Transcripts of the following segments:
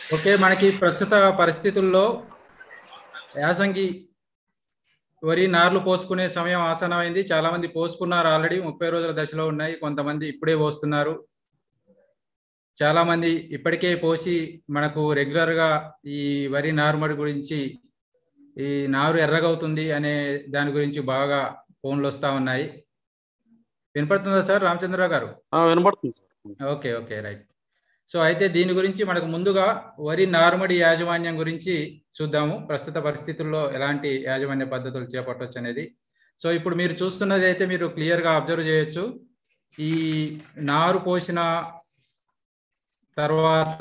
Okay, మనకి ప్రస్తుత పరిస్థితుల్లో యాసంగి వరి నార్లు పోసుకునే సమయం ఆసన్నమైంది. చాలా మంది పోసుకున్నారు, ఆల్రెడీ 30 రోజుల దశలో ఉన్నాయి. కొంతమంది ఇప్పుడే పోస్తున్నారు. చాలా మంది ఇప్పటికే పోసి మనకు రెగ్యులర్ గా ఈ వరి నారుమడి గురించి, ఈ నారు ఎర్రగవుతుంది అనే దాని గురించి బాగా ఫోన్లు వస్తా ఉన్నాయి. వినపడుతుందా సార్ రామచంద్రరావు గారు? వినపడుతుంది sir. Okay okay, right. So అయితే దీని గురించి మనకు ముందుగా వరి నారుమడి యాజమాన్యం గురించి చూద్దాము. ప్రస్తుత పరిస్థితుల్లో ఎలాంటి యాజమాన్య పద్ధతులు చేపట్టవచ్చు అనేది. సో ఇప్పుడు మీరు చూస్తున్నది అయితే మీరు క్లియర్గా అబ్జర్వ్ చేయొచ్చు. ఈ నారు పోసిన తర్వాత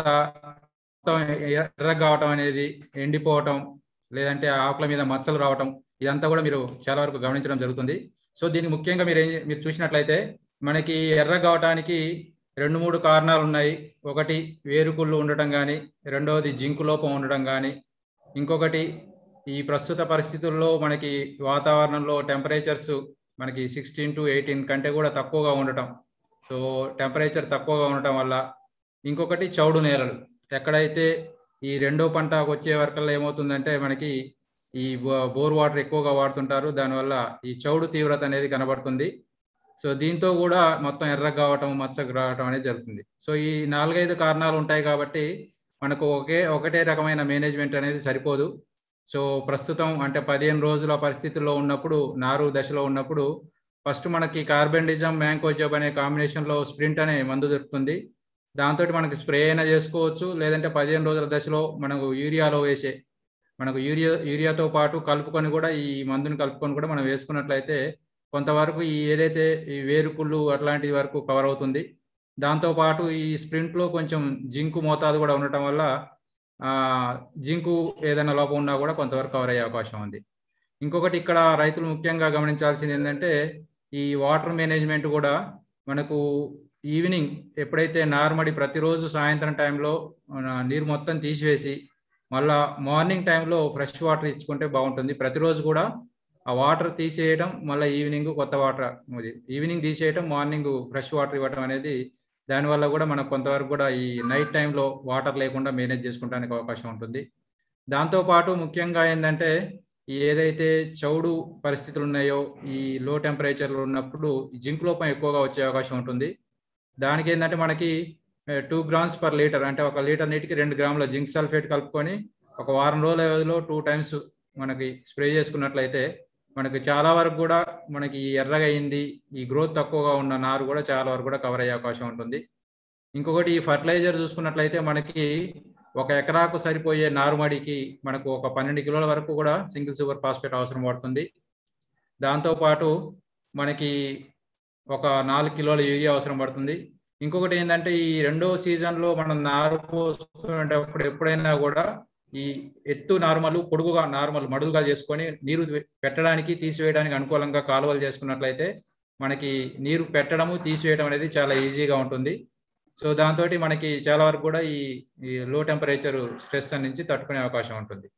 ఎర్ర కావటం అనేది, ఎండిపోవటం, లేదంటే ఆకుల మీద మచ్చలు రావటం, ఇదంతా కూడా మీరు చాలా వరకు గమనించడం జరుగుతుంది. సో దీనికి ముఖ్యంగా మీరు చూసినట్లయితే మనకి ఎర్ర కావటానికి 2-3 కారణాలు ఉన్నాయి. ఒకటి వేరుకుళ్ళు ఉండటం కానీ, రెండవది జింకు లోపం ఉండటం కానీ, ఇంకొకటి ఈ ప్రస్తుత పరిస్థితుల్లో మనకి వాతావరణంలో టెంపరేచర్స్ మనకి 16 to 18 కంటే కూడా తక్కువగా ఉండటం. సో టెంపరేచర్ తక్కువగా ఉండటం వల్ల, ఇంకొకటి చౌడు నేలలు. ఎక్కడైతే ఈ రెండో పంట వచ్చే వరకల్లా ఏమవుతుందంటే మనకి ఈ బోర్ వాటర్ ఎక్కువగా వాడుతుంటారు, దానివల్ల ఈ చౌడు తీవ్రత అనేది కనబడుతుంది. సో దీంతో కూడా మొత్తం ఎర్ర కావటం, మచ్చకు రావటం అనేది జరుగుతుంది. సో ఈ 4-5 కారణాలు ఉంటాయి కాబట్టి మనకు ఒకటే రకమైన మేనేజ్మెంట్ అనేది సరిపోదు. సో ప్రస్తుతం అంటే 15 రోజుల పరిస్థితుల్లో ఉన్నప్పుడు, నారు దశలో ఉన్నప్పుడు ఫస్ట్ మనకి కార్బెండిజం మ్యాంకోజెబ్ అనే కాంబినేషన్లో స్ప్రింట్ అనే మందు దొరుకుతుంది. దాంతో మనకి స్ప్రే అయినా చేసుకోవచ్చు, లేదంటే 15 రోజుల దశలో మనకు యూరియాలో వేసే, మనకు యూరియాతో పాటు కలుపుకొని కూడా, ఈ మందుని కలుపుకొని కూడా మనం వేసుకున్నట్లయితే కొంతవరకు ఈ ఏదైతే ఈ వేరుకుళ్ళు అట్లాంటి వరకు కవర్ అవుతుంది. దాంతోపాటు ఈ స్ప్రింట్లో కొంచెం జింకు మోతాదు కూడా ఉండటం వల్ల జింకు ఏదైనా లోపం ఉన్నా కూడా కొంతవరకు కవర్ అయ్యే అవకాశం ఉంది. ఇంకొకటి ఇక్కడ రైతులు ముఖ్యంగా గమనించాల్సింది ఏంటంటే ఈ వాటర్ మేనేజ్మెంట్ కూడా మనకు ఈవినింగ్ ఎప్పుడైతే నార్మడి ప్రతిరోజు సాయంత్రం టైంలో నీరు మొత్తం తీసివేసి మళ్ళా మార్నింగ్ టైంలో ఫ్రెష్ వాటర్ ఇచ్చుకుంటే బాగుంటుంది. ప్రతిరోజు కూడా ఆ వాటర్ తీసేయడం, మళ్ళీ ఈవినింగ్ కొత్త వాటర్, ఈవినింగ్ తీసేయడం, మార్నింగ్ ఫ్రెష్ వాటర్ ఇవ్వడం అనేది, దానివల్ల కూడా మనకు కొంతవరకు కూడా ఈ నైట్ టైంలో వాటర్ లేకుండా మేనేజ్ చేసుకోవడానికి అవకాశం ఉంటుంది. దాంతోపాటు ముఖ్యంగా ఏంటంటే ఏదైతే చౌడు పరిస్థితులు ఉన్నాయో, ఈ లో టెంపరేచర్లు ఉన్నప్పుడు జింక్ లోపం ఎక్కువగా వచ్చే అవకాశం ఉంటుంది. దానికి ఏంటంటే మనకి 2 grams per liter, అంటే 1 లీటర్ నీటికి 2 గ్రాముల జింక్ సల్ఫేట్ కలుపుకొని ఒక వారం రోజుల వ్యవధిలో 2 times మనకి స్ప్రే చేసుకున్నట్లయితే మనకి చాలా వరకు కూడా మనకి ఎర్రగా అయింది, ఈ గ్రోత్ తక్కువగా ఉన్న నారు కూడా చాలా వరకు కూడా కవర్ అయ్యే అవకాశం ఉంటుంది. ఇంకొకటి ఈ ఫర్టిలైజర్ చూసుకున్నట్లయితే మనకి 1 ఎకరాకు సరిపోయే నారుమడికి మనకు ఒక 12 కిలోల వరకు కూడా సింగిల్ సూపర్ ఫాస్ఫేట్ అవసరం పడుతుంది. దాంతోపాటు మనకి ఒక 4 కిలోల యూరియా అవసరం పడుతుంది. ఇంకొకటి ఏంటంటే ఈ రెండో సీజన్లో మనం నారు పోసుకునేటప్పుడు ఎప్పుడైనా కూడా ఈ ఎత్తు నార్మల్, పొడుగుగా నార్మల్ మడులుగా చేసుకొని నీరు పెట్టడానికి తీసివేయడానికి అనుకూలంగా కాలువలు చేసుకున్నట్లయితే మనకి నీరు పెట్టడము తీసివేయడం అనేది చాలా ఈజీగా ఉంటుంది. సో దాంతో మనకి చాలా వరకు కూడా ఈ లో టెంపరేచర్ స్ట్రెస్ నుంచి తట్టుకునే అవకాశం ఉంటుంది.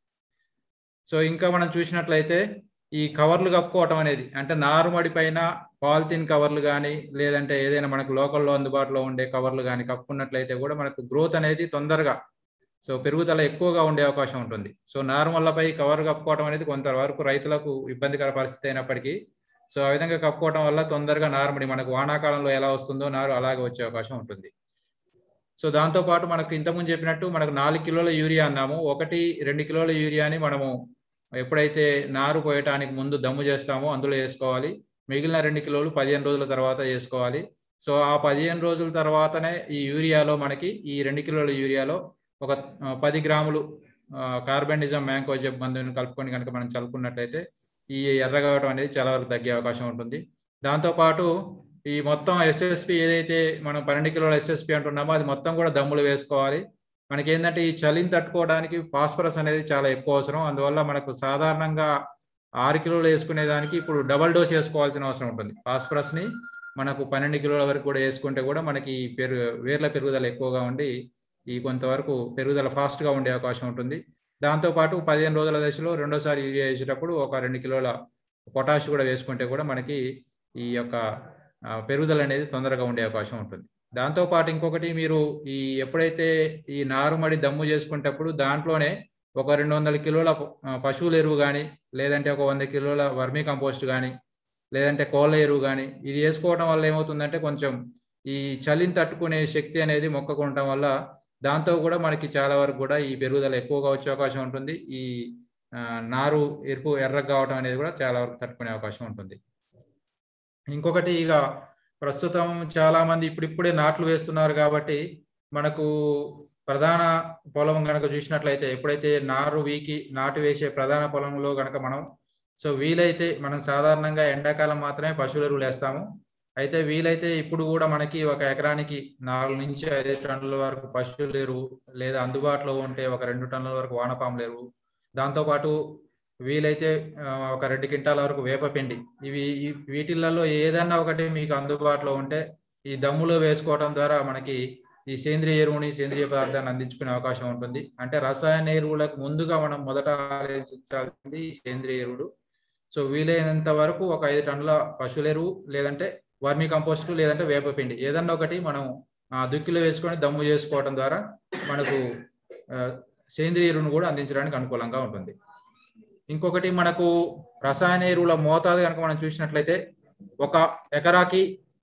సో ఇంకా మనం చూసినట్లయితే ఈ కవర్లు కప్పుకోవటం అనేది, అంటే నారుమడి పైన పాలిథిన్ కవర్లు కానీ, లేదంటే ఏదైనా మనకు లోకల్లో అందుబాటులో ఉండే కవర్లు కానీ కప్పుకున్నట్లయితే కూడా మనకు గ్రోత్ అనేది తొందరగా, సో పెరుగుదల ఎక్కువగా ఉండే అవకాశం ఉంటుంది. సో నారుమల్లపై కవర్ కప్పుకోవడం అనేది కొంతవరకు రైతులకు ఇబ్బందికర పరిస్థితి అయినప్పటికీ, సో ఆ విధంగా కప్పుకోవడం వల్ల తొందరగా నారుమడి మనకు వానాకాలంలో ఎలా వస్తుందో నారు అలాగే వచ్చే అవకాశం ఉంటుంది. సో దాంతోపాటు మనకు ఇంతకుముందు చెప్పినట్టు మనకు 4 కిలోల యూరియా అన్నాము. 1-2 కిలోల యూరియాని మనము ఎప్పుడైతే నారు పోయటానికి ముందు దమ్ము చేస్తామో అందులో వేసుకోవాలి. మిగిలిన 2 కిలోలు 15 రోజుల తర్వాత వేసుకోవాలి. సో ఆ 15 రోజుల తర్వాతనే ఈ యూరియాలో మనకి ఈ 2 కిలోల యూరియాలో ఒక 10 గ్రాములు కార్బెండిజం మ్యాంకోజెబ్ మందుని కలుపుకొని కనుక మనం చల్లుకున్నట్లయితే ఈ ఎర్రగవటం అనేది చాలా వరకు తగ్గే అవకాశం ఉంటుంది. దాంతోపాటు ఈ మొత్తం ఎస్ఎస్పి ఏదైతే మనం 12 కిలోల ఎస్ఎస్పి అంటున్నామో అది మొత్తం కూడా దమ్ములు వేసుకోవాలి. మనకి ఏంటంటే ఈ చలిని తట్టుకోవడానికి ఫాస్ఫరస్ అనేది చాలా ఎక్కువ అవసరం. అందువల్ల మనకు సాధారణంగా 6 కిలోలు వేసుకునే దానికి ఇప్పుడు డబల్ డోస్ వేసుకోవాల్సిన అవసరం ఉంటుంది. ఫాస్ఫరస్ని మనకు 12 కిలోల వరకు కూడా వేసుకుంటే కూడా మనకి వేర్ల పెరుగుదల ఎక్కువగా ఉండి ఈ కొంతవరకు పెరుగుదల ఫాస్ట్గా ఉండే అవకాశం ఉంటుంది. దాంతోపాటు 15 రోజుల దశలో రెండోసారి యూరియా వేసేటప్పుడు ఒక 2 కిలోల పొటాష్ కూడా వేసుకుంటే కూడా మనకి ఈ యొక్క పెరుగుదల అనేది తొందరగా ఉండే అవకాశం ఉంటుంది. దాంతో పాటు ఇంకొకటి మీరు ఎప్పుడైతే ఈ నారుమడి దమ్ము చేసుకునేటప్పుడు దాంట్లోనే ఒక 200 కిలోల పశువుల ఎరువు కానీ, లేదంటే ఒక 100 కిలోల వర్మీ కంపోస్ట్ కానీ, లేదంటే కోళ్ళ ఎరువు కానీ, ఇది వేసుకోవడం వల్ల ఏమవుతుందంటే కొంచెం ఈ చలిని తట్టుకునే శక్తి అనేది మొక్కకు ఉండటం వల్ల దాంతో కూడా మనకి చాలా వరకు కూడా ఈ పెరుగుదల ఎక్కువగా వచ్చే అవకాశం ఉంటుంది. ఈ నారు ఎర్రగా కావడం అనేది కూడా చాలా వరకు తట్టుకునే అవకాశం ఉంటుంది. ఇంకొకటి ఇక ప్రస్తుతం చాలా మంది ఇప్పుడిప్పుడే నాట్లు వేస్తున్నారు కాబట్టి మనకు ప్రధాన పొలం కనుక చూసినట్లయితే ఎప్పుడైతే నాటు వేసే ప్రధాన పొలంలో కనుక వీలైతే మనం సాధారణంగా ఎండాకాలం మాత్రమే పశువుల ఎరువులు వేస్తాము. అయితే వీలైతే ఇప్పుడు కూడా మనకి ఒక ఎకరానికి 4 నుంచి 5 టన్నుల వరకు పశువుల ఎరువు, లేదా అందుబాటులో ఉంటే ఒక 2 టన్నుల వరకు వానపాముల ఎరువు, దాంతోపాటు వీలైతే ఒక 2 క్వింటాల వరకు వేపపిండి, వీటిలలో ఏదన్నా ఒకటి మీకు అందుబాటులో ఉంటే ఈ దమ్ములో వేసుకోవడం ద్వారా మనకి ఈ సేంద్రియ పదార్థాన్ని అందించుకునే అవకాశం ఉంటుంది. అంటే రసాయన ఎరువులకు ముందుగా మనం మొదట ఆలోచించాల్సింది ఈ సేంద్రియ ఎరువులు. సో వీలైనంత వరకు ఒక 5 టన్నుల పశువుల ఎరువు, లేదంటే వర్మీ కంపోస్ట్, లేదంటే వేపపిండి, ఏదన్నా ఒకటి మనం దుక్కిలో వేసుకొని దమ్ము చేసుకోవడం ద్వారా మనకు సేంద్రియ ఎరువును కూడా అందించడానికి అనుకూలంగా ఉంటుంది. ఇంకొకటి మనకు రసాయన ఎరువుల మోతాదు కనుక మనం చూసినట్లయితే ఒక ఎకరాకి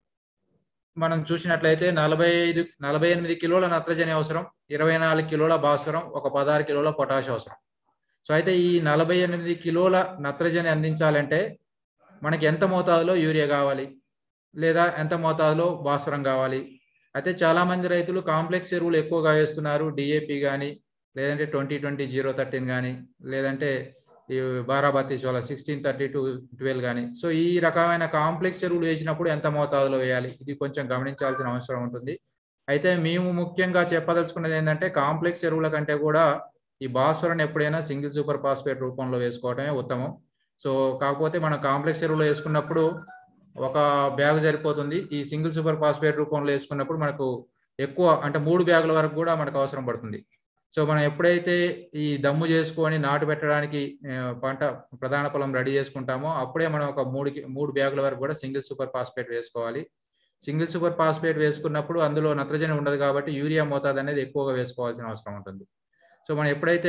మనం చూసినట్లయితే 48 కిలోల నత్రజని అవసరం, 24 కిలోల భాస్వరం, ఒక 16 కిలోల పొటాష్ అవసరం. సో అయితే ఈ 48 కిలోల నత్రజని అందించాలంటే మనకి ఎంత మోతాదులో యూరియా కావాలి, లేదా ఎంత మోతాదులో భాస్వరం కావాలి. అయితే చాలా మంది రైతులు కాంప్లెక్స్ ఎరువులు ఎక్కువగా వేస్తున్నారు. డిఏపి కానీ, లేదంటే 20-20-0-13 కానీ, లేదంటే ఈ బారాబతి 16-32-12 కానీ. సో ఈ రకమైన కాంప్లెక్స్ ఎరువులు వేసినప్పుడు ఎంత మోతాదులో వేయాలి, ఇది కొంచెం గమనించాల్సిన అవసరం ఉంటుంది. అయితే మేము ముఖ్యంగా చెప్పదలుచుకున్నది ఏంటంటే కాంప్లెక్స్ ఎరువుల కంటే కూడా ఈ భాస్వరం ఎప్పుడైనా సింగిల్ సూపర్ ఫాస్ఫేట్ రూపంలో వేసుకోవడమే ఉత్తమం. సో కాకపోతే మనం కాంప్లెక్స్ ఎరువులు వేసుకున్నప్పుడు ఒక బ్యాగ్ సరిపోతుంది. ఈ సింగిల్ సూపర్ ఫాస్ఫేట్ రూపంలో వేసుకున్నప్పుడు మనకు ఎక్కువ, అంటే 3 బ్యాగుల వరకు కూడా మనకు అవసరం పడుతుంది. సో మనం ఎప్పుడైతే ఈ దమ్ము చేసుకొని నాటు పెట్టడానికి పంట ప్రధాన పొలం రెడీ చేసుకుంటామో అప్పుడే మనం ఒక 3 బ్యాగుల వరకు కూడా సింగిల్ సూపర్ ఫాస్ఫేట్ వేసుకోవాలి. సింగిల్ సూపర్ ఫాస్ఫేట్ వేసుకున్నప్పుడు అందులో నత్రజని ఉండదు కాబట్టి యూరియా మోతాదు అనేది ఎక్కువగా వేసుకోవాల్సిన అవసరం ఉంటుంది. సో మనం ఎప్పుడైతే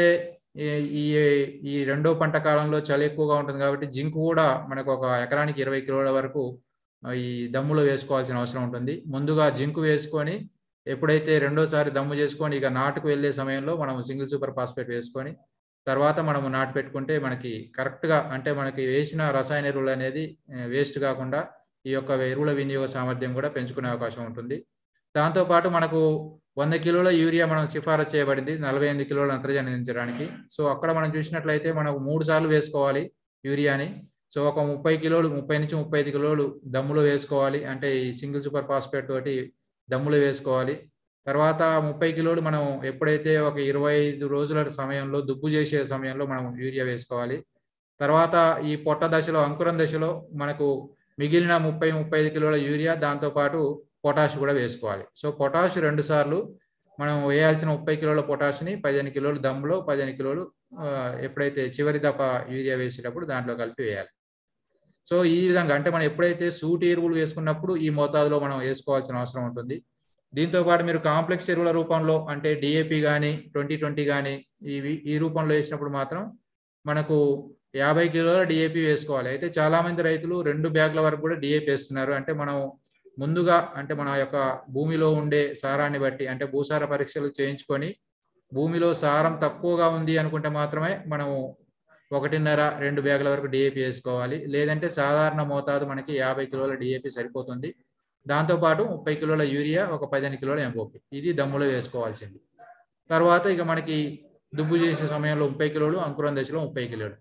ఈ రెండో పంట కాలంలో చలి ఎక్కువగా ఉంటుంది కాబట్టి జింక్ కూడా మనకు ఒక ఎకరానికి 20 కిలోల వరకు ఈ దమ్ములో వేసుకోవాల్సిన అవసరం ఉంటుంది. ముందుగా జింక్ వేసుకొని ఎప్పుడైతే రెండోసారి దమ్ము చేసుకొని ఇక నాటుకు వెళ్ళే సమయంలో మనం సింగిల్ సూపర్ ఫాస్ఫేట్ వేసుకొని తర్వాత మనము నాటు పెట్టుకుంటే మనకి కరెక్ట్గా, అంటే మనకి వేసిన రసాయన ఎరువులు అనేది వేస్ట్ కాకుండా ఈ యొక్క ఎరువుల వినియోగ సామర్థ్యం కూడా పెంచుకునే అవకాశం ఉంటుంది. దాంతోపాటు మనకు 100 కిలోల యూరియా మనం సిఫారసు చేయబడింది 48 కిలోల నత్రజని అందించడానికి. సో అక్కడ మనం చూసినట్లయితే మనకు 3 సార్లు వేసుకోవాలి యూరియాని. సో ఒక 30 నుంచి 35 కిలోలు దమ్ములో వేసుకోవాలి. అంటే ఈ సింగిల్ సూపర్ ఫాస్ఫేట్ తోటి దమ్ములో వేసుకోవాలి. తర్వాత 30 కిలోలు మనం ఎప్పుడైతే ఒక 25 రోజుల సమయంలో దుబ్బు చేసే సమయంలో మనం యూరియా వేసుకోవాలి. తర్వాత ఈ పొట్ట దశలో, అంకురం దశలో మనకు మిగిలిన 30-35 కిలోల యూరియా, దాంతోపాటు పొటాష్ కూడా వేసుకోవాలి. సో పొటాష్ 2 సార్లు మనం వేయాల్సిన 30 కిలోల పొటాష్ని 15 కిలోలు దమ్ములో, 15 కిలోలు ఎప్పుడైతే చివరి దఫ యూరియా వేసేటప్పుడు దాంట్లో కలిపి వేయాలి. సో ఈ విధంగా, అంటే మనం ఎప్పుడైతే సూటి ఎరువులు వేసుకున్నప్పుడు ఈ మోతాదులో మనం వేసుకోవాల్సిన అవసరం ఉంటుంది. దీంతో పాటు మీరు కాంప్లెక్స్ ఎరువుల రూపంలో, అంటే డిఏపి కానీ 20-20 కానీ ఈ రూపంలో వేసినప్పుడు మాత్రం మనకు 50 కిలోల డిఏపి వేసుకోవాలి. అయితే చాలా మంది రైతులు 2 బ్యాగుల వరకు కూడా డిఏపి వేస్తున్నారు. అంటే మనం ముందుగా, అంటే మన యొక్క భూమిలో ఉండే సారాన్ని బట్టి, అంటే భూసార పరీక్షలు చేయించుకొని భూమిలో సారం తక్కువగా ఉంది అనుకుంటే మాత్రమే మనము 1.5-2 బ్యాగుల వరకు డిఏపి వేసుకోవాలి. లేదంటే సాధారణ మోతాదు మనకి 50 కిలోల డిఏపి సరిపోతుంది. దాంతోపాటు 30 కిలోల యూరియా, ఒక 15 కిలోల ఎంఓపి, ఇది దమ్ములో వేసుకోవాల్సింది. తర్వాత ఇక మనకి దుబ్బు చేసే సమయంలో 30 కిలోలు, అంకురం దశలో 30 కిలోలు.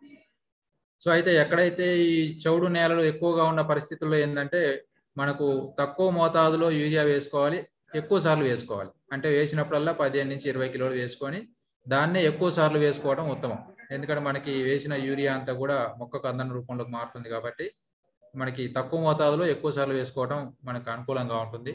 సో అయితే ఎక్కడైతే ఈ చౌడు నేలలు ఎక్కువగా ఉన్న పరిస్థితుల్లో ఏంటంటే మనకు తక్కువ మోతాదులో యూరియా వేసుకోవాలి, ఎక్కువ సార్లు వేసుకోవాలి. అంటే వేసినప్పుడల్లా 15 నుంచి 20 కిలోలు వేసుకొని దాన్నే ఎక్కువ సార్లు వేసుకోవడం ఉత్తమం. ఎందుకంటే మనకి వేసిన యూరియా అంతా కూడా మొక్కకు అందని రూపంలోకి మారుతుంది కాబట్టి మనకి తక్కువ మోతాదులో ఎక్కువ సార్లు వేసుకోవడం మనకు అనుకూలంగా ఉంటుంది.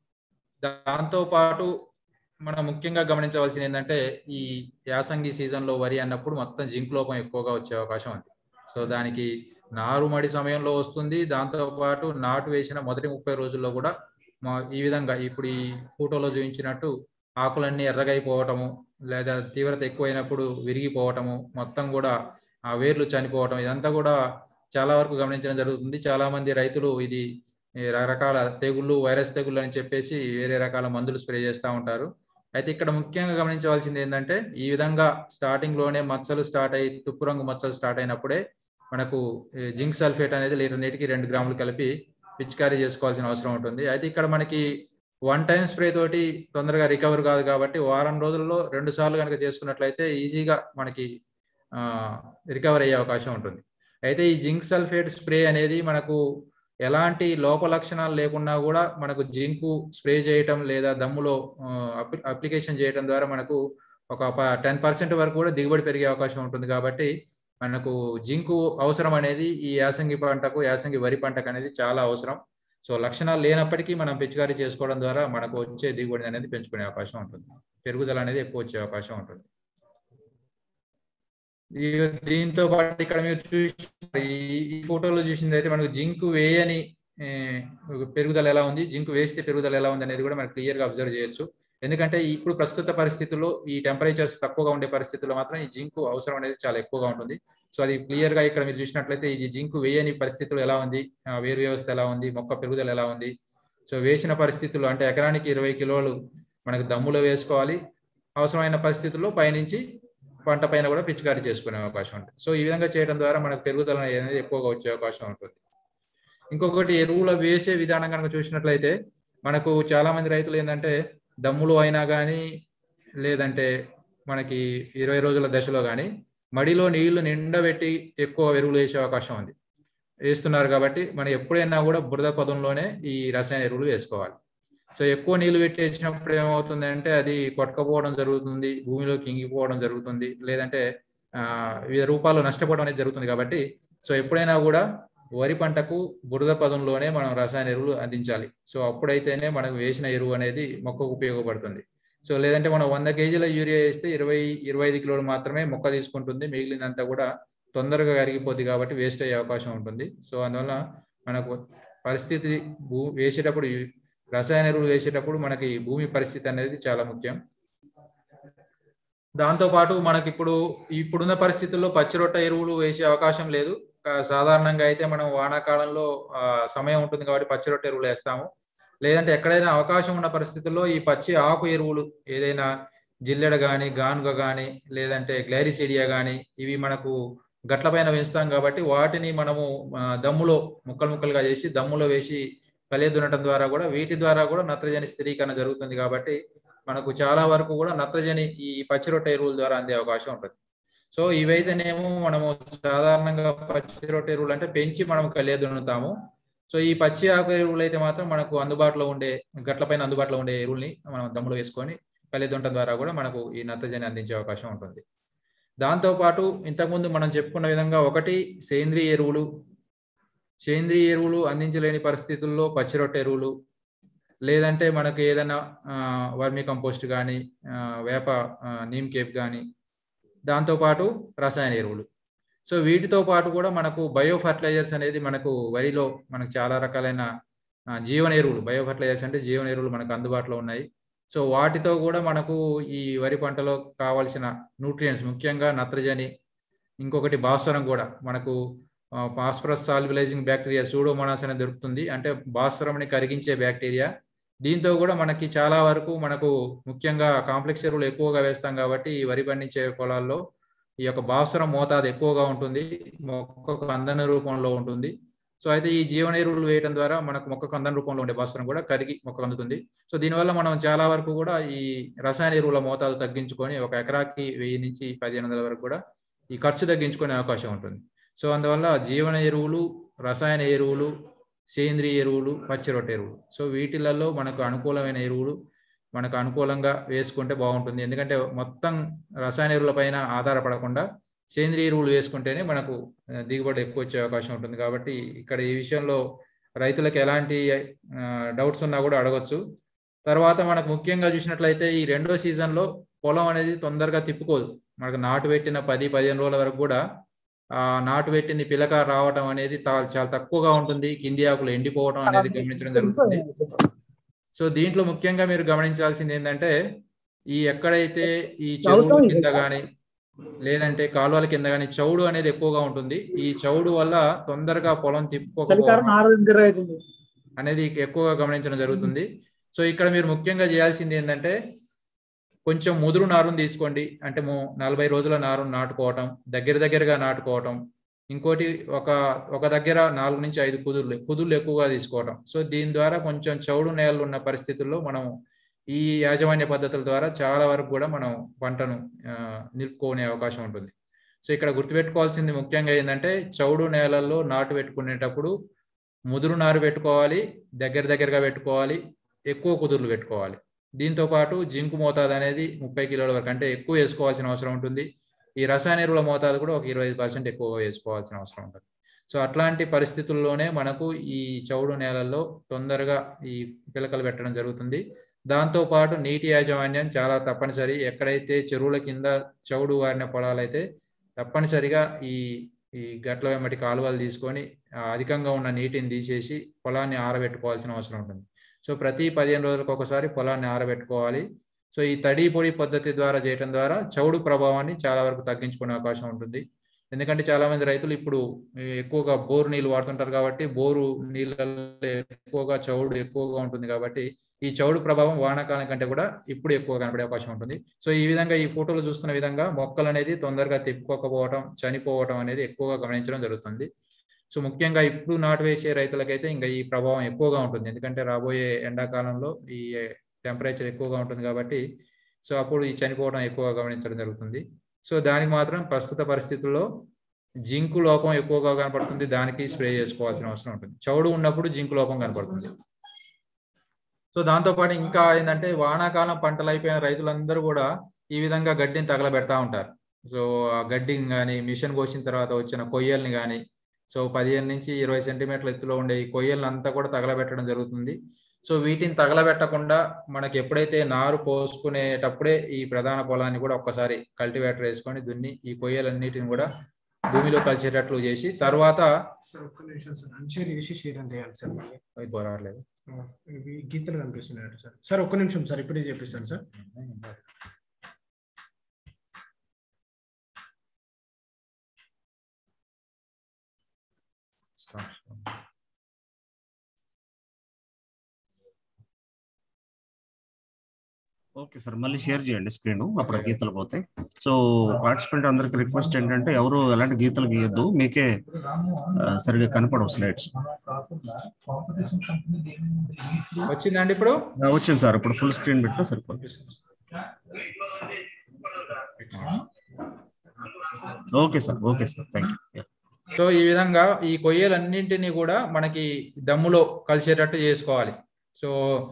దాంతోపాటు మనం ముఖ్యంగా గమనించవలసింది ఏంటంటే ఈ యాసంగి సీజన్లో వరి అన్నప్పుడు మొత్తం జింక్ లోపం ఎక్కువగా వచ్చే అవకాశం ఉంది. సో దానికి నారుమడి సమయంలో వస్తుంది. దాంతోపాటు నాటు వేసిన మొదటి 30 రోజుల్లో కూడా ఈ విధంగా ఇప్పుడు ఈ ఫోటోలో చూపించినట్టు ఆకులన్నీ ఎర్రగైపోవటము, లేదా తీవ్రత ఎక్కువైనప్పుడు విరిగిపోవటము, మొత్తం కూడా ఆ వేర్లు చనిపోవటం, ఇదంతా కూడా చాలా వరకు గమనించడం జరుగుతుంది. చాలా మంది రైతులు ఇది రకరకాల తెగుళ్ళు, వైరస్ తెగుళ్ళు అని చెప్పేసి వేరే రకాల మందులు స్ప్రే చేస్తూ ఉంటారు. అయితే ఇక్కడ ముఖ్యంగా గమనించవలసింది ఏంటంటే, ఈ విధంగా స్టార్టింగ్ లోనే మచ్చలు స్టార్ట్ అయ్యి తుప్పు రంగు మచ్చలు స్టార్ట్ అయినప్పుడే మనకు జింక్ సల్ఫేట్ అనేది లీటర్ నీటికి 2 గ్రాములు కలిపి పిచికారీ చేసుకోవాల్సిన అవసరం ఉంటుంది. అయితే ఇక్కడ మనకి వన్ టైం స్ప్రే తోటి తొందరగా రికవర్ కాదు కాబట్టి వారం రోజుల్లో 2 సార్లు కనుక చేసుకున్నట్లయితే ఈజీగా మనకి రికవర్ అయ్యే అవకాశం ఉంటుంది. అయితే ఈ జింక్ సల్ఫేట్ స్ప్రే అనేది మనకు ఎలాంటి లోప లక్షణాలు లేకున్నా కూడా మనకు జింకు స్ప్రే చేయటం లేదా దమ్ములో అప్లికేషన్ చేయడం ద్వారా మనకు ఒక 10% వరకు కూడా దిగుబడి పెరిగే అవకాశం ఉంటుంది. కాబట్టి మనకు జింకు అవసరం అనేది ఈ యాసంగి పంటకు, యాసంగి వరి పంటకు అనేది చాలా అవసరం. సో లక్షణాలు లేనప్పటికీ మనం పిచికారీ చేసుకోవడం ద్వారా మనకు వచ్చే దిగుబడి అనేది పెంచుకునే అవకాశం ఉంటుంది. పెరుగుదల అనేది ఎక్కువ వచ్చే అవకాశం ఉంటుంది. దీంతో పాటు ఇక్కడ మీరు చూసి ఈ ఫోటోలో చూసింది అయితే మనకు జింకు వేయని పెరుగుదల ఎలా ఉంది, జింకు వేస్తే పెరుగుదల ఎలా ఉంది అనేది కూడా మనకు క్లియర్గా అబ్జర్వ్ చేయొచ్చు. ఎందుకంటే ఇప్పుడు ప్రస్తుత పరిస్థితుల్లో ఈ టెంపరేచర్స్ తక్కువగా ఉండే పరిస్థితుల్లో మాత్రం ఈ జింకు అవసరం అనేది చాలా ఎక్కువగా ఉంటుంది. సో అది క్లియర్గా ఇక్కడ మీరు చూసినట్లయితే ఈ జింకు వేయని పరిస్థితులు ఎలా ఉంది, వేరు వ్యవస్థ ఎలా ఉంది, మొక్క పెరుగుదల ఎలా ఉంది. సో వేసిన పరిస్థితుల్లో అంటే ఎకరానికి 20 కిలోలు మనకు దమ్ములో వేసుకోవాలి. అవసరమైన పరిస్థితుల్లో పైనుంచి పంట పైన కూడా పిచికారీ చేసుకునే అవకాశం ఉంటుంది. సో ఈ విధంగా చేయడం ద్వారా మనకు పెరుగుదల అనేది ఎక్కువగా వచ్చే అవకాశం ఉంటుంది. ఇంకొకటి ఎరువుల వేసే విధానం కనుక చూసినట్లయితే మనకు చాలా మంది రైతులు ఏంటంటే దమ్ములు అయినా కానీ లేదంటే మనకి 20 రోజుల దశలో కానీ మడిలో నీళ్లు నిండబెట్టి ఎక్కువ ఎరువులు వేసే అవకాశం ఉంది, వేస్తున్నారు. కాబట్టి మనం ఎప్పుడైనా కూడా బురద పదంలోనే ఈ రసాయన ఎరువులు వేసుకోవాలి. సో ఎక్కువ నీళ్లు పెట్టేసినప్పుడు ఏమవుతుందంటే అది కొట్టుకపోవడం జరుగుతుంది, భూమిలోకి ఇంగిపోవడం జరుగుతుంది, లేదంటే వివిధ రూపాల్లో నష్టపోవడం అనేది జరుగుతుంది. కాబట్టి సో ఎప్పుడైనా కూడా వరి పంటకు బురద పదంలోనే మనం రసాయన ఎరువులు అందించాలి. సో అప్పుడైతేనే మనకు వేసిన ఎరువు అనేది మొక్కకు ఉపయోగపడుతుంది. సో లేదంటే మనం 100 కేజీల యూరియా వేస్తే 20-25 కిలోలు మాత్రమే మొక్క తీసుకుంటుంది, మిగిలినంతా కూడా తొందరగా కరిగిపోద్ది కాబట్టి వేస్ట్ అయ్యే అవకాశం ఉంటుంది. సో అందువల్ల మనకు పరిస్థితి వేసేటప్పుడు రసాయన ఎరువులు వేసేటప్పుడు మనకి భూమి పరిస్థితి అనేది చాలా ముఖ్యం. దాంతోపాటు మనకి ఇప్పుడున్న పరిస్థితుల్లో పచ్చిరొట్ట ఎరువులు వేసే అవకాశం లేదు. సాధారణంగా అయితే మనం వానాకాలంలో సమయం ఉంటుంది కాబట్టి పచ్చిరొట్ట ఎరువులు వేస్తాము. లేదంటే ఎక్కడైనా అవకాశం ఉన్న పరిస్థితుల్లో ఈ పచ్చి ఆకు ఎరువులు ఏదైనా జిల్లెడ కానీ, గానుగ కానీ, లేదంటే గ్లైరిసిడియా కానీ ఇవి మనకు గట్ల పైన వేస్తాం కాబట్టి వాటిని మనము దమ్ములో ముక్కలుగా చేసి దమ్ములో వేసి కలియ దున్నటం ద్వారా కూడా వీటి ద్వారా కూడా నత్రజని స్థిరీకరణ జరుగుతుంది. కాబట్టి మనకు చాలా వరకు కూడా నత్రజని ఈ పచ్చిరొట్ట ఎరువుల ద్వారా అందే అవకాశం ఉంటుంది. సో ఇవైతేనేమో మనము సాధారణంగా పచ్చిరొట్ట ఎరువులు అంటే పెంచి మనం కలియ దున్నుతాము. సో ఈ పచ్చి ఆకు ఎరువులు అయితే మాత్రం మనకు అందుబాటులో ఉండే గట్లపైన అందుబాటులో ఉండే ఎరువుల్ని మనం దమ్ములో వేసుకొని కలియ దున్నటం ద్వారా కూడా మనకు ఈ నత్రజని అందించే అవకాశం ఉంటుంది. దాంతోపాటు ఇంతకుముందు మనం చెప్పుకున్న విధంగా ఒకటి సేంద్రియ ఎరువులు అందించలేని పరిస్థితుల్లో పచ్చిరొట్ట ఎరువులు, లేదంటే మనకు ఏదైనా వర్మీ కంపోస్ట్ కానీ, వేప నీమ్ కేప్ కానీ, దాంతోపాటు రసాయన ఎరువులు. సో వీటితో పాటు కూడా మనకు బయో ఫర్టిలైజర్స్ అనేది మనకు వరిలో మనకు చాలా రకాలైన జీవన ఎరువులు, బయో ఫర్టిలైజర్స్ అంటే జీవన ఎరువులు మనకు అందుబాటులో ఉన్నాయి. సో వాటితో కూడా మనకు ఈ వరి పంటలో కావాల్సిన న్యూట్రియంట్స్ ముఖ్యంగా నత్రజని, ఇంకొకటి భాస్వరం కూడా మనకు ఫాస్ఫరస్ సాల్యుబలైజింగ్ బ్యాక్టీరియా సూడోమోనాస్ అనేది దొరుకుతుంది, అంటే భాస్వరంని కరిగించే బ్యాక్టీరియా. దీంతో కూడా మనకి చాలా వరకు మనకు ముఖ్యంగా కాంప్లెక్స్ ఎరువులు ఎక్కువగా వేస్తాం కాబట్టి ఈ వరి పండించే పొలాల్లో ఈ యొక్క భాస్వరం మోతాదు ఎక్కువగా ఉంటుంది, మొక్కకు అందని రూపంలో ఉంటుంది. సో అయితే ఈ జీవన ఎరువులు వేయడం ద్వారా మనకు మొక్కకు అందని రూపంలో ఉండే భాస్వరం కూడా కరిగి మొక్కకు అందుతుంది. సో దీనివల్ల మనం చాలా వరకు కూడా ఈ రసాయన ఎరువుల మోతాదు తగ్గించుకొని ఒక ఎకరాకి 1000 నుంచి 1500 వరకు కూడా ఈ ఖర్చు తగ్గించుకునే అవకాశం ఉంటుంది. సో అందువల్ల జీవన ఎరువులు, రసాయన ఎరువులు, సేంద్రియ ఎరువులు, పచ్చిరొట్ట ఎరువులు, సో వీటిలలో మనకు అనుకూలమైన ఎరువులు మనకు అనుకూలంగా వేసుకుంటే బాగుంటుంది. ఎందుకంటే మొత్తం రసాయన ఎరువుల పైన ఆధారపడకుండా సేంద్రియ ఎరువులు వేసుకుంటేనే మనకు దిగుబడి ఎక్కువ వచ్చే అవకాశం ఉంటుంది. కాబట్టి ఇక్కడ ఈ విషయంలో రైతులకు ఎలాంటి డౌట్స్ ఉన్నా కూడా అడగొచ్చు. తర్వాత మనకు ముఖ్యంగా చూసినట్లయితే ఈ రెండో సీజన్లో పొలం అనేది తొందరగా తిప్పుకోదు. మనకు నాటు పెట్టిన 10-15 రోజుల వరకు కూడా నాటు పెట్టింది పిలక రావటం అనేది చాలా తక్కువగా ఉంటుంది. కింది ఆకులు ఎండిపోవడం అనేది గమనించడం జరుగుతుంది. సో దీంట్లో ముఖ్యంగా మీరు గమనించాల్సింది ఏంటంటే ఈ ఎక్కడైతే ఈ చెరువుల కింద కానీ లేదంటే కాలువల కింద కానీ చౌడు అనేది ఎక్కువగా ఉంటుంది. ఈ చౌడు వల్ల తొందరగా పొలం తిప్పుకోకపోవడం అనేది ఎక్కువగా గమనించడం జరుగుతుంది. సో ఇక్కడ మీరు ముఖ్యంగా చేయాల్సింది ఏంటంటే కొంచెం ముదురు నారును తీసుకోండి. అంటే 40 రోజుల నారును నాటుకోవటం, దగ్గరగా నాటుకోవటం. ఇంకోటి ఒక దగ్గర 4 నుంచి 5 కుదుర్లు ఎక్కువగా తీసుకోవటం. సో దీని ద్వారా కొంచెం చౌడు నేలలు ఉన్న పరిస్థితుల్లో మనం ఈ యాజమాన్య పద్ధతుల ద్వారా చాలా వరకు కూడా మనం పంటను నిలుపుకునే అవకాశం ఉంటుంది. సో ఇక్కడ గుర్తుపెట్టుకోవాల్సింది ముఖ్యంగా ఏంటంటే చౌడు నేలల్లో నాటు పెట్టుకునేటప్పుడు ముదురు నారు పెట్టుకోవాలి, దగ్గరగా పెట్టుకోవాలి, ఎక్కువ కుదుర్లు పెట్టుకోవాలి. దీంతో పాటు జింకు మోతాదు అనేది 30 కిలోల వరకు అంటే ఎక్కువ వేసుకోవాల్సిన అవసరం ఉంటుంది. ఈ రసాయన ఎరువుల మోతాదు కూడా ఒక 25% ఎక్కువగా వేసుకోవాల్సిన అవసరం ఉంటుంది. సో అట్లాంటి పరిస్థితుల్లోనే మనకు ఈ చౌడు నేలల్లో తొందరగా ఈ పిలకలు పెట్టడం జరుగుతుంది. దాంతో పాటు నీటి యాజమాన్యం చాలా తప్పనిసరి. ఎక్కడైతే చెరువుల కింద చౌడు వారిన పొలాలైతే తప్పనిసరిగా ఈ గట్ల వెంబటి కాలువలు తీసుకొని అధికంగా ఉన్న నీటిని తీసేసి పొలాన్ని ఆరబెట్టుకోవాల్సిన అవసరం ఉంటుంది. సో ప్రతి 15 రోజులకు ఒకసారి పొలాన్ని ఆరబెట్టుకోవాలి. సో ఈ తడి పొడి పద్ధతి ద్వారా చేయడం ద్వారా చౌడు ప్రభావాన్ని చాలా వరకు తగ్గించుకునే అవకాశం ఉంటుంది. ఎందుకంటే చాలా మంది రైతులు ఇప్పుడు ఎక్కువగా బోరు నీళ్ళు వాడుతుంటారు కాబట్టి బోరు నీళ్ళల్లో ఎక్కువగా చౌడు ఎక్కువగా ఉంటుంది కాబట్టి ఈ చౌడు ప్రభావం వానాకాలం కంటే కూడా ఇప్పుడు ఎక్కువ కనపడే అవకాశం ఉంటుంది. సో ఈ విధంగా ఈ ఫోటోలో చూస్తున్న విధంగా మొక్కలు అనేది తొందరగా తిప్పుకోకపోవడం, చనిపోవడం అనేది ఎక్కువగా గమనించడం జరుగుతుంది. సో ముఖ్యంగా ఇప్పుడు నాటు వేసే రైతులకైతే ఇంకా ఈ ప్రభావం ఎక్కువగా ఉంటుంది. ఎందుకంటే రాబోయే ఎండాకాలంలో ఈ టెంపరేచర్ ఎక్కువగా ఉంటుంది కాబట్టి సో అప్పుడు ఈ చనిపోవడం ఎక్కువగా గమనించడం జరుగుతుంది. సో దానికి మాత్రం ప్రస్తుత పరిస్థితుల్లో జింకు లోపం ఎక్కువగా కనపడుతుంది. దానికి స్ప్రే చేసుకోవాల్సిన అవసరం ఉంటుంది. చౌడు ఉన్నప్పుడు జింకు లోపం కనపడుతుంది. సో దాంతోపాటు ఇంకా ఏంటంటే వానాకాలం పంటలు అయిపోయిన రైతులందరూ కూడా ఈ విధంగా గడ్డిని తగలబెడతా ఉంటారు. సో ఆ గడ్డిని కానీ మిషన్ కోసిన తర్వాత వచ్చిన కొయ్యల్ని కానీ సో 15 నుంచి 20 సెంటీమీటర్ల ఎత్తులో ఉండే ఈ కొయ్యలను అంతా కూడా తగలబెట్టడం జరుగుతుంది. సో వీటిని తగలబెట్టకుండా మనకి ఎప్పుడైతే నారు పోసుకునేటప్పుడే ఈ ప్రధాన పొలాన్ని కూడా ఒక్కసారి కల్టివేటర్ వేసుకొని దున్ని ఈ కొయ్యలన్నిటిని కూడా భూమిలో కలిసేటట్లు చేసి తర్వాత రావట్లేదు గీతలు కనిపిస్తున్నాయి సార్. సార్ ఒక్క నిమిషం సార్, ఇప్పుడే చెప్పిస్తాను సార్. ఓకే సార్, మళ్ళీ షేర్ చేయండి స్క్రీన్, అప్పుడు గీతలు పోతాయి. సో పార్టిసిపెంట్ అందరికి రిక్వెస్ట్ ఏంటంటే ఎవరు ఎలాంటి గీతలు గీయద్దు, మీకే సరిగా కనపడవు స్లైడ్స్. వచ్చిందండి ఇప్పుడు? వచ్చింది సార్, ఇప్పుడు ఫుల్ స్క్రీన్ పెడితే సరిపోతుంది. Okay sir, okay sir, thank you. So ఈ విధంగా ఈ కొయ్యలన్నింటినీ కూడా మనకి దమ్ములో కలిసేటట్టు చేసుకోవాలి. సో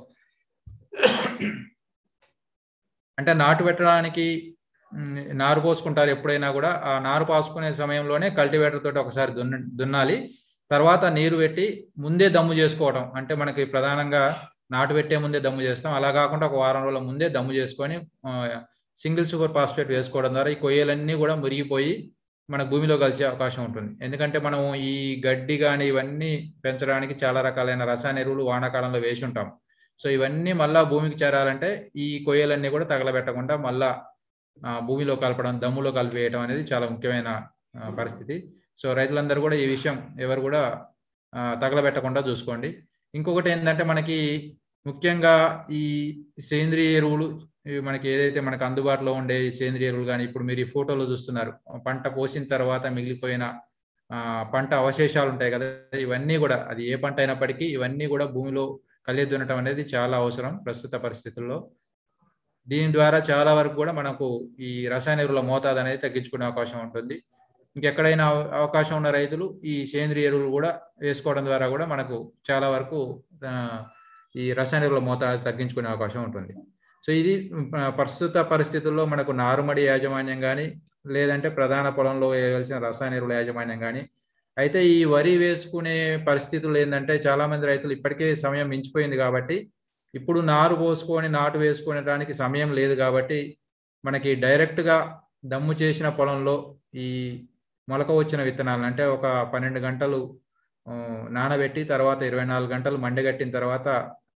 అంటే నాటు పెట్టడానికి నారు పోసుకుంటారు ఎప్పుడైనా కూడా. ఆ నారు పోసుకునే సమయంలోనే కల్టివేటర్ తోటి ఒకసారి దున్నాలి. తర్వాత నీరు పెట్టి ముందే దమ్ము చేసుకోవడం. అంటే మనకి ప్రధానంగా నాటు పెట్టే ముందే దమ్ము చేస్తాం. అలా కాకుండా ఒక వారం రోజుల ముందే దమ్ము చేసుకొని సింగిల్ సూపర్ ఫాస్ఫేట్ వేసుకోవడం ద్వారా ఈ కొయ్యలన్నీ కూడా మురిగిపోయి మన భూమిలో కలిసే అవకాశం ఉంటుంది. ఎందుకంటే మనం ఈ గడ్డి కానీ ఇవన్నీ పెంచడానికి చాలా రకాలైన రసాయన ఎరువులు వానాకాలంలో వేసి ఉంటాం. సో ఇవన్నీ మళ్ళా భూమికి చేరాలంటే ఈ కొయ్యలన్నీ కూడా తగలబెట్టకుండా మళ్ళా భూమిలో కలపడం, దమ్ములో కలిపేయడం అనేది చాలా ముఖ్యమైన పరిస్థితి. సో రైతులందరూ కూడా ఈ విషయం ఎవరు కూడా తగలబెట్టకుండా చూసుకోండి. ఇంకొకటి ఏంటంటే మనకి ముఖ్యంగా ఈ సేంద్రియ ఎరువులు మనకి ఏదైతే మనకు అందుబాటులో ఉండే సేంద్రియ ఎరువులు కానీ ఇప్పుడు మీరు ఈ ఫోటోలో చూస్తున్నారు, పంట కోసిన తర్వాత మిగిలిపోయిన పంట అవశేషాలు ఉంటాయి కదా, ఇవన్నీ కూడా అది ఏ పంట అయినప్పటికీ ఇవన్నీ కూడా భూమిలో కలియదున్నటం అనేది చాలా అవసరం ప్రస్తుత పరిస్థితుల్లో. దీని ద్వారా చాలా వరకు కూడా మనకు ఈ రసాయన ఎరువుల మోతాదు అనేది తగ్గించుకునే అవకాశం ఉంటుంది. ఇంకెక్కడైనా అవకాశం ఉన్న రైతులు ఈ సేంద్రియ ఎరువులు కూడా వేసుకోవడం ద్వారా కూడా మనకు చాలా వరకు ఈ రసాయన ఎరువుల మోతాదు తగ్గించుకునే అవకాశం ఉంటుంది. సో ఇది ప్రస్తుత పరిస్థితుల్లో మనకు నారుమడి యాజమాన్యం కానీ లేదంటే ప్రధాన పొలంలో వేయవలసిన రసాయన ఎరువుల యాజమాన్యం కానీ. అయితే ఈ వరి వేసుకునే పరిస్థితులు ఏంటంటే చాలా మంది రైతులు ఇప్పటికే సమయం మించిపోయింది కాబట్టి ఇప్పుడు నారు పోసుకొని నాటు వేసుకోవడానికి సమయం లేదు కాబట్టి మనకి డైరెక్ట్గా దమ్ము చేసిన పొలంలో ఈ మొలక వచ్చిన విత్తనాలను అంటే ఒక 12 గంటలు నానబెట్టి తర్వాత 24 గంటలు మండగట్టిన తర్వాత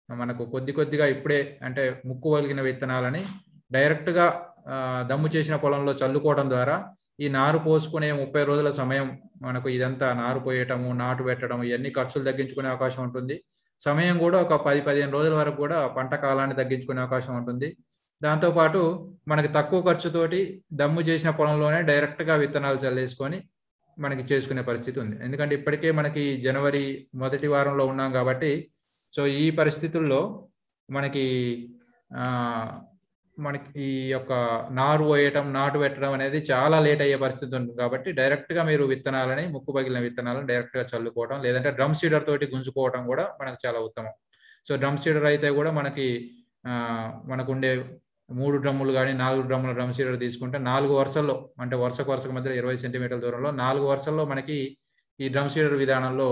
మనకు కొద్దిగా ఇప్పుడే అంటే ముక్కు వలిగిన విత్తనాలని డైరెక్ట్గా దమ్ము చేసిన పొలంలో చల్లుకోవడం ద్వారా ఈ నారు పోసుకునే 30 రోజుల సమయం మనకు ఇదంతా నారు పోయటము, నాటు పెట్టడం ఇవన్నీ ఖర్చులు తగ్గించుకునే అవకాశం ఉంటుంది. సమయం కూడా ఒక 10-15 రోజుల వరకు కూడా పంట కాలాన్ని తగ్గించుకునే అవకాశం ఉంటుంది. దాంతోపాటు మనకి తక్కువ ఖర్చుతోటి దమ్ము చేసిన పొలంలోనే డైరెక్ట్గా విత్తనాలు చల్లేసుకొని మనకి చేసుకునే పరిస్థితి ఉంది. ఎందుకంటే ఇప్పటికే మనకి జనవరి మొదటి వారంలో ఉన్నాం కాబట్టి సో ఈ పరిస్థితుల్లో మనకి ఈ యొక్క నారు పోయటం, నాటు పెట్టడం అనేది చాలా లేట్ అయ్యే పరిస్థితి ఉంటుంది. కాబట్టి డైరెక్ట్గా మీరు విత్తనాలని ముక్కు పగిలిన విత్తనాలను డైరెక్ట్గా చల్లుకోవడం, లేదంటే డ్రమ్ సీడర్ తోటి గుంజుకోవడం కూడా మనకు చాలా ఉత్తమం. సో డ్రమ్ సీడర్ అయితే కూడా మనకు ఉండే 3 డ్రమ్ములు కానీ 4 డ్రమ్ముల డ్రమ్ సీడర్ తీసుకుంటే 4 వరుసల్లో అంటే వరుసకు మధ్యలో 20 సెంటీమీటర్ల దూరంలో 4 వరుసల్లో మనకి ఈ డ్రమ్ సీడర్ విధానంలో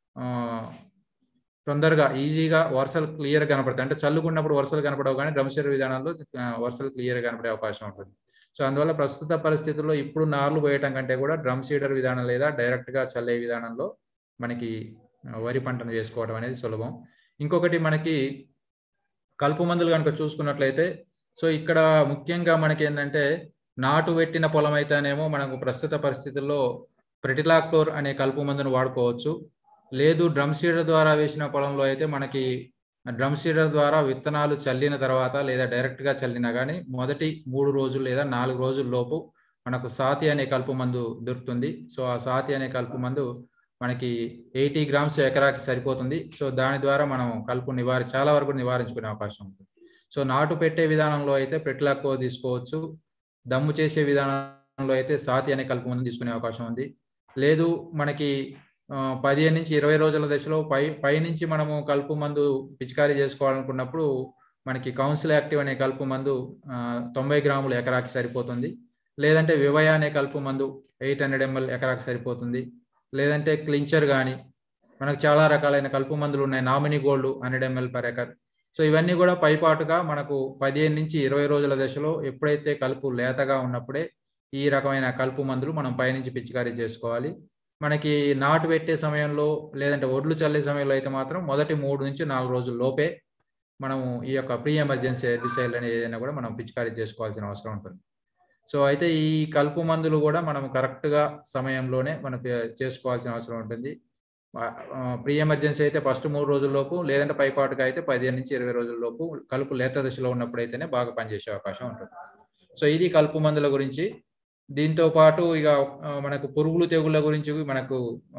తొందరగా ఈజీగా వరుసలు క్లియర్ కనపడతాయి. అంటే చల్లుకున్నప్పుడు వరుసలు కనపడవు కానీ డ్రమ్ సీడర్ విధానంలో వరుసలు క్లియర్ కనపడే అవకాశం ఉంటుంది. సో అందువల్ల ప్రస్తుత పరిస్థితుల్లో ఇప్పుడు నార్లు పోయటం కంటే కూడా డ్రమ్ సీడర్ విధానం లేదా డైరెక్ట్గా చల్లే విధానంలో మనకి వరి పంటను చేసుకోవడం అనేది సులభం. ఇంకొకటి మనకి కలుపు మందులు కనుక చూసుకున్నట్లయితే సో ఇక్కడ ముఖ్యంగా మనకి ఏంటంటే నాటు పెట్టిన పొలం అయితేనేమో మనకు ప్రస్తుత పరిస్థితుల్లో ప్రెటిలాక్టోర్ అనే కలుపు మందును వాడుకోవచ్చు. లేదు డ్రమ్ సీడర్ ద్వారా వేసిన పొలంలో అయితే మనకి డ్రమ్ సీడర్ ద్వారా విత్తనాలు చల్లిన తర్వాత లేదా డైరెక్ట్గా చల్లినా కానీ మొదటి 3 రోజులు లేదా 4 రోజుల లోపు మనకు సాతి అనే కలుపు మందు దొరుకుతుంది. సో ఆ సాతి అనే కలుపు మందు మనకి 80 గ్రామ్స్ ఎకరాకి సరిపోతుంది. సో దాని ద్వారా మనం కలుపు చాలా వరకు నివారించుకునే అవకాశం ఉంటుంది. సో నాటు పెట్టే విధానంలో అయితే ప్రెటిలాక్టోర్ తీసుకోవచ్చు. దమ్ము చేసే విధానంలో అయితే సాతి అనే కలుపు మందు తీసుకునే అవకాశం ఉంది. లేదు మనకి 15 నుంచి 20 రోజుల దశలో పై నుంచి మనము కలుపు మందు పిచికారీ చేసుకోవాలనుకున్నప్పుడు మనకి కౌన్సిల్ యాక్టివ్ అనే కలుపు మందు 90 గ్రాములు ఎకరాకి సరిపోతుంది. లేదంటే వివయ అనే కలుపు మందు 800 ml ఎకరాకి సరిపోతుంది. లేదంటే క్లించర్ కానీ మనకు చాలా రకాలైన కలుపు మందులు ఉన్నాయి. Nominee Gold 100 ml per acre. So ఇవన్నీ కూడా పైపాటుగా మనకు 15 నుంచి 20 రోజుల దశలో ఎప్పుడైతే కలుపు లేతగా ఉన్నప్పుడే ఈ రకమైన కలుపు మందులు మనం పైనుంచి పిచికారీ చేసుకోవాలి. మనకి నాటు పెట్టే సమయంలో లేదంటే ఒడ్లు చల్లే సమయంలో అయితే మాత్రం మొదటి 3 నుంచి 4 రోజుల లోపే మనము ఈ యొక్క ప్రీ ఎమర్జెన్సీ హెర్బిసైడ్ అనేది ఏదైనా కూడా మనం పిచికారీ చేసుకోవాల్సిన అవసరం ఉంటుంది. సో అయితే ఈ కలుపు మందులు కూడా మనం కరెక్ట్గా సమయంలోనే మనం చేసుకోవాల్సిన అవసరం ఉంటుంది. ప్రీ ఎమర్జెన్సీ అయితే ఫస్ట్ 3 రోజుల లోపు, లేదంటే పైపాటుగా అయితే 15 నుంచి 20 రోజుల లోపు కలుపు లేత దశలో ఉన్నప్పుడు అయితేనే బాగా పనిచేసే అవకాశం ఉంటుంది. సో ఇది కలుపు మందుల గురించి. దీంతో పాటు ఇక మనకు పురుగులు తెగుళ్ళ గురించి మనకు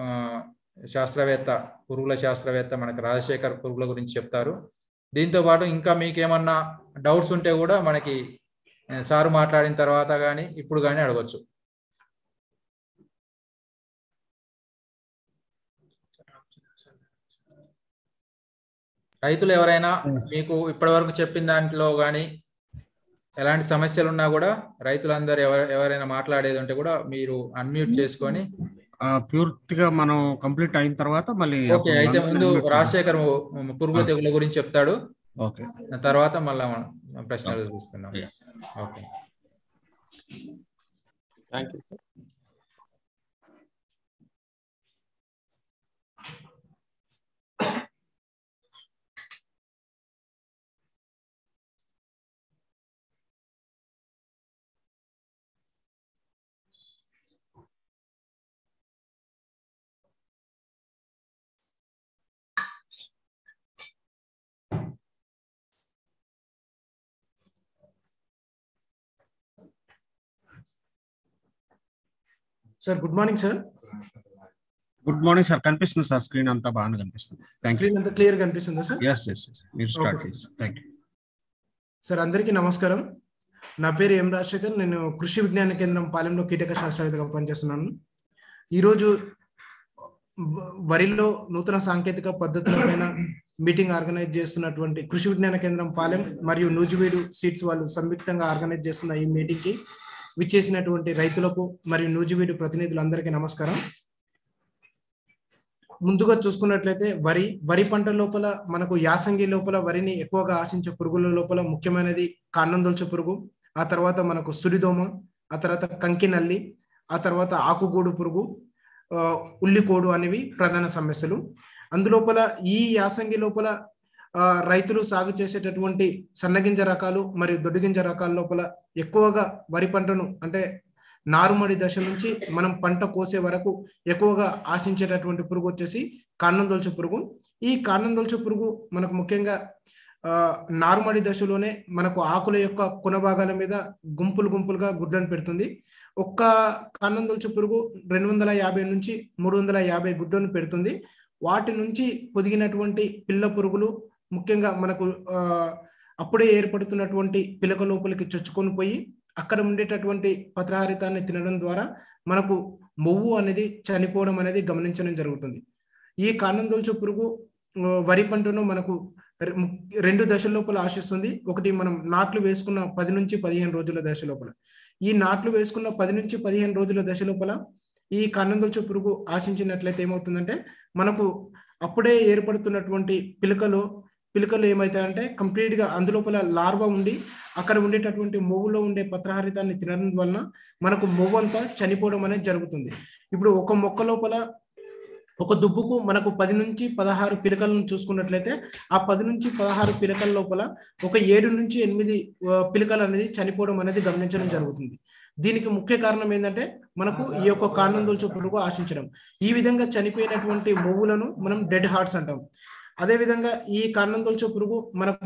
పురుగుల శాస్త్రవేత్త మనకు రాజశేఖర్ పురుగుల గురించి చెప్తారు. దీంతో పాటు ఇంకా మీకేమన్నా డౌట్స్ ఉంటే కూడా మనకి సారు మాట్లాడిన తర్వాత కానీ ఇప్పుడు కానీ అడగచ్చు. రైతులు ఎవరైనా మీకు ఇప్పటివరకు చెప్పిన దాంట్లో కానీ ఎలాంటి సమస్యలు ఉన్నా కూడా రైతులందరూ ఎవరైనా మాట్లాడేది ఉంటే కూడా మీరు అన్మ్యూట్ చేసుకొని పూర్తిగా మనం కంప్లీట్ అయిన తర్వాత మళ్ళీ ఓకే. అయితే ముందు రాజశేఖర్ పురుగుల తెగుల గురించి చెప్తాడు. ఓకే, తర్వాత మళ్ళీ మనం ప్రశ్నలు చూసుకుందాం. Okay, thank you. Sir good morning sir. Good morning sir. కనిపిస్తుంది సార్, స్క్రీన్ అంతా బాగా కనిపిస్తుంది. స్క్రీన్ అంతా క్లియర్ కనిపిస్తుందా సార్? yes మీరు స్టార్ట్ చేయండి. Thank you sir. అందరికీ నమస్కారం. నా పేరు ఎం రాజశేఖర్. నేను కృషి విజ్ఞాన కేంద్రం పాలెంలో కీటక శాస్త్రవేత్తగా పనిచేస్తున్నాను. ఈరోజు వరిలో నూతన సాంకేతిక పద్ధతులపైన మీటింగ్ ఆర్గనైజ్ చేస్తున్నటువంటి కృషి విజ్ఞాన కేంద్రం పాలెం మరియు నూజివీడు సీడ్స్ వాళ్ళు సంయుక్తంగా ఆర్గనైజ్ చేస్తున్న ఈ మీటింగ్ కి విచ్చేసినటువంటి రైతులకు మరియు నూజివీడు ప్రతినిధులందరికీ నమస్కారం. ముందుగా చూసుకున్నట్లయితే వరి పంట లోపల మనకు యాసంగి లోపల వరిని ఎక్కువగా ఆశించే పురుగుల లోపల ముఖ్యమైనది కాండందొల్చ పురుగు, ఆ తర్వాత మనకు సుడిదోమ, ఆ తర్వాత కంకి నల్లి, ఆ తర్వాత ఆకుగూడు పురుగు, ఉల్లికోడు అనేవి ప్రధాన సమస్యలు. అందులోపల ఈ యాసంగి లోపల రైతులు సాగు చేసేటటువంటి సన్నగింజ రకాలు మరియు దొడ్డుగింజ రకాల లోపల ఎక్కువగా వరి పంటను అంటే నారుమడి దశ నుంచి మనం పంట కోసే వరకు ఎక్కువగా ఆశించేటటువంటి పురుగు వచ్చేసి కాండం దొల్చు పురుగు. ఈ కాండం దొల్చు పురుగు మనకు ముఖ్యంగా నారుమడి దశలోనే మనకు ఆకుల యొక్క కొన భాగాల మీద గుంపులుగా గుడ్లను పెడుతుంది. ఒక్క కాండం దొల్చు పురుగు 250 నుంచి 350 గుడ్లను పెడుతుంది. వాటి నుంచి పొదిగినటువంటి పిల్ల పురుగులు ముఖ్యంగా మనకు అప్పుడే ఏర్పడుతున్నటువంటి పిలక లోపలికి చొచ్చుకొని పోయి అక్కడ ఉండేటటువంటి పత్రహారితాన్ని తినడం ద్వారా మనకు మొవ్వు అనేది చనిపోవడం అనేది గమనించడం జరుగుతుంది. ఈ కాండం దొల్చు పురుగు వరి పంటను మనకు 2 దశల లోపల ఆశిస్తుంది. ఒకటి మనం నాట్లు వేసుకున్న 10 నుంచి 15 రోజుల దశ లోపల. ఈ నాట్లు వేసుకున్న 10 నుంచి 15 రోజుల దశ లోపల ఈ కాండం దొల్చు పురుగు ఆశించినట్లయితే ఏమవుతుందంటే మనకు అప్పుడే ఏర్పడుతున్నటువంటి పిలకలు ఏమవుతాయంటే కంప్లీట్ గా అందులోపల లార్వా ఉండి అక్కడ ఉండేటటువంటి మొవ్వులో ఉండే పత్రహారితాన్ని తినడం వలన మనకు మొవ్వు అంతా చనిపోవడం అనేది జరుగుతుంది. ఇప్పుడు ఒక మొక్క లోపల ఒక దుబ్బుకు మనకు 10 నుంచి 16 పిలకలను చూసుకున్నట్లయితే ఆ 10 నుంచి 16 పిలకల లోపల ఒక 7 నుంచి 8 పిలకలు అనేది చనిపోవడం అనేది గమనించడం జరుగుతుంది. దీనికి ముఖ్య కారణం ఏంటంటే మనకు ఈ యొక్క కాండం దొల్చు పురుగు ఆశించడం. ఈ విధంగా చనిపోయినటువంటి మొవ్వులను మనం డెడ్ హార్ట్స్ అంటాం. అదే విధంగా ఈ కాండం దొల్చు పురుగు మనకు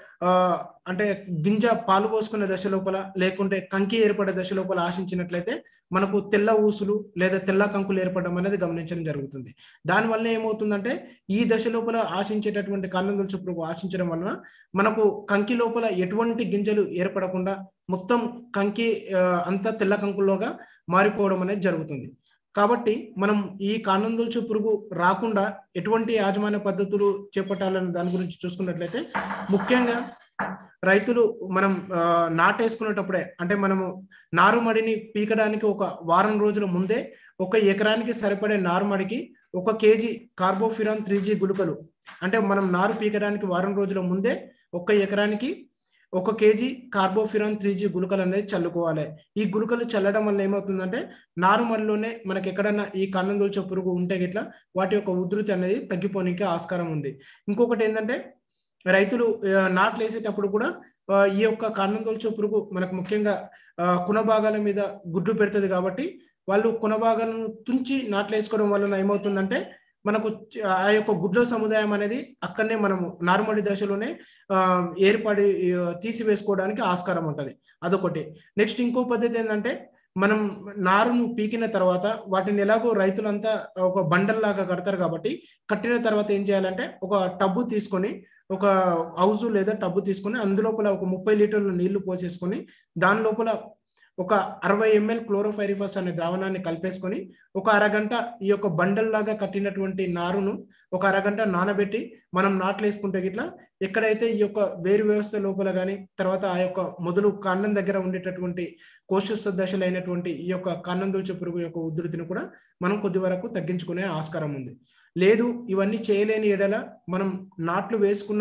అంటే గింజ పాలు పోసుకునే దశ లోపల లేకుంటే కంకి ఏర్పడే దశ లోపల ఆశించినట్లయితే మనకు తెల్ల ఊసులు లేదా తెల్ల కంకులు ఏర్పడడం అనేది గమనించడం జరుగుతుంది. దానివల్ల ఏమవుతుందంటే ఈ దశ లోపల ఆశించేటటువంటి కాండం దొల్చు పురుగు ఆశించడం వలన మనకు కంకి లోపల ఎటువంటి గింజలు ఏర్పడకుండా మొత్తం కంకి అంతా తెల్ల కంకుల్లోగా మారిపోవడం అనేది జరుగుతుంది. కాబట్టి మనం ఈ కాండం దొల్చు పురుగు రాకుండా ఎటువంటి యాజమాన్య పద్ధతులు చేపట్టాలని దాని గురించి చూసుకున్నట్లయితే ముఖ్యంగా రైతులు మనం నాటేసుకునేటప్పుడే అంటే మనము నారుమడిని పీకడానికి ఒక వారం రోజుల ముందే 1 ఎకరానికి సరిపడే నారుమడికి 1 కేజీ కార్బోఫిరాన్ 3G గుళికలు అంటే మనం నారు పీకడానికి వారం రోజుల ముందే 1 ఎకరానికి 1 కేజీ కార్బోఫిరాన్ 3G గుళికలు అనేది చల్లుకోవాలి. ఈ గుళికలు చల్లడం వల్ల ఏమవుతుందంటే నారుమడిలోనే మనకి ఎక్కడన్నా ఈ కాండం దొల్చు పురుగు ఉంటే గిట్లా వాటి యొక్క ఉధృతి అనేది తగ్గిపోనికి ఆస్కారం ఉంది. ఇంకొకటి ఏంటంటే రైతులు నాట్లు వేసేటప్పుడు కూడా ఈ యొక్క కాండం దొల్చు పురుగు మనకు ముఖ్యంగా కున భాగాల మీద గుడ్లు పెడుతుంది. కాబట్టి వాళ్ళు కున భాగాలను తుంచి నాట్లు వేసుకోవడం వలన ఏమవుతుందంటే మనకు ఆ యొక్క గుడ్ల సముదాయం అనేది అక్కడనే మనము నార్మల్ దశలోనే ఏర్పడి తీసివేసుకోవడానికి ఆస్కారం ఉంటుంది. అదొకటి. నెక్స్ట్ ఇంకో పద్ధతి ఏంటంటే మనం నారును పీకిన తర్వాత వాటిని ఎలాగో రైతులంతా ఒక బండల్లాగా కడతారు కాబట్టి కట్టిన తర్వాత ఏం చేయాలంటే ఒక టబ్బు తీసుకొని ఒక హౌస్ లేదా టబ్బు తీసుకొని అందులోపల ఒక 30 లీటర్ల నీళ్లు పోసేసుకొని దాని లోపల ఒక 60 ml క్లోరోఫైరిఫస్ అనే ద్రావణాన్ని కలిపేసుకొని ఒక అరగంట ఈ యొక్క బండల్ లాగా కట్టినటువంటి నారును ఒక అరగంట నానబెట్టి మనం నాట్లు వేసుకుంటే గిట్లా ఎక్కడైతే ఈ యొక్క వేరు వ్యవస్థ లోపల కానీ తర్వాత ఆ యొక్క మొదలు కాండం దగ్గర ఉండేటటువంటి కోశస్థ దశలు అయినటువంటి ఈ యొక్క కాండం దొల్చు పురుగు యొక్క ఉధృతిని కూడా మనం కొద్ది వరకు తగ్గించుకునే ఆస్కారం ఉంది. లేదు ఇవన్నీ చేయలేని ఎడల మనం నాట్లు వేసుకున్న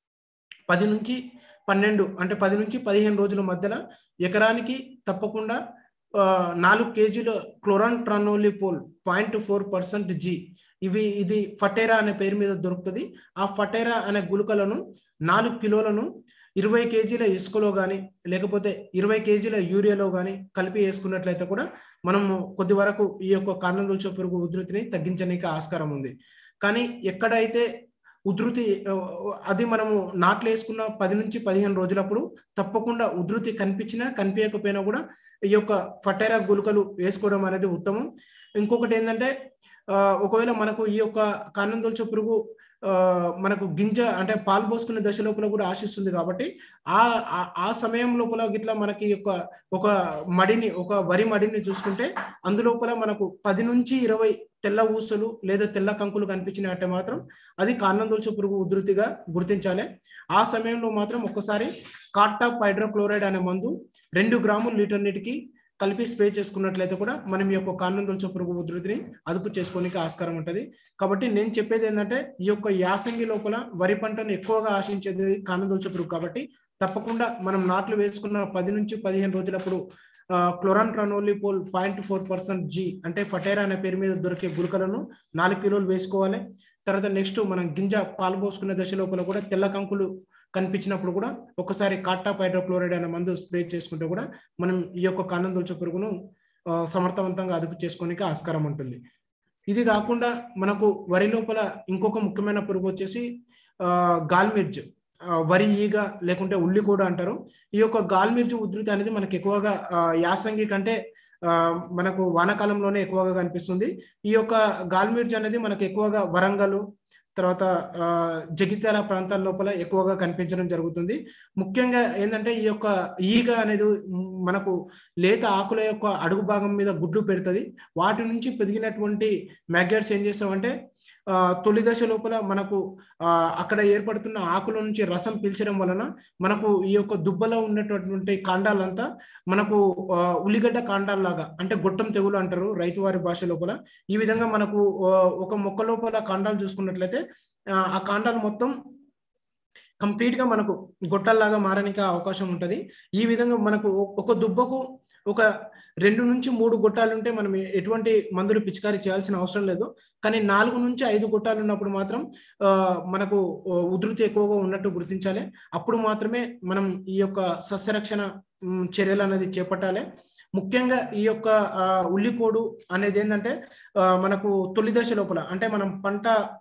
10 నుంచి 12 అంటే 10 నుంచి 15 రోజుల మధ్యలో ఎకరానికి తప్పకుండా 4 కేజీల క్లోరాంట్రానోలిపోల్ 0.4% G ఇది ఫటేరా అనే పేరు మీద దొరుకుతుంది. ఆ ఫటేరా అనే గుళికలను 4 కిలోలను 20 కేజీల ఇసుకలో కానీ లేకపోతే 20 కేజీల యూరియాలో కానీ కలిపి వేసుకున్నట్లయితే కూడా మనము కొద్ది వరకు ఈ యొక్క కాండం దొల్చు పురుగు ఉధృతిని తగ్గించడానికి ఆస్కారం ఉంది. కానీ ఎక్కడైతే ఉధృతి అది మనము నాట్లు వేసుకున్న 10 నుంచి 15 రోజులప్పుడు తప్పకుండా ఉధృతి కనిపించినా కనిపించకపోయినా కూడా ఈ యొక్క ఫటేరా గుళికలు వేసుకోవడం అనేది ఉత్తమం. ఇంకొకటి ఏంటంటే ఒకవేళ మనకు ఈ యొక్క కాండం దొల్చు పురుగు మనకు గింజ అంటే పాలు పోసుకునే దశ లోపల కూడా ఆశిస్తుంది కాబట్టి ఆ సమయం లోపల గిట్లా మనకి ఒక వరి మడిని చూసుకుంటే అందులోపల మనకు 10 నుంచి 20 తెల్ల ఊసలు లేదా తెల్ల కంకులు కనిపించినట్టే మాత్రం అది కాండం దొల్చు పురుగు ఉధృతిగా గుర్తించాలి. ఆ సమయంలో మాత్రం ఒక్కసారి కార్టాప్ హైడ్రోక్లోరైడ్ అనే మందు 2 గ్రాములు లీటర్ నీటికి కలిపి స్ప్రే చేసుకున్నట్లయితే కూడా మనం ఈ యొక్క కాండం దొల్చు పురుగు ఉధృతిని అదుపు చేసుకోనికి ఆస్కారం ఉంటుంది. కాబట్టి నేను చెప్పేది ఏంటంటే ఈ యొక్క యాసంగి లోపల వరి పంటను ఎక్కువగా ఆశించేది కాండం దొల్చు పురుగు కాబట్టి తప్పకుండా మనం నాట్లు వేసుకున్న 10 నుంచి 15 రోజులప్పుడు క్లోరాంట్రానోలిపోల్ 0.4% G అంటే ఫటేరా అనే పేరు మీద దొరికే గుళికలను 4 కిలోలు వేసుకోవాలి. తర్వాత నెక్స్ట్ మనం గింజ పాలు పోసుకునే దశ లోపల కూడా తెల్ల కంకులు కనిపించినప్పుడు కూడా ఒకసారి కార్టాప్ హైడ్రోక్లోరైడ్ అనే మందు స్ప్రే చేసుకుంటే కూడా మనం ఈ యొక్క కాండం తొలుచు పురుగును సమర్థవంతంగా అదుపు చేసుకోనికి ఆస్కారం ఉంటుంది. ఇది కాకుండా మనకు వరి లోపల ఇంకొక ముఖ్యమైన పురుగు వచ్చేసి గాల్మిర్జ్, వరి ఈగ లేకుంటే ఉల్లి కూడా అంటారు. ఈ యొక్క గాల్మిర్జ్ ఉధృతి అనేది మనకి ఎక్కువగా యాసంగి కంటే మనకు వానాకాలంలోనే ఎక్కువగా కనిపిస్తుంది. ఈ యొక్క గాల్మిర్జ్ అనేది మనకు ఎక్కువగా వరంగల్ తర్వాత జగిత్యాల ప్రాంతాల లోపల ఎక్కువగా కనిపించడం జరుగుతుంది. ముఖ్యంగా ఏంటంటే ఈ యొక్క ఈగ అనేది మనకు లేత ఆకుల యొక్క అడుగు భాగం మీద గుడ్లు పెడుతుంది. వాటి నుంచి పెరిగినటువంటి మ్యాగ్యాట్స్ ఏం చేస్తామంటే తొలి దశ లోపల మనకు అక్కడ ఏర్పడుతున్న ఆకుల నుంచి రసం పీల్చడం వలన మనకు ఈ యొక్క దుబ్బలో ఉన్నటువంటి కాండాలంతా మనకు ఉల్లిగడ్డ కాండాల్లాగా, అంటే గొట్టం తెగులు అంటారు రైతు వారి భాష లోపల. ఈ విధంగా మనకు ఒక మొక్క లోపల కాండాలు చూసుకున్నట్లయితే ఆ కాండాలు మొత్తం కంప్లీట్ గా మనకు గొట్టల్లాగా మారడానికి అవకాశం ఉంటది. ఈ విధంగా మనకు ఒక దుబ్బకు ఒక 2 నుంచి 3 గొట్టాలు ఉంటే మనం ఎటువంటి మందులు పిచికారీ చేయాల్సిన అవసరం లేదు. కానీ 4 నుంచి 5 గొట్టాలు ఉన్నప్పుడు మాత్రం మనకు ఉధృతి ఎక్కువగా ఉన్నట్టు గుర్తించాలి. అప్పుడు మాత్రమే మనం ఈ యొక్క సస్యరక్షణ చర్యలు అనేది చేపట్టాలి. ముఖ్యంగా ఈ యొక్క ఉల్లికోడు అనేది ఏంటంటే మనకు తొలి దశ లోపల, అంటే మనం పంట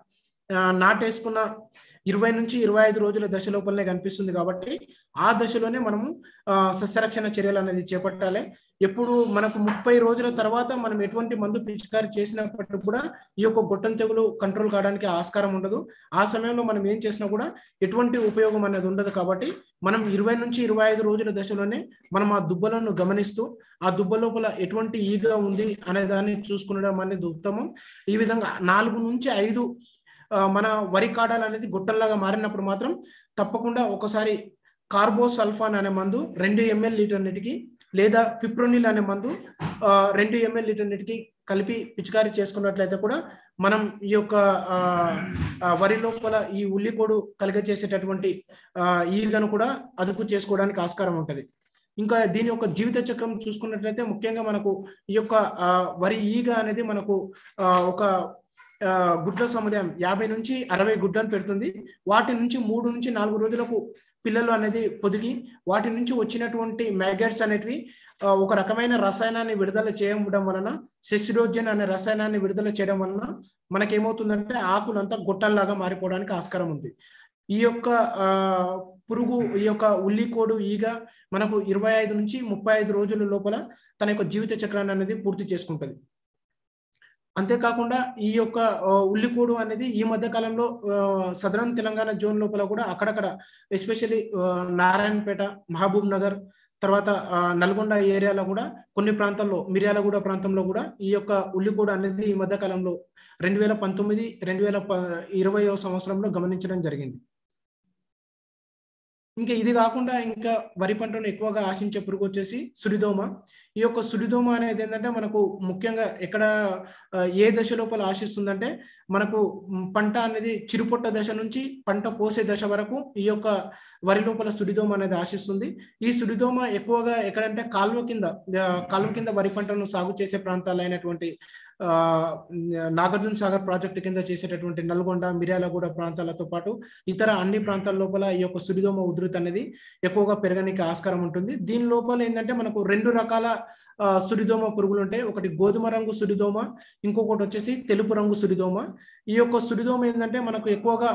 నాటేసుకున్న 20 నుంచి 25 రోజుల దశ లోపలనే కనిపిస్తుంది. కాబట్టి ఆ దశలోనే మనము సస్యరక్షణ చర్యలు అనేది చేపట్టాలి. ఎప్పుడు మనకు 30 రోజుల తర్వాత మనం ఎటువంటి మందు పిచికారీ చేసినప్పటికీ కూడా ఈ యొక్క గొట్టం తెగులు కంట్రోల్ కావడానికి ఆస్కారం ఉండదు. ఆ సమయంలో మనం ఏం చేసినా కూడా ఎటువంటి ఉపయోగం అనేది ఉండదు. కాబట్టి మనం 20 నుంచి 25 రోజుల దశలోనే మనం ఆ దుబ్బలను గమనిస్తూ ఆ దుబ్బ లోపల ఎటువంటి ఈగ ఉంది అనే దాన్ని చూసుకునడం అనేది ఉత్తమం. ఈ విధంగా 4 నుంచి 5 మన వరి కాడాలు అనేది గుట్టల్లాగా మారినప్పుడు మాత్రం తప్పకుండా ఒకసారి కార్బోసల్ఫాన్ అనే మందు 2 ml లీటర్ నీటికి లేదా ఫిప్రోనిల్ అనే మందు 2 ml లీటర్ నీటికి కలిపి పిచికారీ చేసుకున్నట్లయితే కూడా మనం ఈ యొక్క వరి లోపల ఈ ఉల్లికోడు కలిగజేసేటటువంటి ఈగను కూడా అదుపు చేసుకోవడానికి ఆస్కారం ఉంటుంది. ఇంకా దీని యొక్క జీవిత చక్రం చూసుకున్నట్లయితే ముఖ్యంగా మనకు ఈ యొక్క వరి ఈగ అనేది మనకు ఒక గుడ్ల సముదాయం 50 నుంచి 60 గుడ్లను పెడుతుంది. వాటి నుంచి 3 నుంచి 4 రోజులకు పిల్లలు అనేది పొదిగి వాటి నుంచి వచ్చినటువంటి మ్యాగట్స్ అనేటివి ఒక రకమైన రసాయనాన్ని విడుదల చేయడం వలన, సెసిడోజన్ అనే రసాయనాన్ని విడుదల చేయడం వలన మనకేమవుతుందంటే ఆకులంతా గొట్టల్లాగా మారిపోవడానికి ఆస్కారం ఉంది. ఈ యొక్క పురుగు, ఈ యొక్క ఉల్లికోడు ఈగ మనకు 25 నుంచి 35 రోజుల లోపల తన యొక్క జీవిత చక్రాన్ని అనేది పూర్తి చేసుకుంటుంది. అంతేకాకుండా ఈ యొక్క ఉల్లికోడు అనేది ఈ మధ్య కాలంలో సదరన్ తెలంగాణ జోన్ లోపల కూడా అక్కడక్కడ ఎస్పెషల్లీ నారాయణపేట, మహబూబ్ నగర్, తర్వాత నల్గొండ ఏరియాలో కూడా కొన్ని ప్రాంతాల్లో, మిర్యాలగూడ ప్రాంతంలో కూడా ఈ యొక్క ఉల్లికోడు అనేది ఈ మధ్య కాలంలో 2019, 2020 సంవత్సరంలో గమనించడం జరిగింది. ఇంకా ఇది కాకుండా ఇంకా వరి పంటను ఎక్కువగా ఆశించే పురుగు వచ్చేసి సుడిదోమ. ఈ యొక్క సుడిదోమ అనేది ఏంటంటే మనకు ముఖ్యంగా ఎక్కడ ఏ దశ లోపల ఆశిస్తుందంటే మనకు పంట అనేది చిరుపొట్ట దశ నుంచి పంట కోసే దశ వరకు ఈ యొక్క వరి లోపల సుడిదోమ అనేది ఆశిస్తుంది. ఈ సుడిదోమ ఎక్కువగా ఎక్కడంటే కాలువ కింద వరి పంటను సాగు చేసే ప్రాంతాలైనటువంటి నాగార్జున సాగర్ ప్రాజెక్టు కింద చేసేటటువంటి నల్గొండ, మిర్యాలగూడ ప్రాంతాలతో పాటు ఇతర అన్ని ప్రాంతాల లోపల ఈ యొక్క సుడిదోమ ఉధృతి అనేది ఎక్కువగా పెరగడానికి ఆస్కారం ఉంటుంది. దీని లోపల ఏంటంటే మనకు 2 రకాల సుడిదోమ పురుగులు ఉంటాయి. ఒకటి గోధుమ రంగు సుడిదోమ, ఇంకొకటి వచ్చేసి తెలుపు రంగు సుడిదోమ. ఈ యొక్క సుడిదోమ ఏంటంటే మనకు ఎక్కువగా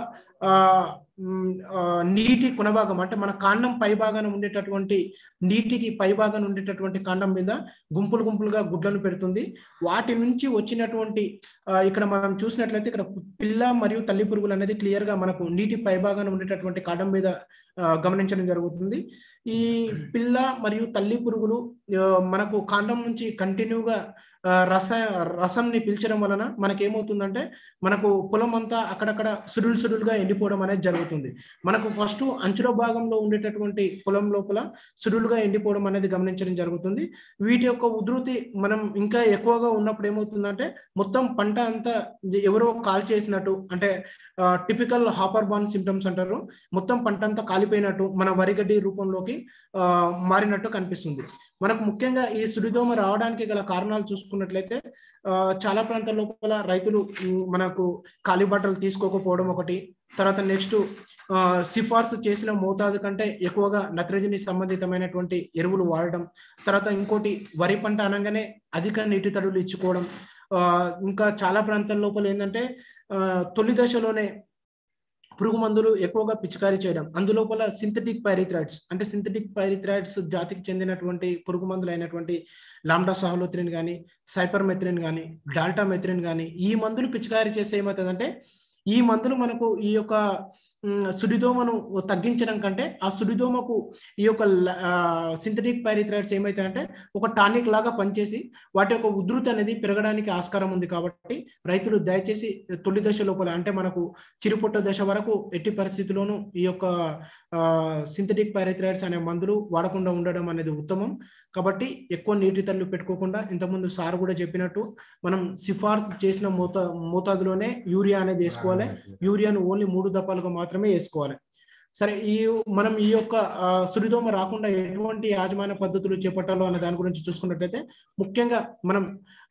నీటి కొనభాగం, అంటే మన కాండం పై భాగాన ఉండేటటువంటి నీటికి పై భాగాన ఉండేటటువంటి కాండం మీద గుంపులు గుంపులుగా గుడ్లను పెడుతుంది. వాటి నుంచి వచ్చినటువంటి ఇక్కడ మనం చూసినట్లయితే ఇక్కడ పిల్ల మరియు తల్లి పురుగులు అనేది క్లియర్ గా మనకు నీటి పై భాగాన ఉండేటటువంటి కాండం మీద గమనించడం జరుగుతుంది. ఈ పిల్ల మరియు తల్లి పురుగులు మనకు కాండం నుంచి కంటిన్యూగా రసంని పీల్చడం వలన మనకేమవుతుందంటే మనకు పొలం అంతా అక్కడక్కడ సుడులుగా ఎండిపోవడం అనేది జరుగుతుంది. మనకు ఫస్ట్ అంచుల భాగంలో ఉండేటటువంటి పొలం లోపల సుడులుగా ఎండిపోవడం అనేది గమనించడం జరుగుతుంది. వీటి యొక్క ఉధృతి మనం ఇంకా ఎక్కువగా ఉన్నప్పుడు ఏమవుతుందంటే మొత్తం పంట అంతా ఎవరో కాల్ చేసినట్టు, అంటే టిపికల్ హాపర్ బాన్ సిమ్టమ్స్ అంటారు. మొత్తం పంట అంతా కాలిపోయినట్టు మన వరిగడ్డి రూపంలోకి దోమకి మారినట్టు కనిపిస్తుంది. మనకు ముఖ్యంగా ఈ సుడిదోమ రావడానికి గల కారణాలు చూసుకున్నట్లయితే చాలా ప్రాంతాల లోపల రైతులు మనకు ఖాళీ బట్టలు తీసుకోకపోవడం ఒకటి, తర్వాత నెక్స్ట్ సిఫార్సు చేసిన మోతాదు కంటే ఎక్కువగా నత్రజని సంబంధితమైనటువంటి ఎరువులు వాడడం, తర్వాత ఇంకోటి వరి పంట అనగానే అధిక నీటి తడులు ఇచ్చుకోవడం, ఇంకా చాలా ప్రాంతాల లోపల ఏంటంటే తొలి దశలోనే పురుగు మందులు ఎక్కువగా పిచికారీ చేయడం, అందులోపల సింథటిక్ పైరిథ్రాయిడ్స్ అంటే సింథటిక్ పైరిథ్రాయిడ్స్ జాతికి చెందినటువంటి పురుగు మందులు అయినటువంటి లాంబ్డా సహలోత్రిన్ కానీ, సైపర్మెథ్రిన్ కానీ, డాల్టామెథ్రిన్ కానీ ఈ మందులు పిచికారీ చేస్తే ఏమవుతుందంటే ఈ మందులు మనకు ఈ యొక్క సుడిదోమను తగ్గించడం కంటే ఆ సుడిదోమకు ఈ యొక్క సింథటిక్ పైరిథ్రాయిడ్స్ ఏమైతాయంటే ఒక టానిక్ లాగా పనిచేసి వాటి యొక్క ఉధృతి అనేది పెరగడానికి ఆస్కారం ఉంది. కాబట్టి రైతులు దయచేసి తొలి దశ లోపల అంటే మనకు చిరుపొట్ట దశ వరకు ఎట్టి పరిస్థితుల్లోనూ ఈ యొక్క సింథటిక్ పైరిథ్రాయిడ్స్ అనే మందులు వాడకుండా ఉండడం అనేది ఉత్తమం. కాబట్టి ఎక్కువ నీటి తల్లు పెట్టుకోకుండా ఇంతకుముందు సార్ కూడా చెప్పినట్టు మనం సిఫార్సు చేసిన మోతాదులోనే యూరియా అనేది వేసుకోవాలి. యూరియాను ఓన్లీ 3 దఫాలుగా మాత్రమే వేసుకోవాలి. సరే, మనం ఈ యొక్క సుడిదోమ రాకుండా ఎటువంటి యాజమాన్య పద్ధతులు చేపట్టాలో అనే దాని గురించి చూసుకున్నట్లయితే ముఖ్యంగా మనం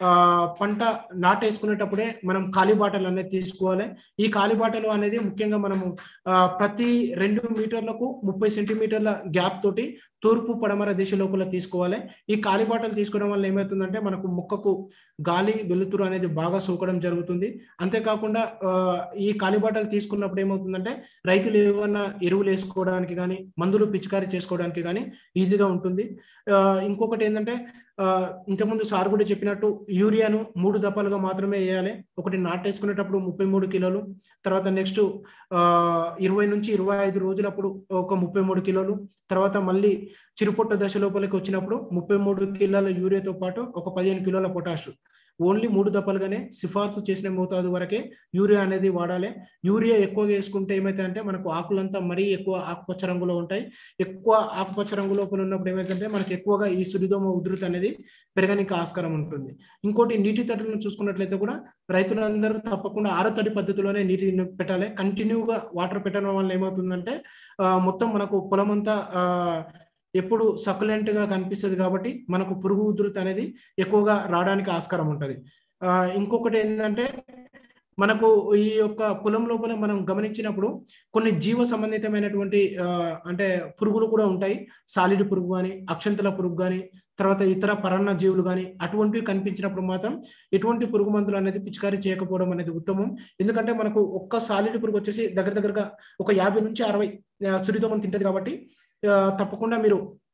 పంట నాటేసుకునేటప్పుడే మనం ఖాళీ బాటలు అనేది తీసుకోవాలి. ఈ ఖాళీ బాటలు అనేది ముఖ్యంగా మనము ప్రతి 2 మీటర్లకు 30 సెంటీమీటర్ల గ్యాప్ తోటి తూర్పు పడమర దిశ లోపల తీసుకోవాలి. ఈ ఖాళీ బాటలు తీసుకోవడం వల్ల ఏమవుతుందంటే మనకు మొక్కకు గాలి వెలుతురు అనేది బాగా సోకడం జరుగుతుంది. అంతేకాకుండా ఈ ఖాళీ బాటలు తీసుకున్నప్పుడు ఏమవుతుందంటే రైతులు ఏమన్నా ఎరువులు వేసుకోవడానికి కానీ మందులు పిచికారీ చేసుకోవడానికి కానీ ఈజీగా ఉంటుంది. ఇంకొకటి ఏంటంటే ఇంతకుముందు సార్ కూడా చెప్పినట్టు యూరియాను 3 దఫాలుగా మాత్రమే వేయాలి. ఒకటి నాటేసుకునేటప్పుడు 33 కిలోలు, తర్వాత నెక్స్ట్ 20 నుంచి 25 రోజులప్పుడు ఒక 33 కిలోలు, తర్వాత మళ్ళీ చిరుపొట్ట దశ లోపలికి వచ్చినప్పుడు 33 కిలోల యూరియాతో పాటు ఒక 15 కిలోల పొటాష్. ఓన్లీ 3 దఫాలుగానే సిఫార్సు చేసిన మోతాదు వరకే యూరియా అనేది వాడాలి. యూరియా ఎక్కువగా వేసుకుంటే ఏమైతే మనకు ఆకులంతా మరీ ఎక్కువ ఆకుపచ్చ రంగులో ఉంటాయి. ఎక్కువ ఆకుపచ్చ రంగు లోపల ఉన్నప్పుడు ఏమైతే మనకి ఎక్కువగా ఈ సుడిదోమ ఉధృతి అనేది పెరగడానికి ఆస్కారం ఉంటుంది. ఇంకోటి నీటి తడులను చూసుకున్నట్లయితే కూడా రైతులందరూ తప్పకుండా ఆరతడి పద్ధతిలోనే నీటిని పెట్టాలి. కంటిన్యూగా వాటర్ పెట్టడం వల్ల ఏమవుతుందంటే మొత్తం మనకు పొలం అంతా ఎప్పుడు సకులెంట్ గా కనిపిస్తుంది. కాబట్టి మనకు పురుగు ఉధృతి అనేది ఎక్కువగా రావడానికి ఆస్కారం ఉంటుంది. ఇంకొకటి ఏంటంటే మనకు ఈ యొక్క పొలం లోపల మనం గమనించినప్పుడు కొన్ని జీవ సంబంధితమైనటువంటి అంటే పురుగులు కూడా ఉంటాయి. సాలిడ్ పురుగు కానీ, అక్షంతల పురుగు కానీ, తర్వాత ఇతర పరాన్న జీవులు కానీ అటువంటివి కనిపించినప్పుడు మాత్రం ఎటువంటి పురుగు మందులు అనేది పిచికారీ చేయకపోవడం అనేది ఉత్తమం. ఎందుకంటే మనకు ఒక్క సాలిడ్ పురుగు వచ్చేసి దగ్గరగా ఒక 50 నుంచి 60 సుడిదోమను తింటది. కాబట్టి తప్పకుండా మీరు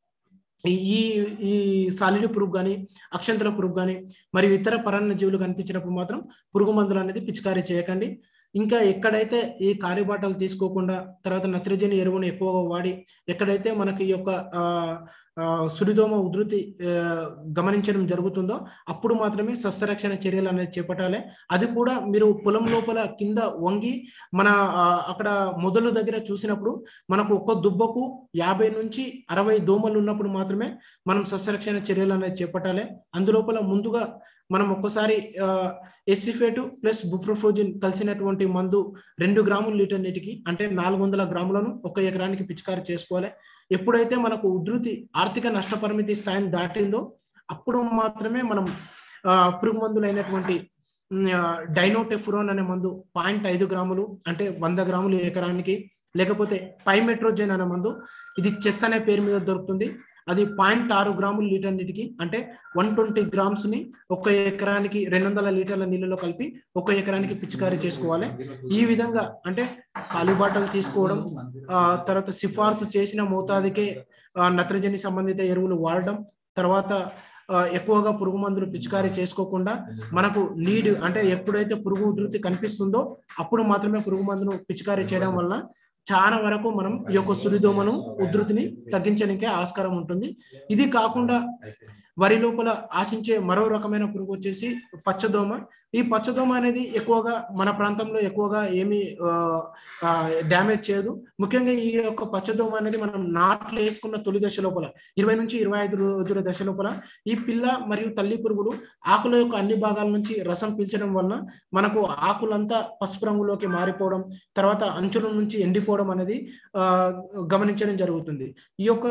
ఈ సాలిడ్ పురుగు కానీ, అక్షంతల పురుగు కానీ మరియు ఇతర పరాన్న జీవులు కనిపించినప్పుడు మాత్రం పురుగు మందులు అనేది పిచికారీ చేయకండి. ఇంకా ఎక్కడైతే ఈ ఖాళీ బాటలు తీసుకోకుండా తర్వాత నత్రజని ఎరువును ఎక్కువగా వాడి ఎక్కడైతే మనకి ఈ యొక్క సుడిదోమ ఉధృతి గమనించడం జరుగుతుందో అప్పుడు మాత్రమే సస్యరక్షణ చర్యలు అనేది చేపట్టాలి. అది కూడా మీరు పొలం లోపల కింద వంగి మన అక్కడ మొదలు దగ్గర చూసినప్పుడు మనకు ఒక్క దుబ్బకు 50 నుంచి 60 దోమలు ఉన్నప్పుడు మాత్రమే మనం సస్యరక్షణ చర్యలు అనేది చేపట్టాలి. అందులోపల ముందుగా మనం ఒక్కసారి ఎసిఫేటు ప్లస్ బుప్రోఫోజిన్ కలిసినటువంటి మందు 2 గ్రాముల లీటర్ నీటికి అంటే 400 గ్రాములను 1 ఎకరానికి పిచికారీ చేసుకోవాలి. ఎప్పుడైతే మనకు ఉధృతి ఆర్థిక నష్టపరిమితి స్థాయిని దాటిందో అప్పుడు మాత్రమే మనం పురుగు మందులు అయినటువంటి డైనోటెఫురోన్ అనే మందు 0.5 గ్రాములు అంటే 100 గ్రాములు ఎకరానికి, లేకపోతే పైమెట్రోజెన్ అనే మందు ఇది చెస్ అనే పేరు మీద దొరుకుతుంది. అది 0.6 గ్రాములు లీటర్ నీటికి అంటే 120 గ్రామ్స్ ని 1 ఎకరానికి 200 లీటర్ల నీళ్ళలో కలిపి 1 ఎకరానికి పిచికారీ చేసుకోవాలి. ఈ విధంగా అంటే ఖాళీ బాటలు తీసుకోవడం, తర్వాత సిఫార్సు చేసిన మోతాదుకే నత్రజని సంబంధిత ఎరువులు వాడడం, తర్వాత ఎక్కువగా పురుగు మందులు పిచికారీ చేసుకోకుండా మనకు నీడ్ అంటే ఎప్పుడైతే పురుగు ఉధృతి కనిపిస్తుందో అప్పుడు మాత్రమే పురుగు మందును పిచికారీ చేయడం వల్ల చాలా వరకు మనం ఈ యొక్క సుడిదోమను ఉధృతిని తగ్గించడానికే ఆస్కారం ఉంటుంది. ఇది కాకుండా వరి లోపల ఆశించే మరో రకమైన పురుగు వచ్చేసి పచ్చదోమ. ఈ పచ్చదోమ అనేది ఎక్కువగా మన ప్రాంతంలో ఎక్కువగా ఏమి డ్యామేజ్ చేయదు. ముఖ్యంగా ఈ యొక్క పచ్చదోమ అనేది మనం నాట్లు వేసుకున్న తొలి దశ లోపల 20 నుంచి 25 రోజుల దశ లోపల ఈ పిల్ల మరియు తల్లి పురుగులు ఆకుల యొక్క అన్ని భాగాల నుంచి రసం పీల్చడం వలన మనకు ఆకులంతా పసుపు రంగులోకి మారిపోవడం, తర్వాత అంచుల నుంచి ఎండిపోవడం అనేది గమనించడం జరుగుతుంది. ఈ యొక్క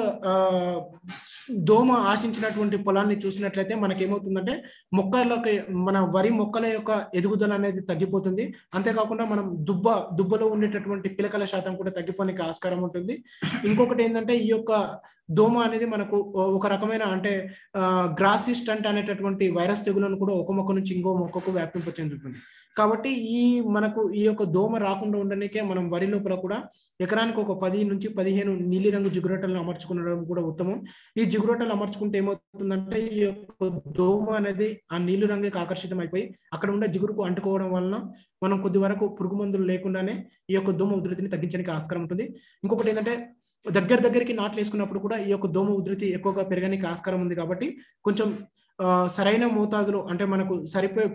దోమ ఆశించినటువంటి పొలాన్ని చూసినట్లయితే మనకేమవుతుందంటే మొక్కలకి మన వరి మొక్కల యొక్క ఎదుగుదల అనేది తగ్గిపోతుంది. అంతేకాకుండా మనం దుబ్బలో ఉండేటటువంటి పిలకల శాతం కూడా తగ్గిపోనికి ఆస్కారం ఉంటుంది. ఇంకొకటి ఏంటంటే ఈ యొక్క దోమ అనేది మనకు ఒక రకమైన అంటే గ్రాసిస్టంట్ అనేటటువంటి వైరస్ తెగులను కూడా ఒక మొక్క నుంచి ఇంకో మొక్కకు వ్యాపింప చెందుతుంది. కాబట్టి మనకు ఈ యొక్క దోమ రాకుండా ఉండడానికే మనం వరి లోపల కూడా ఎకరానికి ఒక 10 నుంచి 15 నీలిరంగు జిగురొట్టలను అమర్చుకునడం కూడా ఉత్తమం. ఈ జిగురొట్టలు అమర్చుకుంటే ఏమవుతుందంటే ఈ యొక్క దోమ అనేది ఆ నీలి రంగుకి ఆకర్షితం అయిపోయి అక్కడ ఉన్న జిగురుకు అంటుకోవడం వలన మనం కొద్ది వరకు పురుగు మందులు లేకుండానే ఈ యొక్క దోమ ఉధృతిని తగ్గించడానికి ఆస్కారం ఉంటుంది. ఇంకొకటి ఏంటంటే దగ్గరికి నాట్లు వేసుకున్నప్పుడు కూడా ఈ యొక్క దోమ ఉధృతి ఎక్కువగా పెరగడానికి ఆస్కారం ఉంది. కాబట్టి కొంచెం సరైన మోతాదులో అంటే మనకు సరిపోయే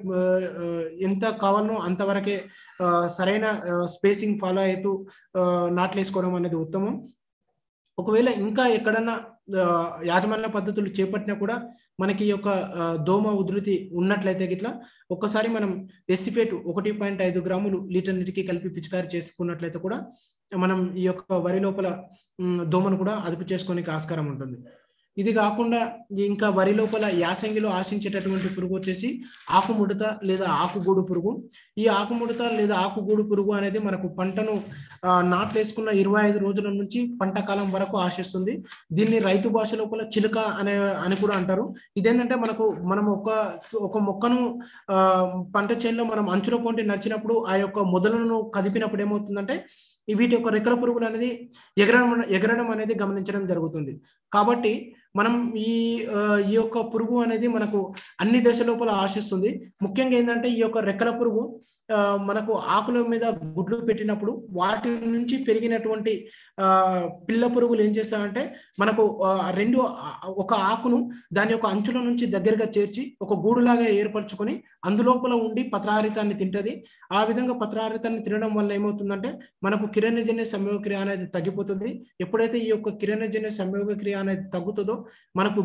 ఎంత కావాలనో అంతవరకే సరైన స్పేసింగ్ ఫాలో అవుతూ నాట్లు వేసుకోవడం అనేది ఉత్తమం. ఒకవేళ ఇంకా ఎక్కడన్నా యాజమాన్య పద్ధతులు చేపట్టినా కూడా మనకి ఈ యొక్క దోమ ఉధృతి ఉన్నట్లయితే గిట్లా ఒక్కసారి మనం ఎసిఫేట్ 1.5 గ్రాములు లీటర్ నీటికి కలిపి పిచికారి చేసుకున్నట్లయితే కూడా మనం ఈ యొక్క వరి లోపల దోమను కూడా అదుపు చేసుకోనికి ఆస్కారం ఉంటుంది. ఇది కాకుండా ఇంకా వరి లోపల యాసంగిలో ఆశించేటటువంటి పురుగు వచ్చేసి ఆకుముడత లేదా ఆకుగూడు పురుగు. ఈ ఆకుముడత లేదా ఆకుగూడు పురుగు అనేది మనకు పంటను నాట్లు వేసుకున్న 25 రోజుల నుంచి పంట కాలం వరకు ఆశిస్తుంది. దీన్ని రైతు భాష లోపల చిలుక అని కూడా అంటారు. ఇదేంటంటే మనం ఒక మొక్కను పంట చేనులో మనం అంచుల పొంటి నడిచినప్పుడు ఆ యొక్క మొదలను కదిపినప్పుడు ఏమవుతుందంటే వీటి యొక్క రెక్కల పురుగులు అనేది ఎగరడం అనేది గమనించడం జరుగుతుంది. కాబట్టి మనం ఈ యొక్క పురుగు అనేది మనకు అన్ని దశ లోపల ఆశిస్తుంది. ముఖ్యంగా ఏంటంటే ఈ యొక్క రెక్కల పురుగు మనకు ఆకుల మీద గుడ్లు పెట్టినప్పుడు వాటి నుంచి పెరిగినటువంటి పిల్ల పురుగులు ఏం చేస్తాయంటే మనకు ఒక ఆకును దాని యొక్క అంచుల నుంచి దగ్గరగా చేర్చి ఒక గూడులాగా ఏర్పరచుకొని అందులోపల ఉండి పత్రహారితాన్ని తింటది. ఆ విధంగా పత్రహారితాన్ని తినడం వల్ల ఏమవుతుందంటే మనకు కిరణజన్య సంయోగక్రియ అనేది తగ్గిపోతుంది. ఎప్పుడైతే ఈ యొక్క కిరణజన్య సంయోగక్రియ అనేది తగ్గుతుందో మనకు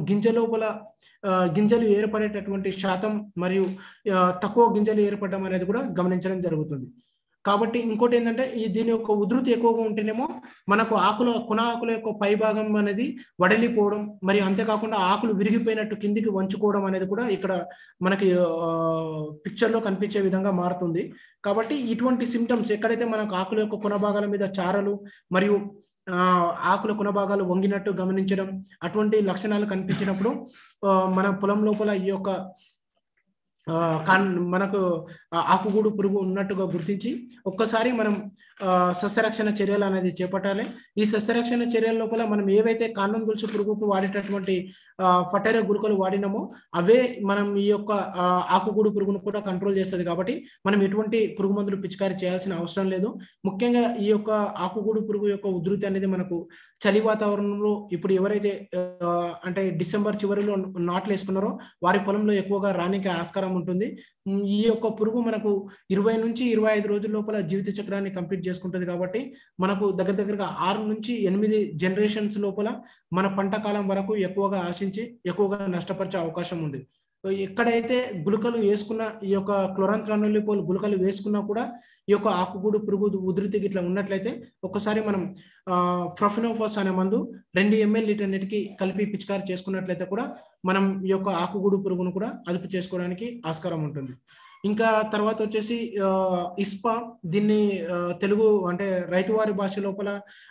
గింజలు ఏర్పడేటటువంటి శాతం మరియు తక్కువ గింజలు ఏర్పడడం అనేది కూడా గమనించడం జరుగుతుంది. కాబట్టి ఇంకోటి ఏంటంటే దీని యొక్క ఉధృతి ఎక్కువగా ఉంటేనేమో మనకు కొన ఆకుల యొక్క పై భాగం అనేది వడలిపోవడం మరి అంతేకాకుండా ఆకులు విరిగిపోయినట్టు కిందికి వంచుకోవడం అనేది కూడా ఇక్కడ మనకి పిక్చర్ లో కనిపించే విధంగా మారుతుంది. కాబట్టి ఇటువంటి సిమ్టమ్స్ ఎక్కడైతే మనకు ఆకుల యొక్క కొన భాగాల మీద చారలు మరియు ఆకుల కొన భాగాలు వంగినట్టు గమనించడం అటువంటి లక్షణాలు కనిపించినప్పుడు మన పొలం లోపల ఈ యొక్క మనకు ఆకుగూడు పురుగు ఉన్నట్టుగా గుర్తించి ఒక్కసారి మనం సస్యరక్షణ చర్యలు అనేది చేపట్టాలి. ఈ సస్యరక్షణ చర్యల లోపల మనం ఏవైతే కాండం గొలుసు పురుగుకు వాడేటటువంటి ఫటైర గుళికలు వాడినామో అవే మనం ఈ యొక్క ఆకుగూడు పురుగును కూడా కంట్రోల్ చేస్తుంది. కాబట్టి మనం ఎటువంటి పురుగు మందులు పిచికారీ చేయాల్సిన అవసరం లేదు. ముఖ్యంగా ఈ యొక్క ఆకుగూడు పురుగు యొక్క ఉధృతి అనేది మనకు చలి వాతావరణంలో ఇప్పుడు ఎవరైతే అంటే డిసెంబర్ చివరిలో నాట్లు వేసుకున్నారో వారి పొలంలో ఎక్కువగా రానికి ఆస్కారం ఉంటుంది. ఈ యొక్క పురుగు మనకు 20 నుంచి 25 రోజుల లోపల జీవిత చక్రాన్ని కంప్లీట్ చేసుకుంటుంది. కాబట్టి మనకు దగ్గరగా 6 నుంచి 8 జనరేషన్స్ లోపల మన పంట కాలం వరకు ఎక్కువగా ఆశించి ఎక్కువగా నష్టపరిచే అవకాశం ఉంది. ఎక్కడైతే గుళికలు వేసుకున్న ఈ యొక్క క్లోరాంత్రానోలిపోల్ గుళికలు వేసుకున్నా కూడా ఈ యొక్క ఆకుగూడు పురుగు ఉధృతి ఇట్లా ఉన్నట్లయితే ఒక్కసారి మనం ప్రొఫెనోఫాస్ అనే మందు 2 ml లీటర్ నీటికి కలిపి పిచికారి చేసుకున్నట్లయితే కూడా మనం ఈ యొక్క ఆకుగూడు పురుగును కూడా అదుపు చేసుకోవడానికి ఆస్కారం ఉంటుంది. ఇంకా తర్వాత వచ్చేసి ఇస్పా, దీన్ని తెలుగు అంటే రైతువారి భాష లోపల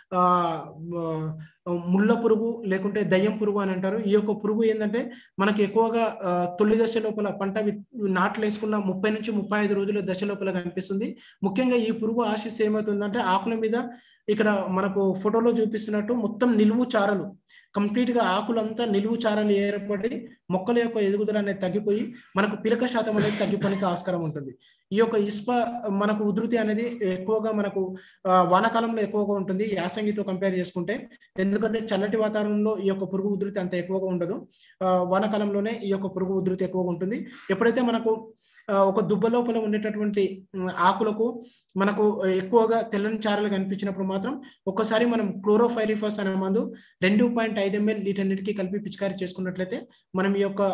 ముళ్ళ పురుగు లేకుంటే దయ్యం పురుగు అని అంటారు. ఈ యొక్క పురుగు ఏంటంటే మనకి ఎక్కువగా తొలి దశ లోపల పంట నాట్లు వేసుకున్న 30 నుంచి 35 రోజుల దశ లోపల కనిపిస్తుంది. ముఖ్యంగా ఈ పురుగు ఆశిస్తే ఏమవుతుందంటే ఆకుల మీద ఇక్కడ మనకు ఫోటోలో చూపిస్తున్నట్టు మొత్తం నిలువు చారలు కంప్లీట్ గా ఆకులంతా నిలువు చారలు ఏర్పడి మొక్కల యొక్క ఎదుగుదల అనేది తగ్గిపోయి మనకు పిలక శాతం అనేది తగ్గిపోనికి ఆస్కారం ఉంటుంది. ఈ యొక్క ఇస్ప మనకు ఉధృతి అనేది ఎక్కువగా మనకు వానాకాలంలో ఎక్కువగా ఉంటుంది యాసంగితో కంపేర్ చేసుకుంటే. ఎందుకంటే చల్లటి వాతావరణంలో ఈ యొక్క పురుగు ఉధృతి అంత ఎక్కువగా ఉండదు. వానాకాలంలోనే ఈ యొక్క పురుగు ఉధృతి ఎక్కువగా ఉంటుంది. ఎప్పుడైతే మనకు ఒక దుబ్బ లోపల ఉండేటటువంటి ఆకులకు మనకు ఎక్కువగా తెల్లని చారలు కనిపించినప్పుడు మాత్రం ఒక్కసారి మనం క్లోరోఫైరిఫాస్ అనే మందు 2.5 ml లీటర్ నీటికి కలిపి పిచికారీ చేసుకున్నట్లయితే మనం ఈ యొక్క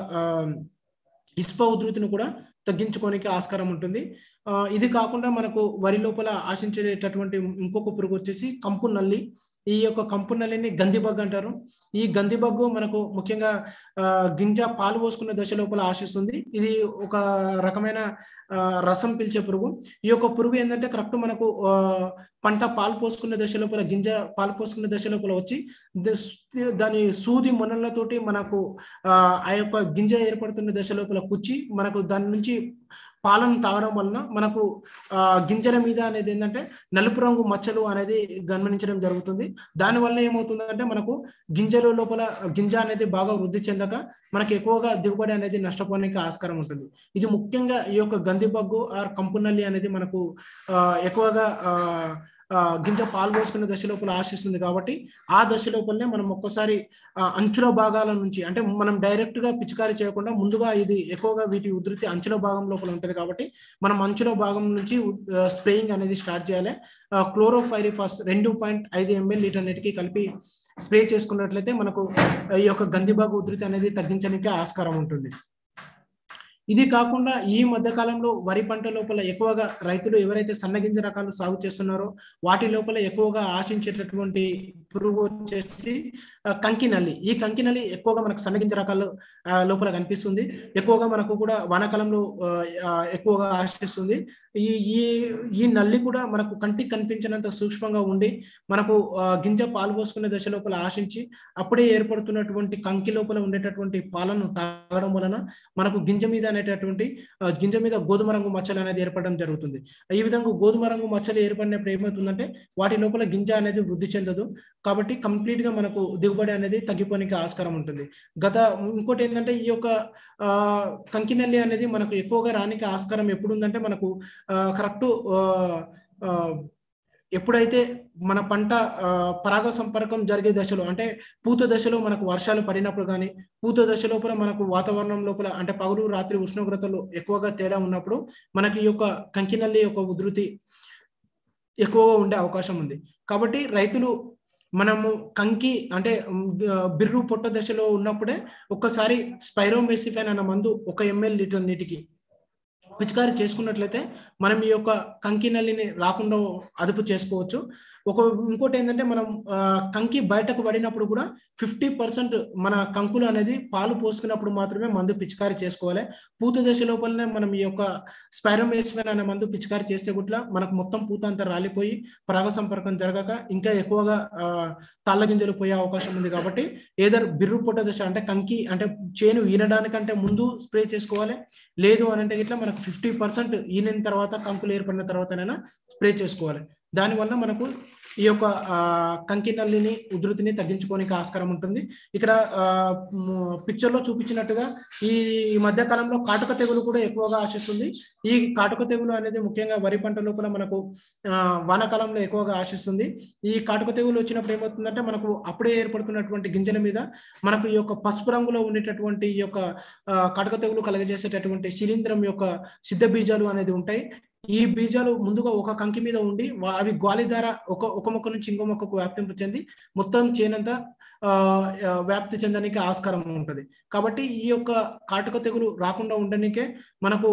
ఇస్ప ఉధృతిని కూడా తగ్గించుకోనికి ఆస్కారం ఉంటుంది. ఇది కాకుండా మనకు వరి లోపల ఆశించేటటువంటి ఇంకొక పురుగు వచ్చేసి కంపు నల్లి. ఈ యొక్క కంపు నల్లిని గందిబగ్గు అంటారు. ఈ గందిబగ్గు మనకు ముఖ్యంగా గింజ పాలు పోసుకునే దశ లోపల ఆశిస్తుంది. ఇది ఒక రకమైన రసం పీల్చే పురుగు. ఈ యొక్క పురుగు ఏంటంటే కరెక్ట్ మనకు పంట పాలు పోసుకునే దశ లోపల గింజ పాలు పోసుకునే దశ లోపల వచ్చి దాని సూది మొనలతోటి మనకు ఆ యొక్క గింజ ఏర్పడుతున్న దశ లోపల కుచ్చి మనకు దాని నుంచి పాలను తాగడం వలన మనకు గింజల మీద అనేది ఏంటంటే నలుపు రంగు మచ్చలు అనేది గమనించడం జరుగుతుంది. దానివల్ల ఏమవుతుందంటే మనకు గింజల లోపల గింజ అనేది బాగా వృద్ధి చెందక మనకి ఎక్కువగా దిగుబడి అనేది నష్టపోవడానికి ఆస్కారం ఉంటుంది. ఇది ముఖ్యంగా ఈ యొక్క గందిబగ్గు ఆర్ కంపు నల్లి అనేది మనకు ఎక్కువగా గింజ పాలు పోసుకునే దశ లోపల ఆశిస్తుంది. కాబట్టి ఆ దశ లోపలనే మనం ఒక్కసారి అంచుల భాగాల నుంచి అంటే మనం డైరెక్ట్ గా పిచికారీ చేయకుండా ముందుగా ఇది ఎక్కువగా వీటి ఉధృతి అంచుల భాగం లోపల ఉంటుంది. కాబట్టి మనం అంచుల భాగం నుంచి స్ప్రేయింగ్ అనేది స్టార్ట్ చేయాలి. క్లోరోఫైరిఫాస్ 2.5 ml లీటర్ నీటికి కలిపి స్ప్రే చేసుకున్నట్లయితే మనకు ఈ యొక్క గందిబాగు ఉధృతి అనేది తగ్గించడానికి ఆస్కారం ఉంటుంది. ఇది కాకుండా ఈ మధ్య కాలంలో వరి పంట లోపల ఎక్కువగా రైతులు ఎవరైతే సన్నగింజ రకాలు సాగు చేస్తున్నారో వాటి లోపల ఎక్కువగా ఆశించేటటువంటి పురుగు వచ్చేసి కంకినల్లి. ఈ కంకినల్లి ఎక్కువగా మనకు సన్నగింజ రకాలు లోపల కనిపిస్తుంది. ఎక్కువగా మనకు కూడా వానాకాలంలో ఎక్కువగా ఆశిస్తుంది. ఈ నల్లి కూడా మనకు కంటికి కనిపించినంత సూక్ష్మంగా ఉండి మనకు గింజ పాలు పోసుకునే దశ లోపల ఆశించి అప్పుడే ఏర్పడుతున్నటువంటి కంకి లోపల ఉండేటటువంటి పాలను తాగడం వలన మనకు గింజ మీద గోధుమ రంగు మచ్చలు అనేది ఏర్పడడం జరుగుతుంది. ఈ విధంగా గోధుమ రంగు మచ్చలు ఏర్పడినప్పుడు ఏమవుతుందంటే వాటి లోపల గింజ అనేది వృద్ధి చెందదు. కాబట్టి కంప్లీట్ గా మనకు దిగుబడి అనేది తగ్గిపోనికి ఆస్కారం ఉంటుంది. ఇంకోటి ఏంటంటే ఈ యొక్క కంకినల్లి అనేది మనకు ఎక్కువగా రానికి ఆస్కారం ఎప్పుడు ఉందంటే మనకు కరెక్ట్ ఎప్పుడైతే మన పంట పరాగ సంపర్కం జరిగే దశలో అంటే పూత దశలో మనకు వర్షాలు పడినప్పుడు కానీ పూత దశ లోపల మనకు వాతావరణం లోపల అంటే పగలు రాత్రి ఉష్ణోగ్రతలు ఎక్కువగా తేడా ఉన్నప్పుడు మనకి ఈ యొక్క కంకినల్లి యొక్క ఉధృతి ఎక్కువగా ఉండే అవకాశం ఉంది. కాబట్టి రైతులు మనము కంకి అంటే బిర్రు పొట్ట దశలో ఉన్నప్పుడే ఒక్కసారి స్పైరోమెసిఫైన్ అన్న మందు 1 ml లీటర్ నీటికి పిచికారీ చేసుకున్నట్లయితే మనం ఈ యొక్క కంకినల్లిని రాకుండా అదుపు చేసుకోవచ్చు. ఇంకోటి ఏంటంటే మనం కంకి బయటకు పడినప్పుడు కూడా 50% మన కంకులు అనేది పాలు పోసుకున్నప్పుడు మాత్రమే మందు పిచికారీ చేసుకోవాలి. పూత దశ లోపలనే మనం ఈ యొక్క స్పైరోమెసిఫైన్ అనే మందు పిచికారీ చేస్తే కూడా మనకు మొత్తం పూత అంతా రాలిపోయి పరాగ సంపర్కం జరగక ఇంకా ఎక్కువగా తాళ్ళ గింజలు పోయే అవకాశం ఉంది. కాబట్టి ఏదర్ బిర్రు పొట్ట దశ అంటే కంకి అంటే చేను ఈనడానికంటే ముందు స్ప్రే చేసుకోవాలి. లేదు అని అంటే ఇట్లా మనకు 50% ఈనిన తర్వాత కంకులు ఏర్పడిన తర్వాతనైనా స్ప్రే చేసుకోవాలి. దానివల్ల మనకు ఈ యొక్క కంకినల్లిని ఉధృతిని తగ్గించుకోనికి ఆస్కారం ఉంటుంది. ఇక్కడ పిక్చర్ లో చూపించినట్టుగా ఈ మధ్య కాలంలో కాటుక తెగులు కూడా ఎక్కువగా ఆశిస్తుంది. ఈ కాటుక తెగులు అనేది ముఖ్యంగా వరి పంట లోపల మనకు వానాకాలంలో ఎక్కువగా ఆశిస్తుంది. ఈ కాటుక తెగులు వచ్చినప్పుడు ఏమవుతుందంటే మనకు అప్పుడే ఏర్పడుతున్నటువంటి గింజల మీద మనకు ఈ యొక్క పసుపు రంగులో ఉండేటటువంటి ఈ యొక్క కాటుక తెగులు కలగజేసేటటువంటి శిలీంధ్రం యొక్క సిద్ధ బీజాలు అనేది ఉంటాయి. ఈ బీజాలు ముందుగా ఒక కంకి మీద ఉండి అవి గాలి ద్వారా ఒక మొక్క నుంచి ఇంకో మొక్కకు వ్యాప్తింపు చెంది మొత్తం చేనంతా వ్యాప్తి చెందడానికి ఆస్కారం ఉంటుంది. కాబట్టి ఈ యొక్క కాటుక తెగులు రాకుండా ఉండడానికే మనకు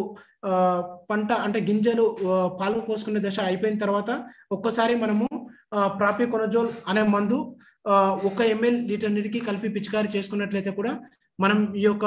పంట అంటే గింజలు పాలు పోసుకునే దశ అయిపోయిన తర్వాత ఒక్కసారి మనము ప్రాపికొనజోల్ అనే మందు 1 ml లీటర్ నీటికి కలిపి పిచికారీ చేసుకున్నట్లయితే కూడా మనం ఈ యొక్క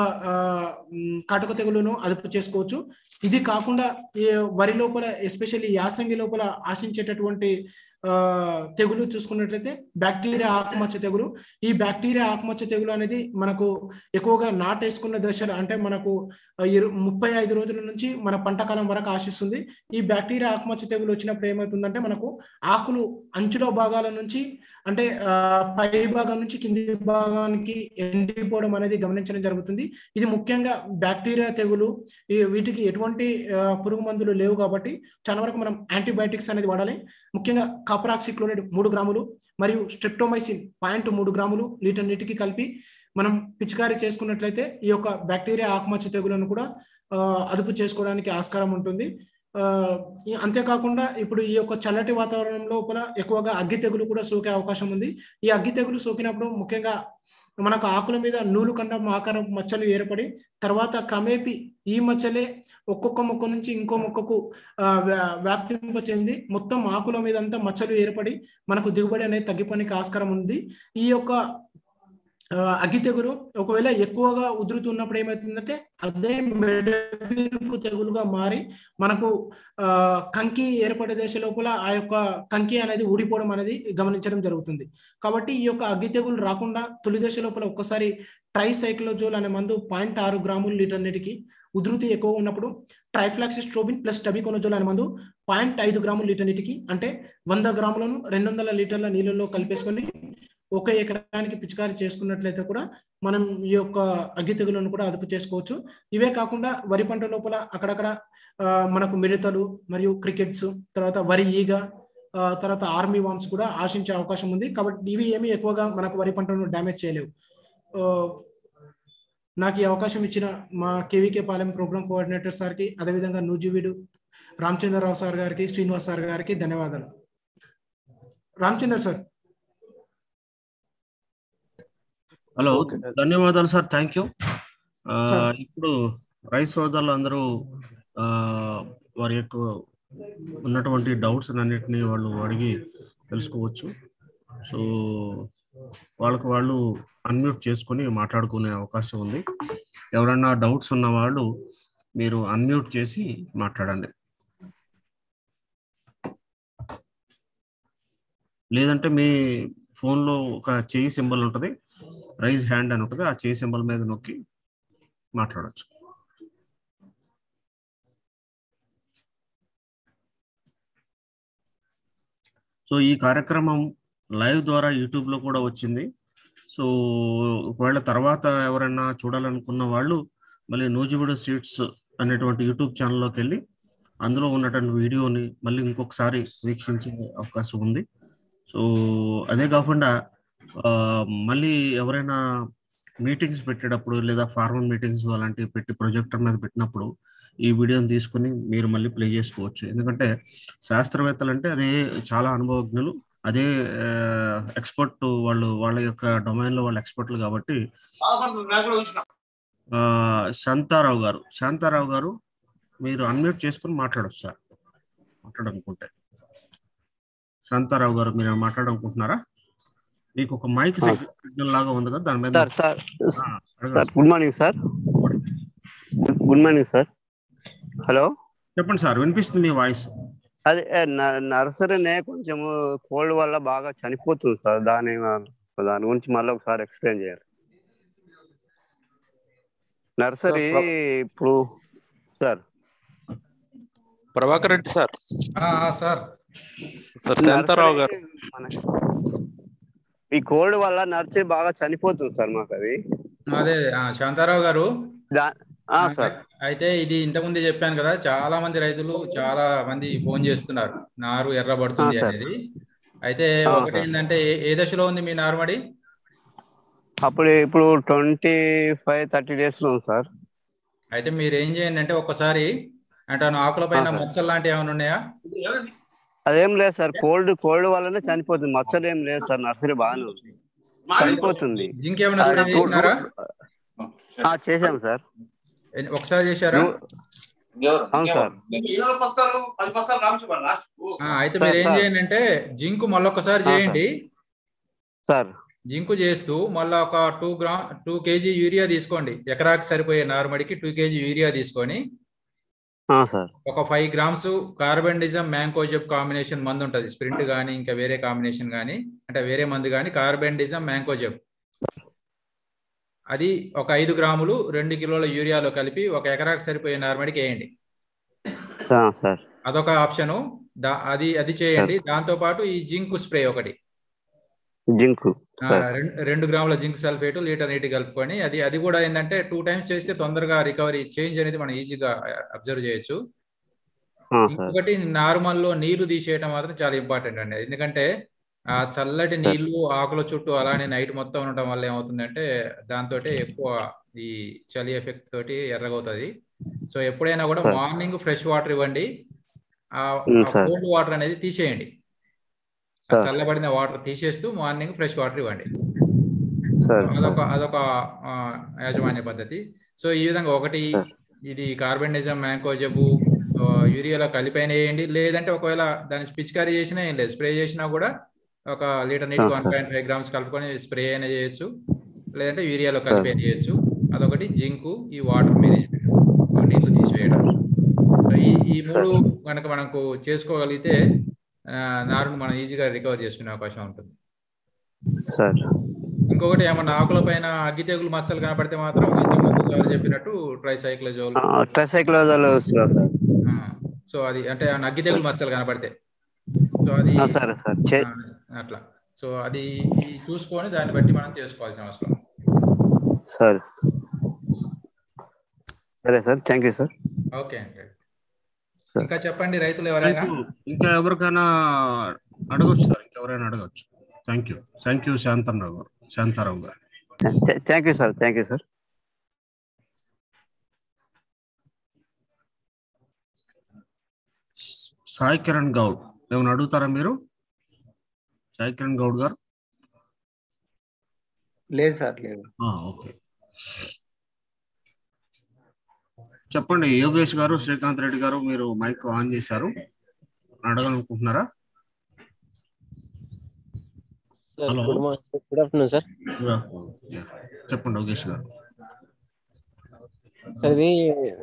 కాటుక తెగులును అదుపు చేసుకోవచ్చు. ఇది కాకుండా వరి లోపల ఎస్పెషల్లీ యాసంగి లోపల ఆశించేటటువంటి తెగులు చూసుకున్నట్లయితే బ్యాక్టీరియా ఆకుమచ్చ తెగులు. ఈ బ్యాక్టీరియా ఆకుమచ్చ తెగులు అనేది మనకు ఎక్కువగా నాటేసుకున్న దశలో అంటే మనకు 35 రోజుల నుంచి మన పంట కాలం వరకు ఆశిస్తుంది. ఈ బ్యాక్టీరియా ఆకుమచ్చ తెగులు వచ్చినప్పుడు ఏమవుతుందంటే మనకు ఆకులు అంచుల భాగాల నుంచి అంటే పై భాగం నుంచి కింది భాగానికి ఎండిపోవడం అనేది గమనించడం జరుగుతుంది. ఇది ముఖ్యంగా బ్యాక్టీరియా తెగులు. వీటికి ఎటువంటి పురుగు మందులు లేవు కాబట్టి చాలా వరకు మనం యాంటీబయాటిక్స్ అనేది వాడాలి. ముఖ్యంగా కాపరాక్సిక్లోరైడ్ 3 గ్రాములు మరియు స్ట్రెప్టోమైసిన్ 0.3 గ్రాములు లీటర్ నీటికి కలిపి మనం పిచికారీ చేసుకున్నట్లయితే ఈ యొక్క బ్యాక్టీరియా ఆకుమచ్చ తెగులను కూడా అదుపు చేసుకోవడానికి ఆస్కారం ఉంటుంది. అంతేకాకుండా ఇప్పుడు ఈ యొక్క చల్లటి వాతావరణం లోపల ఎక్కువగా అగ్గి తెగులు కూడా సోకే అవకాశం ఉంది. ఈ అగ్గి తెగులు సోకినప్పుడు ముఖ్యంగా మనకు ఆకుల మీద నూలు కండం ఆకారం మచ్చలు ఏర్పడి తర్వాత క్రమేపీ ఈ మచ్చలే ఒక్కొక్క మొక్క నుంచి ఇంకో మొక్కకు వ్యాప్తింప చెంది మొత్తం ఆకుల మీద అంతా మచ్చలు ఏర్పడి మనకు దిగుబడి అనేది తగ్గిపోనికి ఆస్కారం ఉంది. ఈ యొక్క అగ్గి తెగులు ఒకవేళ ఎక్కువగా ఉధృతున్నప్పుడు ఏమవుతుందంటే అదే మెడవిరుపు తెగులుగా మారి మనకు కంకి ఏర్పడే దశ లోపల ఆ యొక్క కంకి అనేది ఊడిపోవడం అనేది గమనించడం జరుగుతుంది. కాబట్టి ఈ యొక్క అగ్గి తెగులు రాకుండా తొలి దశ లోపల ఒక్కసారి ట్రైసైక్లోజోల్ అనే మందు 0.6 గ్రాములు లీటర్ నీటికి, ఉధృతి ఎక్కువ ఉన్నప్పుడు ట్రైఫ్లాక్సిస్ట్రోబిన్ ప్లస్ టబికోనజోల్ అనే మందు 0.5 గ్రాములు లీటర్ నీటికి అంటే 100 గ్రాములను 200 లీటర్ల నీళ్ళలో కలిపేసుకొని 1 ఎకరానికి పిచికారీ చేసుకున్నట్లయితే కూడా మనం ఈ యొక్క అగ్గి తెగులను కూడా అదుపు చేసుకోవచ్చు. ఇవే కాకుండా వరి పంట లోపల అక్కడక్కడ మనకు మిడతలు మరియు క్రికెట్స్, తర్వాత వరి ఈగ, తర్వాత ఆర్మీ వామ్స్ కూడా ఆశించే అవకాశం ఉంది. కాబట్టి ఇవి ఏమి ఎక్కువగా మనకు వరి పంటను డ్యామేజ్ చేయలేవు. నాకు ఈ అవకాశం ఇచ్చిన మా కేవీకే పాలెం ప్రోగ్రామ్ కోఆర్డినేటర్ సార్కి, అదేవిధంగా నూజివీడు రామచంద్రరావు సార్ గారికి, శ్రీనివాస్ సార్ గారికి ధన్యవాదాలు. రామచంద్ర సార్. హలో, ధన్యవాదాలు సార్, థ్యాంక్ యూ. ఇప్పుడు రైతు సోదరులు అందరూ వారి యొక్క ఉన్నటువంటి డౌట్స్ అన్నిటినీ వాళ్ళు అడిగి తెలుసుకోవచ్చు. సో వాళ్ళకు వాళ్ళు అన్మ్యూట్ చేసుకొని మాట్లాడుకునే అవకాశం ఉంది. ఎవరన్నా డౌట్స్ ఉన్న వాళ్ళు మీరు అన్మ్యూట్ చేసి మాట్లాడండి. లేదంటే మీ ఫోన్లో ఒక చేయి సింబల్ ఉంటుంది, రైజ్ హ్యాండ్ అని ఉంటుంది, ఆ చేయి సింబల్ మీద నొక్కి మాట్లాడచ్చు. సో ఈ కార్యక్రమం లైవ్ ద్వారా యూట్యూబ్లో కూడా వచ్చింది. సో ఒకవేళ తర్వాత ఎవరైనా చూడాలనుకున్న వాళ్ళు మళ్ళీ నూజివీడు సీడ్స్ అనేటువంటి యూట్యూబ్ ఛానల్లోకి వెళ్ళి అందులో ఉన్నటువంటి వీడియోని మళ్ళీ ఇంకొకసారి వీక్షించే అవకాశం ఉంది. సో అదే కాకుండా మళ్ళీ ఎవరైనా మీటింగ్స్ పెట్టేటప్పుడు లేదా ఫార్మల్ మీటింగ్స్ అలాంటివి పెట్టి ప్రొజెక్టర్ మీద పెట్టినప్పుడు ఈ వీడియోని తీసుకుని మీరు మళ్ళీ ప్లే చేసుకోవచ్చు. ఎందుకంటే శాస్త్రవేత్తలు అంటే అదే చాలా అనుభవజ్ఞులు, అదే ఎక్స్పర్ట్, వాళ్ళ యొక్క డొమైన్లో వాళ్ళు ఎక్స్పర్ట్లు కాబట్టి. శాంతారావు గారు మీరు అన్మ్యూట్ చేసుకుని మాట్లాడచ్చు సార్, మాట్లాడాలనుకుంటే. శాంతారావు గారు మీరు మాట్లాడాలనుకుంటున్నారా? మీకు ఒక మైక్ సిగ్నల్ లాగా ఉంది కదా, దాని మీద. Good morning sir. Good morning sir. Hello, చెప్పండి సార్, వినిపిస్తుంది మీ వాయిస్. అదే నర్సరీనే కొంచెము కోల్డ్ వల్ల బాగా చనిపోతుంది సార్. దాని గురించి మళ్ళీ ఒకసారి ఎక్స్ప్లెయిన్ చేయాలి. నర్సరీ ఇప్పుడు sir Prabhakar Reddy sir. Sir Shantarao garu, ఈ కోల్డ్ వల్ల నర్సరీ బాగా చనిపోతుంది సార్ మాకు. అది అదే శాంతారావు గారు. సార్ అయితే ఇది ఇంతకుముందు చెప్పాను కదా, చాలా మంది రైతులు చాలా మంది ఫోన్ చేస్తున్నారు నారు ఎర్రబడుతుంది అనేది. అయితే ఒకటి ఏంటంటే ఏ దశలో ఉంది మీ నారుమడి? ఇప్పుడు 25-30 days లో ఉంది సార్. అయితే మీరు ఏం చేయండి అంటే ఒక్కసారి అంటే ఆకుల పైన మచ్చలు లాంటివి ఏమైనా ఉన్నాయా? అదేం లేదు సార్, కోల్డ్ వల్లనే చనిపోతుంది. మచ్చలు ఏం లేదు సార్, నర్సరీ బాగానే ఉంది, చనిపోతుంది. జింక్ ఏమైనా స్ప్రే చేసినారా? చేసాం సార్. ఒకసారి చేశారా? అవును సార్. అయితే మీరు ఏం చేయండి అంటే జింక్ మళ్ళొకసారి చేయండి సార్. జింకు చేస్తూ మళ్ళీ ఒక 2 kg యూరియా తీసుకోండి. ఎకరాకి సరిపోయే నారుమడికి 2 kg యూరియా తీసుకొని సార్ ఒక 5 grams కార్బెండిజం మ్యాంకోజెబ్ కాంబినేషన్ మందు ఉంటుంది. స్ప్రింట్ కానీ ఇంకా వేరే కాంబినేషన్ కానీ అంటే వేరే మందు కానీ కార్బెండిజం మ్యాంకోజెబ్ అది ఒక 5 grams 2 కిలోల యూరియాలో కలిపి 1 ఎకరాకు సరిపోయే నార్మడికి వేయండి. సార్ అదొక ఆప్షను. అది చేయండి. దాంతో పాటు ఈ జింక్ స్ప్రే ఒకటి, zinc 2 grams zinc sulphate litre నీటి కలుపుకొని అది కూడా ఏంటంటే 2 times చేస్తే తొందరగా రికవరీ చేంజ్ అనేది మనం ఈజీగా అబ్జర్వ్ చేయొచ్చు. ఇంకొకటి నార్మల్లో నీళ్లు తీసేయడం మాత్రం చాలా ఇంపార్టెంట్ అండి. ఎందుకంటే ఆ చల్లటి నీళ్లు ఆకుల చుట్టూ అలానే నైట్ మొత్తం ఉండటం వల్ల ఏమవుతుందంటే దాంతో ఎక్కువ ఈ చలి ఎఫెక్ట్ తోటి ఎర్రగవుతుంది. సో ఎప్పుడైనా కూడా మార్నింగ్ ఫ్రెష్ వాటర్ ఇవ్వండి. ఆ కోల్డ్ వాటర్ అనేది తీసేయండి. చల్లబడిన వాటర్ తీసేస్తూ మార్నింగ్ ఫ్రెష్ వాటర్ ఇవ్వండి. అదొక యాజమాన్య పద్ధతి. సో ఈ విధంగా ఒకటి ఇది కార్బెండిజం మ్యాంకోజెబ్ యూరియాలో కలిపైన వేయండి. లేదంటే ఒకవేళ దాన్ని పిచికారీ చేసినా ఏం లేదు, స్ప్రే చేసినా కూడా ఒక లీటర్ నీటికి 1.5 grams కలుపుకొని స్ప్రే అయినా చేయొచ్చు, లేదంటే యూరియాలో కలిపి చేయొచ్చు. అదొకటి జింకు, ఈ వాటర్ మేనేజ్మెంట్, నీళ్లు తీసివేయడం. ఈ 3 కనుక మనకు చేసుకోగలిగితే నారును మనం ఈజీగా రికవర్ చేసుకునే అవకాశం ఉంటుంది. ఇంకొకటి ఏమన్నా ఆకుల పైన అగ్గి తెగులు మచ్చలు కనపడితే మాత్రం ఇంతకుముందు సార్ చెప్పినట్టు ట్రైసైక్లోజోల్. సో అది అంటే అగ్గి తెగులు మచ్చలు కనపడితే సో అది అట్లా. సో అది చూసుకొని దాన్ని బట్టి మనం చేసుకోవాల్సిన అవసరం. సరే sir, thank you sir. Okay అండి. ఇంకా చెప్పండి రైతులు ఎవరైనా. ఇంకా ఎవరికైనా అడగచ్చు సార్, ఇంకెవరైనా అడగచ్చు. Thank you Shantarao garu. Thank you sir. Sai Kiran Goud ఏమైనా అడుగుతారా మీరు? సాయి కిరణ్ గౌడ్ గారు. లేదు సార్, లేదు. ఓకే, చెప్పండి. యోగేష్ గారు, శ్రీకాంత్ రెడ్డి గారు, మీరు మైక్ ఆన్ చేశారు, అడగాలనుకుంటున్నారా? Hello, good afternoon sir. చెప్పండి యోగేష్ గారు. సార్ ఇది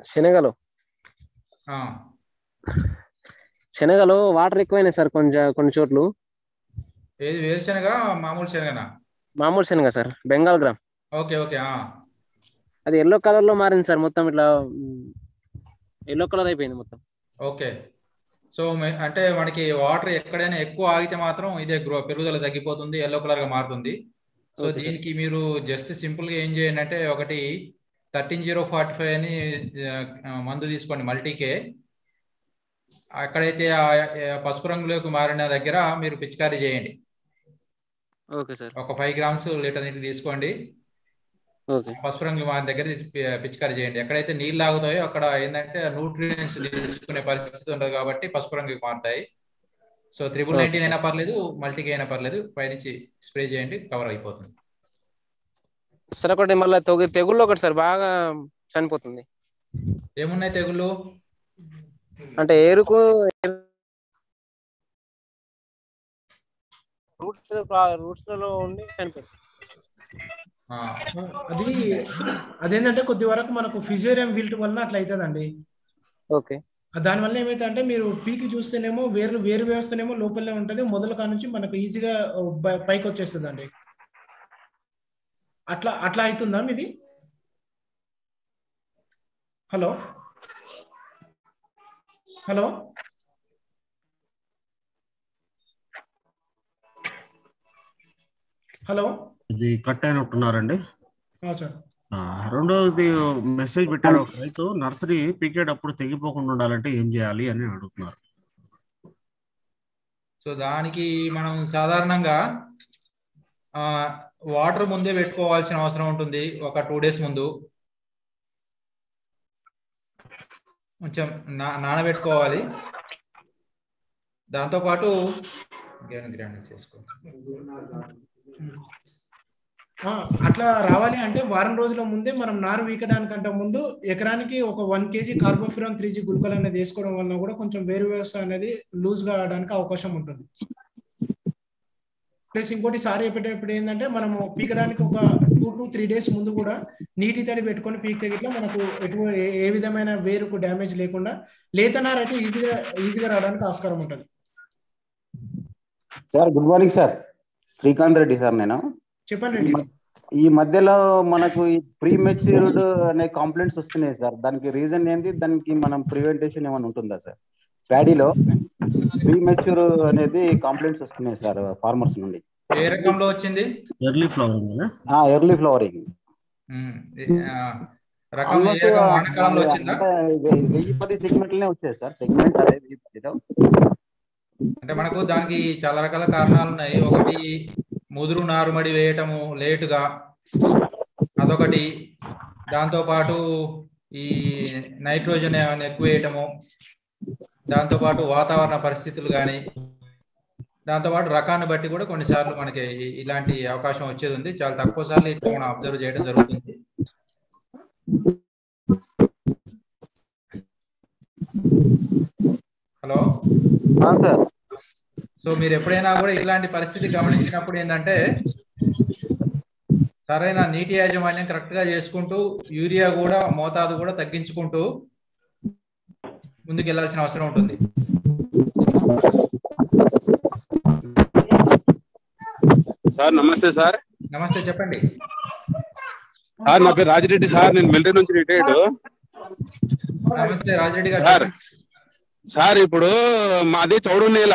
శనగలో వాటర్ ఎక్కువైనాయి సార్ కొన్ని చోట్ల. ఏది వేరుశనగ మామూలు శనగనా? మామూలు శనగ సార్, బెంగాల్ గ్రామ్. ఓకే. అది ఎల్లో కలర్ లో మారింది సార్, మొత్తం ఇట్లా ఎల్లో కలర్ అయిపోయింది మొత్తం. ఓకే. సో అంటే మనకి వాటర్ ఎక్కడైనా ఎక్కువ ఆగితే మాత్రం ఇదే పెరుగుదల తగ్గిపోతుంది, ఎల్లో కలర్ గా మారుతుంది. సో దీనికి మీరు జస్ట్ సింపుల్ గా ఏం చేయండి అంటే ఒకటి 13045 అని మందు తీసుకోండి, మల్టీకే. అక్కడైతే పసుపు రంగులోకి మారిన దగ్గర మీరు పిచికారీ చేయండి. Okay sir. ఒక 5 grams లీటర్ నీటి తీసుకోండి, పసుపు రంగు మారిన దగ్గర పిచికారీ చేయండి. ఎక్కడైతే నీళ్ళు ఆగుతాయో అక్కడ ఏంటంటే న్యూట్రియంట్స్ తీసుకునే పరిస్థితి ఉండదు కాబట్టి పసుపు రంగుకి మారుతాయి. సో 99 అయినా పర్లేదు, మల్టీకే అయినా పర్లేదు, పైనుంచి స్ప్రే చేయండి, కవర్ అయిపోతుంది. సార్ ఒకటి మళ్ళీ తెగుళ్ళు ఒకటి సార్ బాగా చనిపోతుంది. ఏమున్నాయి తెగుళ్ళు అంటే ఏరుకు రూట్స్లలో ఉండి చనిపోతుంది. అదేంటంటే కొద్ది వరకు మనకు ఫిజియోరియం విల్ట్ వలన అట్లా అవుతుందండి. ఓకే. దానివల్ల ఏమైతే అంటే మీరు పీకి చూస్తేనేమో వేరు వ్యవస్థనేమో లోపలనే ఉంటది, మొదల కానుంచి మనకు ఈజీగా పైకి వచ్చేస్తుందండి. అట్లా అవుతుందా మీది? హలో ఇది కట్ అయినట్టున్నారండి. సార్ రెండోది మెసేజ్ పెట్టారు ఒక రైతు, నర్సరీ పీకేటప్పుడు తెగిపోకుండా ఉండాలంటే ఏం చేయాలి అని అడుగుతున్నారు. సో దానికి మనం సాధారణంగా వాటర్ ముందే పెట్టుకోవాల్సిన అవసరం ఉంటుంది. ఒక 2 days ముందు కొంచెం నానబెట్టుకోవాలి. దాంతోపాటు అట్లా రావాలి అంటే వారం రోజుల ముందే మనం నారు వీకడానికంటే ముందు ఎకరానికి ఒక 1 kg కార్బోఫ్యూరాన్ 3G గుళికలు అనేది వేసుకోవడం వల్ల కూడా కొంచెం వేరు వ్యవస్థ అనేది లూజ్ గా అవడానికి అవకాశం ఉంటుంది. ప్లస్ ఇంకోటి సారి చెప్పేటప్పుడు ఏంటంటే మనము పీకడానికి ఒక 2 to 3 days ముందు కూడా నీటి తడి పెట్టుకొని పీకితే గిట్లా మనకు ఏ విధమైన వేరుకు డ్యామేజ్ లేకుండా లేత నార అయితే ఈజీగా రావడానికి ఆస్కారం ఉంటుంది. Sir good morning sir, Srikanth Reddy sir. నేను చెప్పండి. ఈ మధ్యలో మనకు ఈ ప్రీ మెచ్యూర్డ్ అనే కంప్లైంట్స్ వస్తున్నాయి సార్. దానికి రీజన్ ఏంటి? దానికి మనం ప్రివెంటేషన్ ఏమైనా ఉంటుందా సార్? ప్యాడీలో ప్రీ మెచ్యూర్ అనేది కంప్లైంట్స్ వస్తున్నాయి సార్ ఫార్మర్స్ నుండి. ఏ రకంలో వచ్చింది? Early flowering. ఎర్లీ ఫ్లవరింగ్ రకం ఏ రకం వానాకాలంలో వచ్చిందా? 1010 సెగ్మెంట్లనే వచ్చాయి సార్. సెగ్మెంట్ అదే 1010. అంటే మనకు దానికి చాలా రకాల కారణాలు ఉన్నాయి. ఒకటి ముదురు నారుమడి వేయటము లేటుగా, అదొకటి. దాంతోపాటు ఈ నైట్రోజన్ ఎక్కువ వేయటము, దాంతోపాటు వాతావరణ పరిస్థితులు కానీ, దాంతోపాటు రకాన్ని బట్టి కూడా కొన్నిసార్లు మనకి ఇలాంటి అవకాశం వచ్చేది ఉంది. చాలా తక్కువ సార్లు ఇట్లా మనం అబ్జర్వ్ చేయడం జరుగుతుంది. Hello sir. సో మీరు ఎప్పుడైనా కూడా ఇలాంటి పరిస్థితి గమనించినప్పుడు ఏంటంటే సరైన నీటి యాజమాన్యం కరెక్ట్ గా చేసుకుంటూ యూరియా కూడా మోతాదు కూడా తగ్గించుకుంటూ ముందుకు వెళ్ళాల్సిన అవసరం ఉంటుంది. సార్ నమస్తే సార్. నమస్తే, చెప్పండి సార్. నా పేరు రాజిరెడ్డి సార్, నేను మిలిటరీ నుంచి రిటైర్డ్. నమస్తే రాజిరెడ్డి గారు. సార్ సార్ ఇప్పుడు మాది చౌడు నేల.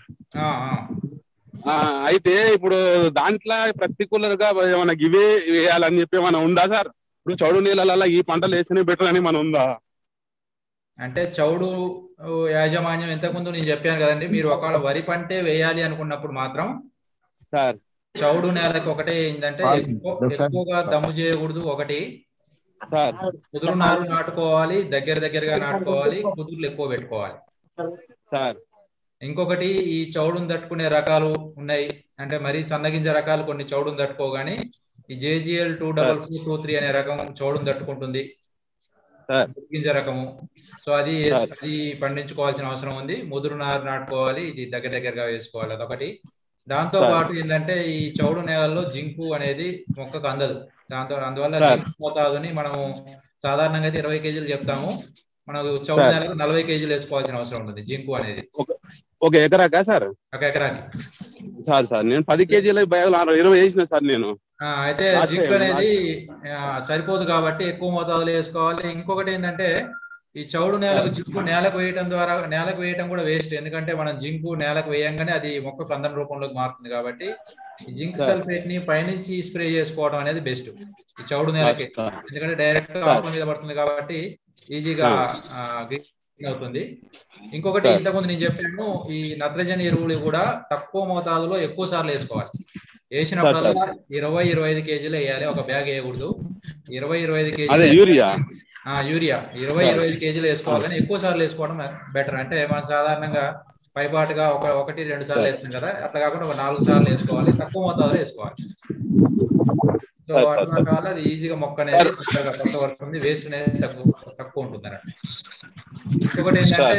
అయితే ఇప్పుడు దాంట్లో పర్టికులర్ గా ఏమైనా ఇవే వేయాలని చెప్పి ఏమైనా ఉందా సార్? ఇప్పుడు చౌడు నేలల ఈ పంటలు వేస్తేనే బెటర్ అని మన ఉందా? అంటే చౌడు యాజమాన్యం ఇంతకుముందు నేను చెప్పాను కదండి, మీరు ఒకవేళ వరి పంటే వేయాలి అనుకున్నప్పుడు మాత్రం సార్ చౌడు నేలకు ఒకటే ఏంటంటే ఎక్కువగా దమ్ము చేయకూడదు. ఒకటి సార్ కుదురు నారు నాటుకోవాలి, దగ్గరగా నాటుకోవాలి, కుదురులు ఎక్కువ పెట్టుకోవాలి సార్. ఇంకొకటి ఈ చౌడును తట్టుకునే రకాలు ఉన్నాయి. అంటే మరీ సన్నగింజ రకాలు కొన్ని చౌడును తట్టుకోగానే ఈ JGL 24423 అనే రకం చౌడును తట్టుకుంటుంది, గింజ రకము. సో అది పండించుకోవాల్సిన అవసరం ఉంది. ముదురు నారు నాటుకోవాలి, ఇది దగ్గరగా వేసుకోవాలి, అదొకటి. దాంతో పాటు ఏంటంటే ఈ చౌడు నేలల్లో జింకు అనేది మొక్కకు అందదు. అందువల్ల జింకు మోతాదుని మనము సాధారణంగా అయితే 20 kg చెప్తాము. మనకు చౌడు నేలకు 40 kg వేసుకోవాల్సిన అవసరం ఉంటుంది జింకు అనేది. ఒక ఎకరాకా సార్? ఒక ఎకరాకి సార్ నేను 10 kg 20 వేసిన సార్ నేను. అయితే జింకు అనేది సరిపోదు కాబట్టి ఎక్కువ మోతాదులో వేసుకోవాలి. ఇంకొకటి ఏంటంటే ఈ చౌడు నేలకు జింకు నేలకు వేయటం కూడా వేస్ట్. ఎందుకంటే మనం జింకు నేలకు వేయంగానే అది మొక్కకు అందం రూపంలోకి మారుతుంది కాబట్టి ఈ జింక్ సల్ఫేట్ ని పైనుంచి స్ప్రే చేసుకోవడం అనేది బెస్ట్ ఈ చౌడు నేలకి. ఎందుకంటే డైరెక్ట్ ఆకుల మీద పడుతుంది కాబట్టి ఈజీగా అవుతుంది. ఇంకొకటి ఇంతకుముందు నేను చెప్పాను, ఈ నత్రజని ఎరువులు కూడా తక్కువ మోతాదులో ఎక్కువ సార్లు వేసుకోవాలి. వేసినప్పుడల్లా 20-25 kg వేయాలి, ఒక బ్యాగ్ వేయకూడదు. 20-25 kg యూరియా 20-25 kg వేసుకోవాలి, కానీ ఎక్కువ సార్లు వేసుకోవడం బెటర్. అంటే మనం సాధారణంగా పైపాటుగా 1-2 సార్లు వేస్తాం కదా, అట్లా కాకుండా ఒక 4 సార్లు వేసుకోవాలి, తక్కువ మోతాదులో వేసుకోవాలి. సో అట్లా వల్ల అది ఈజీగా మొక్క అనేది పడుతుంది, వేస్ట్ అనేది తక్కువ ఉంటుంది అన్నట్టు. ఇంకొకటి ఏంటంటే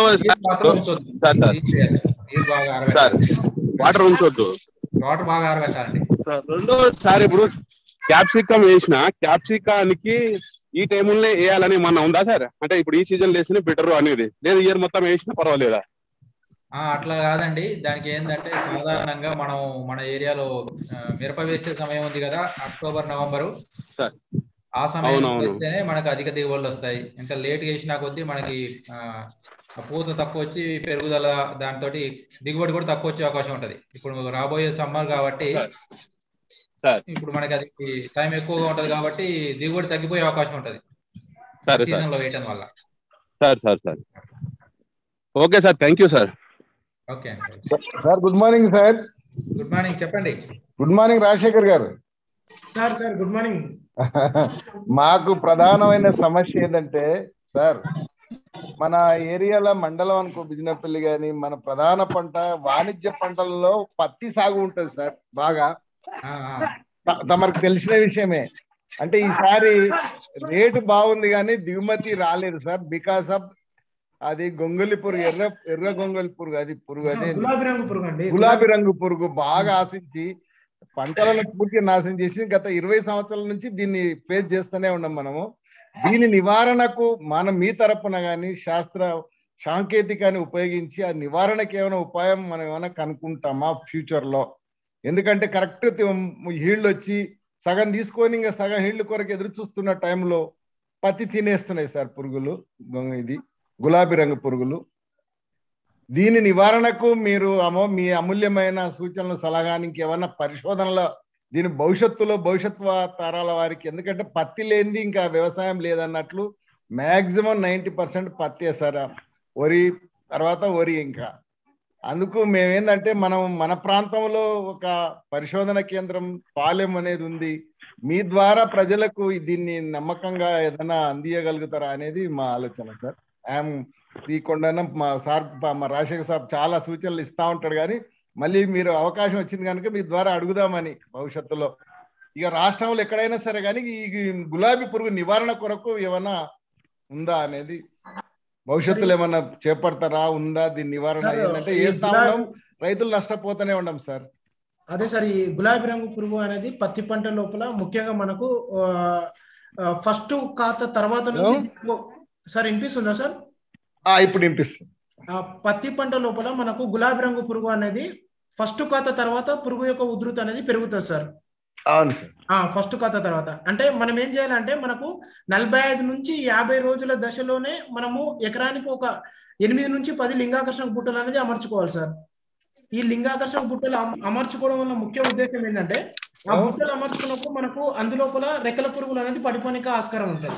వాటర్ ఉంచొద్దు, వాటర్ బాగా ఆరబెట్టాలండి. రెండోసారి ఇప్పుడు క్యాప్సికం వేసిన క్యాప్సికానికి ఈ టైములనే వేయాలని ఏమన్నా ఉందా సార్? అంటే ఇప్పుడు ఈ సీజన్ వేసిన బెటర్ అనేది, లేదు ఇయర్ మొత్తం వేసినా పర్వాలేదా? అట్లా కాదండి. దానికి ఏంటంటే సాధారణంగా మనం మన ఏరియాలో మిరప వేసే సమయం ఉంది కదా, అక్టోబర్-నవంబరు, ఆ సమయం వేస్తేనే మనకు అధిక దిగుబడులు వస్తాయి. ఇంకా లేట్ వేసినా కొద్దీ మనకి పూత తక్కువ వచ్చి పెరుగుదల దాంతో దిగుబడి కూడా తక్కువ వచ్చే అవకాశం ఉంటది. ఇప్పుడు రాబోయే సమ్మర్ కాబట్టి ఇప్పుడు మనకి అది టైం ఎక్కువగా ఉంటది కాబట్టి దిగుబడి తగ్గిపోయే అవకాశం ఉంటది సీజన్ లో వేయటం వల్ల. Okay sir, thank you sir. Okay sir, good morning sir. Good morning, చెప్పండి. Good morning Rajasekhar garu. Sir good morning. మాకు ప్రధానమైన సమస్య ఏంటంటే సార్, మన ఏరియాలో మండలం అనుకో బిజినపల్లి గాని, మన ప్రధాన పంట వాణిజ్య పంటలలో పత్తి సాగు ఉంటది సార్ బాగా. తమకు తెలిసిన విషయమే. అంటే ఈసారి రేటు బాగుంది కానీ దిగుమతి రాలేదు సార్, బికాస్ ఆఫ్ అది గొంగలి పురుగు, ఎర్ర గొంగలి పురుగు, అది పురుగు అదే గులాబీ రంగు పురుగు అండి. గులాబీ రంగు పురుగు బాగా ఆశించి పంటలను పూర్తిగా నాశనం చేసి గత 20 సంవత్సరాల నుంచి దీన్ని ఫేస్ చేస్తూనే ఉన్నాం మనము. దీని నివారణకు మనం మీ తరపున కానీ శాస్త్ర సాంకేతికాన్ని ఉపయోగించి ఆ నివారణకి ఏమైనా ఉపాయం మనం ఏమైనా కనుక్కుంటామా ఫ్యూచర్ లో? ఎందుకంటే కరెక్ట్ హీళ్ళు వచ్చి సగం తీసుకొని ఇంకా సగం హీళ్ళు కొరకు ఎదురు చూస్తున్న టైంలో పత్తి తినేస్తున్నాయి సార్ పురుగులు, ఇది గులాబీ రంగు పురుగులు. దీని నివారణకు మీరు మీ అమూల్యమైన సూచనలు సలహాని ఇంకేమన్నా పరిశోధనలో దీని భవిష్యత్ తరాల వారికి, ఎందుకంటే పత్తి లేనిది ఇంకా వ్యవసాయం లేదన్నట్లు మ్యాక్సిమం 90% పత్తే సార్, వరి తర్వాత వరి. ఇంకా అందుకు మేమేందంటే మన ప్రాంతంలో ఒక పరిశోధన కేంద్రం పాలెం అనేది ఉంది. మీ ద్వారా ప్రజలకు దీన్ని నమ్మకంగా ఏదైనా అందియగలుగుతారా అనేది మా ఆలోచన సార్. ఐఎమ్ శ్రీకొండన మా రాజశేఖర్ సార్ చాలా సూచనలు ఇస్తా ఉంటాడు, కానీ మళ్ళీ మీరు అవకాశం వచ్చింది కనుక మీ ద్వారా అడుగుదామని భవిష్యత్తులో. ఇక రాష్ట్రంలో ఎక్కడైనా సరే కానీ ఈ గులాబీ పురుగు నివారణ కొరకు ఏమన్నా ఉందా అనేది, భవిష్యత్తులో ఏమన్నా చేపడతారా, ఉందా దీని నివారణ? ఏంటంటే ఏ స్థానంలో రైతులు నష్టపోతూనే ఉన్నాం సార్. అదే సార్, ఈ గులాబీ రంగు పురుగు అనేది పత్తి పంట లోపల ముఖ్యంగా మనకు ఫస్ట్ కాత తర్వాత నుంచి సార్ వినిపిస్తుందా సార్? ఇప్పుడు వినిపిస్తుంది. పత్తి పంట లోపల మనకు గులాబీ రంగు పురుగు అనేది ఫస్ట్ కాత తర్వాత పురుగు యొక్క ఉధృతి అనేది పెరుగుతుంది సార్. అవును సార్. ఫస్ట్ కాత తర్వాత అంటే మనం ఏం చేయాలంటే మనకు 45 నుంచి 50 రోజుల దశలోనే మనము ఎకరానికి ఒక 8 నుంచి 10 లింగాకర్షణ బుట్టలు అనేది అమర్చుకోవాలి సార్. ఈ లింగాకర్షణ బుట్టలు అమర్చుకోవడం వల్ల ముఖ్య ఉద్దేశం ఏంటంటే ఆ బుట్టలు అమర్చుకున్నప్పుడు మనకు అందులోపల రెక్కల పురుగులు అనేది పడిపోనికి ఆస్కారం ఉంటుంది.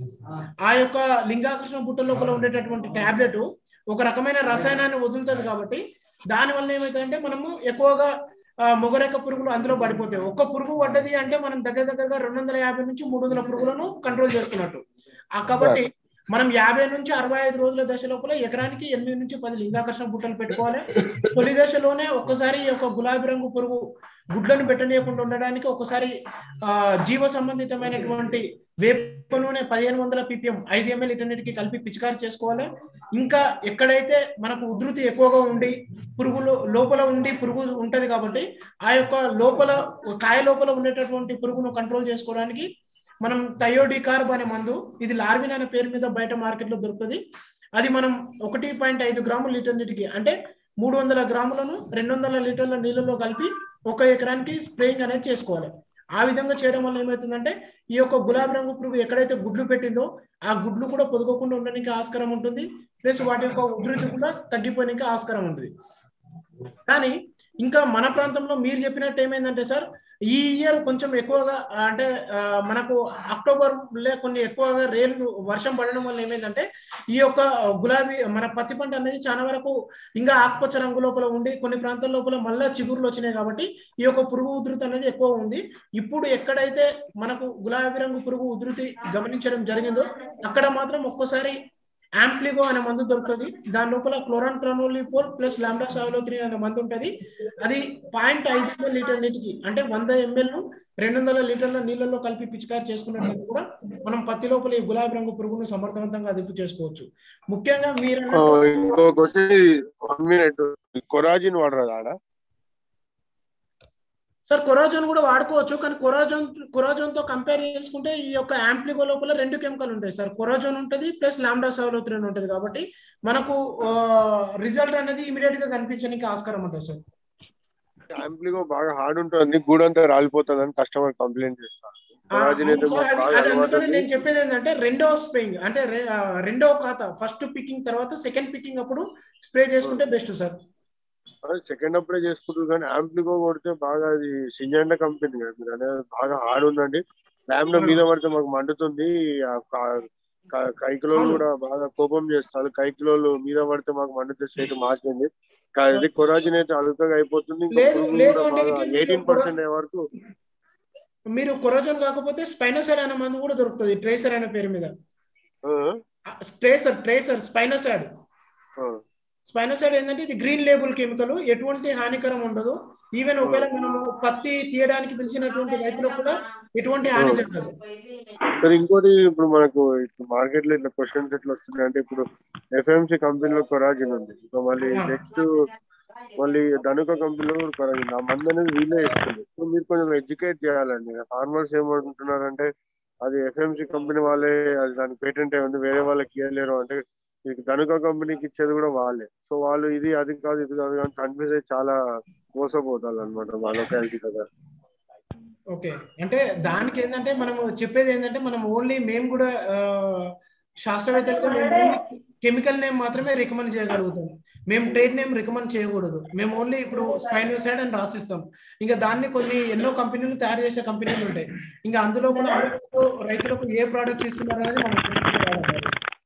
ఆ యొక్క లింగాకర్షణ బుట్ట లోపల ఉండేటటువంటి టాబ్లెట్ ఒక రకమైన రసాయనాన్ని వదులుతుంది కాబట్టి దాని వల్ల ఏమైతుందంటే మనము ఎక్కువగా మొగరెక్క పురుగులు అందులో పడిపోతాయి. ఒక్క పురుగు పడ్డది అంటే మనం దగ్గరగా 250 నుంచి 300 పురుగులను కంట్రోల్ చేసుకున్నట్టు. కాబట్టి మనం 50 నుంచి 65 రోజుల దశ లోపల ఎకరానికి 8 నుంచి 10 లింగాకర్షణ బుట్టలు పెట్టుకోవాలి. తొలి దశలోనే ఒక్కసారి ఒక గులాబీ రంగు పురుగు గుడ్లను పెట్టనీయకుండా ఉండడానికి ఒకసారి జీవ సంబంధితమైనటువంటి వేప నూనె 1500 ppm 5 ml ఇటన్నిటికి కలిపి పిచికారి చేసుకోవాలి. ఇంకా ఎక్కడైతే మనకు ఉధృతి ఎక్కువగా ఉండి పురుగులు లోపల ఉండి పురుగు ఉంటది కాబట్టి ఆ యొక్క లోపల కాయ లోపల ఉండేటటువంటి పురుగును కంట్రోల్ చేసుకోవడానికి మనం థయోడికార్బ్ అనే మందు, ఇది లార్విన్ అనే పేరు మీద బయట మార్కెట్ లో దొరుకుతుంది. అది మనం 1.5 గ్రాముల లీటర్ నీటికి అంటే 300 గ్రాములను 200 లీటర్ల నీళ్ళలో కలిపి 1 ఎకరానికి స్ప్రేయింగ్ అనేది చేసుకోవాలి. ఆ విధంగా చేయడం వల్ల ఏమవుతుందంటే ఈ యొక్క గులాబీ రంగు పురుగు ఎక్కడైతే గుడ్లు పెట్టిందో ఆ గుడ్లు కూడా పొదగకుండా ఉండడానికి ఆస్కారం ఉంటుంది. ప్లస్ వాటి యొక్క ఉధృతి కూడా తగ్గిపోయడానికి ఆస్కారం ఉంటుంది. కానీ ఇంకా మన ప్రాంతంలో మీరు చెప్పినట్టు ఏమైందంటే సార్, ఈ ఇయర్ కొంచెం ఎక్కువగా అంటే మనకు అక్టోబర్లో కొన్ని ఎక్కువగా వర్షం పడడం వల్ల ఏమైందంటే ఈ యొక్క గులాబీ మన పత్తి పంట అనేది చాలా వరకు ఇంకా ఆకుపచ్చ రంగు లోపల ఉండి కొన్ని ప్రాంతాల లోపల మళ్ళా చిగురులు వచ్చినాయి కాబట్టి ఈ యొక్క పురుగు ఉధృతి అనేది ఎక్కువ ఉంది. ఇప్పుడు ఎక్కడైతే మనకు గులాబీ రంగు పురుగు ఉధృతి గమనించడం జరిగిందో అక్కడ మాత్రం ఒక్కసారి యాంప్లిగో అనే మందు దొరుకుతుంది. దాని లోపల క్లోరాన్ట్రానోలిపోల్ ప్లస్ లాంబ్డాసావిలోత్రిన్ అనే మందు ఉంటుంది. అది 0.5 లీటర్ నీటికి అంటే 100 ml 200 లీటర్ల నీళ్ళలో కలిపి పిచికారి చేసుకున్నట్లయితే కూడా మనం పత్తి లోపల ఈ గులాబీ రంగు పురుగును సమర్థవంతంగా అదుపు చేసుకోవచ్చు. ముఖ్యంగా మీరు సార్ కొరాజోన్ కూడా వాడుకోవచ్చు, కానీ కొరాజోన్ తో కంపేర్ చేసుకుంటే ఈ యొక్క యాంప్లిగో లోపల 2 కెమికల్ ఉంటాయి సార్. కొరాజోన్ ఉంటుంది ప్లస్ లాంబ్డాసావిలోత్రిన్ ఉంటుంది కాబట్టి మనకు రిజల్ట్ అనేది ఇమీడియట్ గా కనిపించడానికి ఆస్కారం ఉంటుంది సార్. యాంప్లిగో బాగా హార్డ్ ఉంటుంది, గూడంతా రాలిపోతుంది అని కస్టమర్ కంప్లైంట్ చేస్తారు. అందుకని నేను చెప్పేది ఏంటంటే రెండో స్ప్రేయింగ్ అంటే రెండో ఖాతా ఫస్ట్ పికింగ్ తర్వాత సెకండ్ పికింగ్ అప్పుడు స్ప్రే చేసుకుంటే బెస్ట్ సార్. సెకండ్ అప్పుడే చేసుకుంటారు కానీ యాంప్లిగో కొడితే బాగా అది సింజెండా కంపెనీ కదా మీరు అనేది బాగా హార్డ్ ఉందండి. ల్యామ్లో మీద పడితే మాకు మండుతుంది. కైకిలోలు కూడా బాగా కోపం చేస్తారు. కైకిలోలు మీద పడితే మాకు మండుతే చేతి మార్చింది. కొరాజిన్ అయితే అదుపుగా అయిపోతుంది. 18% వరకు మీరు కొరాజన్ కాకపోతే స్పైనోసైడ్ అనే మందు కూడా దొరుకుతుంది ట్రేసర్ అనే పేరు మీద. ట్రేసర్ స్పైనోసైడ్ ఏంటంటే ఇది గ్రీన్ లేబుల్ కెమికల్, ఎటువంటి హానికరం ఉండదు. ఈవెన్ ఒకవేళ మనము పత్తి తీయడానికి పిలిచినటువంటి రైతులకు కూడా ఎటువంటి హాని జరగదు. సార్ ఇంకోటి ఇప్పుడు మనకు ఇప్పుడు మార్కెట్ లో ఇట్లా క్వశ్చన్స్ ఎట్లా వస్తున్నాయి అంటే ఇప్పుడు ఎఫ్ఎంసి కంపెనీలో కొరాజిన్ ఉంది, ఇంకా మళ్ళీ నెక్స్ట్ మళ్ళీ ధనుక కంపెనీలో కూడా కొరాజిన్, ఆ మంది అనేది వీళ్ళే ఇస్తుంది. సో మీరు కొంచెం ఎడ్యుకేట్ చేయాలండి. ఫార్మర్స్ ఏమంటున్నారంటే అది ఎఫ్ఎంసి కంపెనీ వాళ్ళే, అది దానికి పేటెంట్ ఉంది, వేరే వాళ్ళకి ఇవ్వలేరు అంటే మీకు ధనుక కంపెనీకి ఇచ్చేది కూడా వాళ్ళే. సో వాళ్ళు ఇది అది కాదు ఇది కాదు కానీ కన్ఫ్యూజ్ అయ్యి చాలా మోసపోతారు అనమాట మా లొకాలిటీ కదా. ఓకే, అంటే దానికి ఏంటంటే మనం చెప్పేది ఏంటంటే మనం ఓన్లీ మేము కూడా శాస్త్రవేత్తలుగా మేము ఓన్లీ కెమికల్ నేమ్ మాత్రమే రికమెండ్ చేయగలుగుతాం. మేము ట్రేడ్ నేమ్ రికమెండ్ చేయకూడదు. మేము ఓన్లీ ఇప్పుడు స్పైనోసైడ్ అని రాసిస్తాం. ఇంకా దాన్ని కొన్ని ఎన్నో కంపెనీలు తయారు చేసే కంపెనీలు ఉంటాయి. ఇంకా అందులో కూడా రైతులకు ఏ ప్రోడక్ట్ ఇస్తున్నారు అనేది మనకు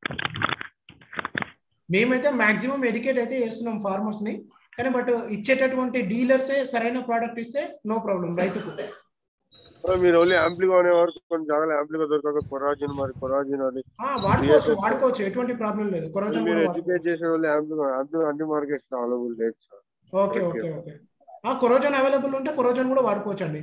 మేమైతే మాక్సిమం ఎడ్యుకేట్ అయితే చేస్తున్నాం ఫార్మర్స్ ని, కానీ బట్ ఇచ్చేటటువంటి డీలర్సే సరైన ప్రోడక్ట్ ఇస్తే నో ప్రాబ్లం రైతుకు. మీరు ఓన్లీ యాంప్లిగా అనే వరకు కొన్ని జాగాలో యాంప్లిగా దొరకక కొరాజిన్ మరి కొరాజిన్ అది వాడుకోవచ్చు, ఎటువంటి ప్రాబ్లం లేదు. కొరాజిన్ మీరు ఎడ్యుకేట్ చేసే వాళ్ళు యాంప్లిగా అన్ని మార్కెట్స్ అవైలబుల్ లేదు sir. Okay okay okay, Coragen available ఉంటే కొరోజన్ కూడా వాడుకోవచ్చు అండి.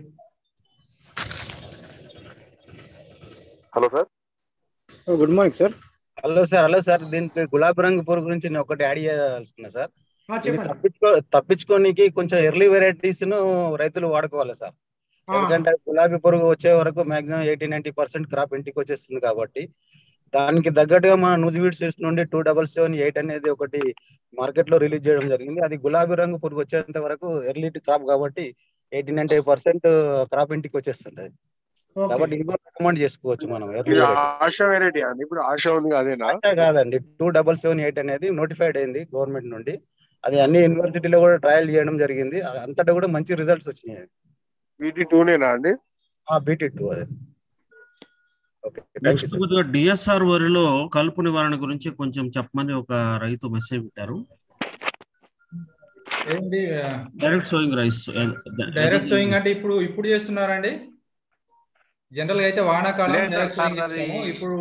Hello sir. Good morning sir. Hello sir దీనికి గులాబీ రంగు పురుగు గురించి నేను ఒకటి యాడ్ చేయాల్సిన సార్. తప్పించుకోనికి కొంచెం ఎర్లీ వెరైటీస్ ను రైతులు వాడుకోవాలి సార్. ఎందుకంటే గులాబీ పురుగు వచ్చే వరకు మాక్సిమం 80-90% క్రాప్ ఇంటికి వచ్చేస్తుంది కాబట్టి దానికి తగ్గట్టుగా మన నూజివీడ్ సీడ్స్ నుండి 2778 అనేది ఒకటి మార్కెట్ లో రిలీజ్ చేయడం జరిగింది. అది గులాబీ రంగు పురుగు వచ్చేంత వరకు ఎర్లీ క్రాప్ కాబట్టి 80-90% క్రాప్ ఇంటికి వచ్చేస్తుంది. కాబట్టి ఇంకో రికమెండ్ చేసుకోవచ్చు మనం. ఆశ వెరైటీ అండి, ఇప్పుడు ఆశ ఉంది అదేనా? కాదండి, 2778 అనేది నోటిఫైడ్ అయింది గవర్నమెంట్ నుండి. అది అన్ని యూనివర్సిటీలో కూడా ట్రయల్ చేయడం జరిగింది, అంతటా కూడా మంచి రిజల్ట్స్ వచ్చినాయి. BT2నేనా అండి? BT2 అదే. నెక్స్ట్ కొద్దిగా డిఎస్ఆర్ వరిలో కలుపు నివారణ గురించి కొంచెం చెప్పమని ఒక రైతు మెసేజ్ పెట్టారు. Direct sowing rice. Direct sowing అంటే ఇప్పుడు చేస్తున్నారండి? జనరల్ గా అయితే వానాకాలం ఇప్పుడు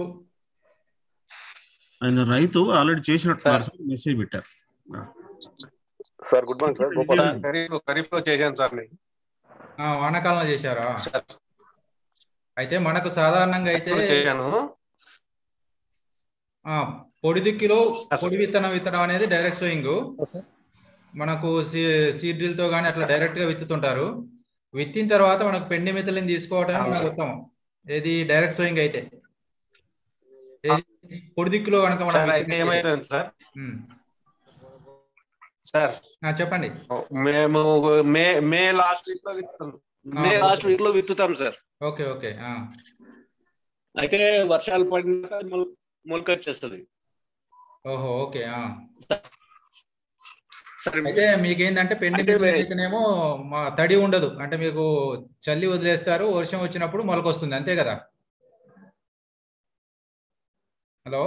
ఆయన రైతు ఆల్రెడీ చేసినట్టు మెసేజ్ పెట్టారు. Sir good morning sir. Gopal kharif లో చేశాను సార్. వానాకాలంలో చేశారా? అయితే మనకు సాధారణంగా అయితే పొడి దిక్కులో పొడి విత్తనం అనేది డైరెక్ట్ సోయింగ్. మనకు సీడ్ డ్రిల్ తో కానీ అట్లా డైరెక్ట్ గా విత్తుతుంటారు. విత్తిన తర్వాత మనకు పెండి మిత్తులను తీసుకోవడానికి మనకు ఉత్తమం ఏది డైరెక్ట్ సోయింగ్ అయితే. పొడి దిక్కులో కనుక ఏమైతుంది సార్? సార్ చెప్పండి. మేము మే లాస్ట్ వీక్ లో విత్తుతాం సార్. Okay okay. అయితే వర్షాలు పడినాక మొలకొచ్చేస్తుంది. ఓహో ఓకే. అయితే మీకేంటంటే పెండి అయితేనేమో తడి ఉండదు, అంటే మీకు చల్లి వదిలేస్తారు, వర్షం వచ్చినప్పుడు మొలకొస్తుంది, అంతే కదా? హలో.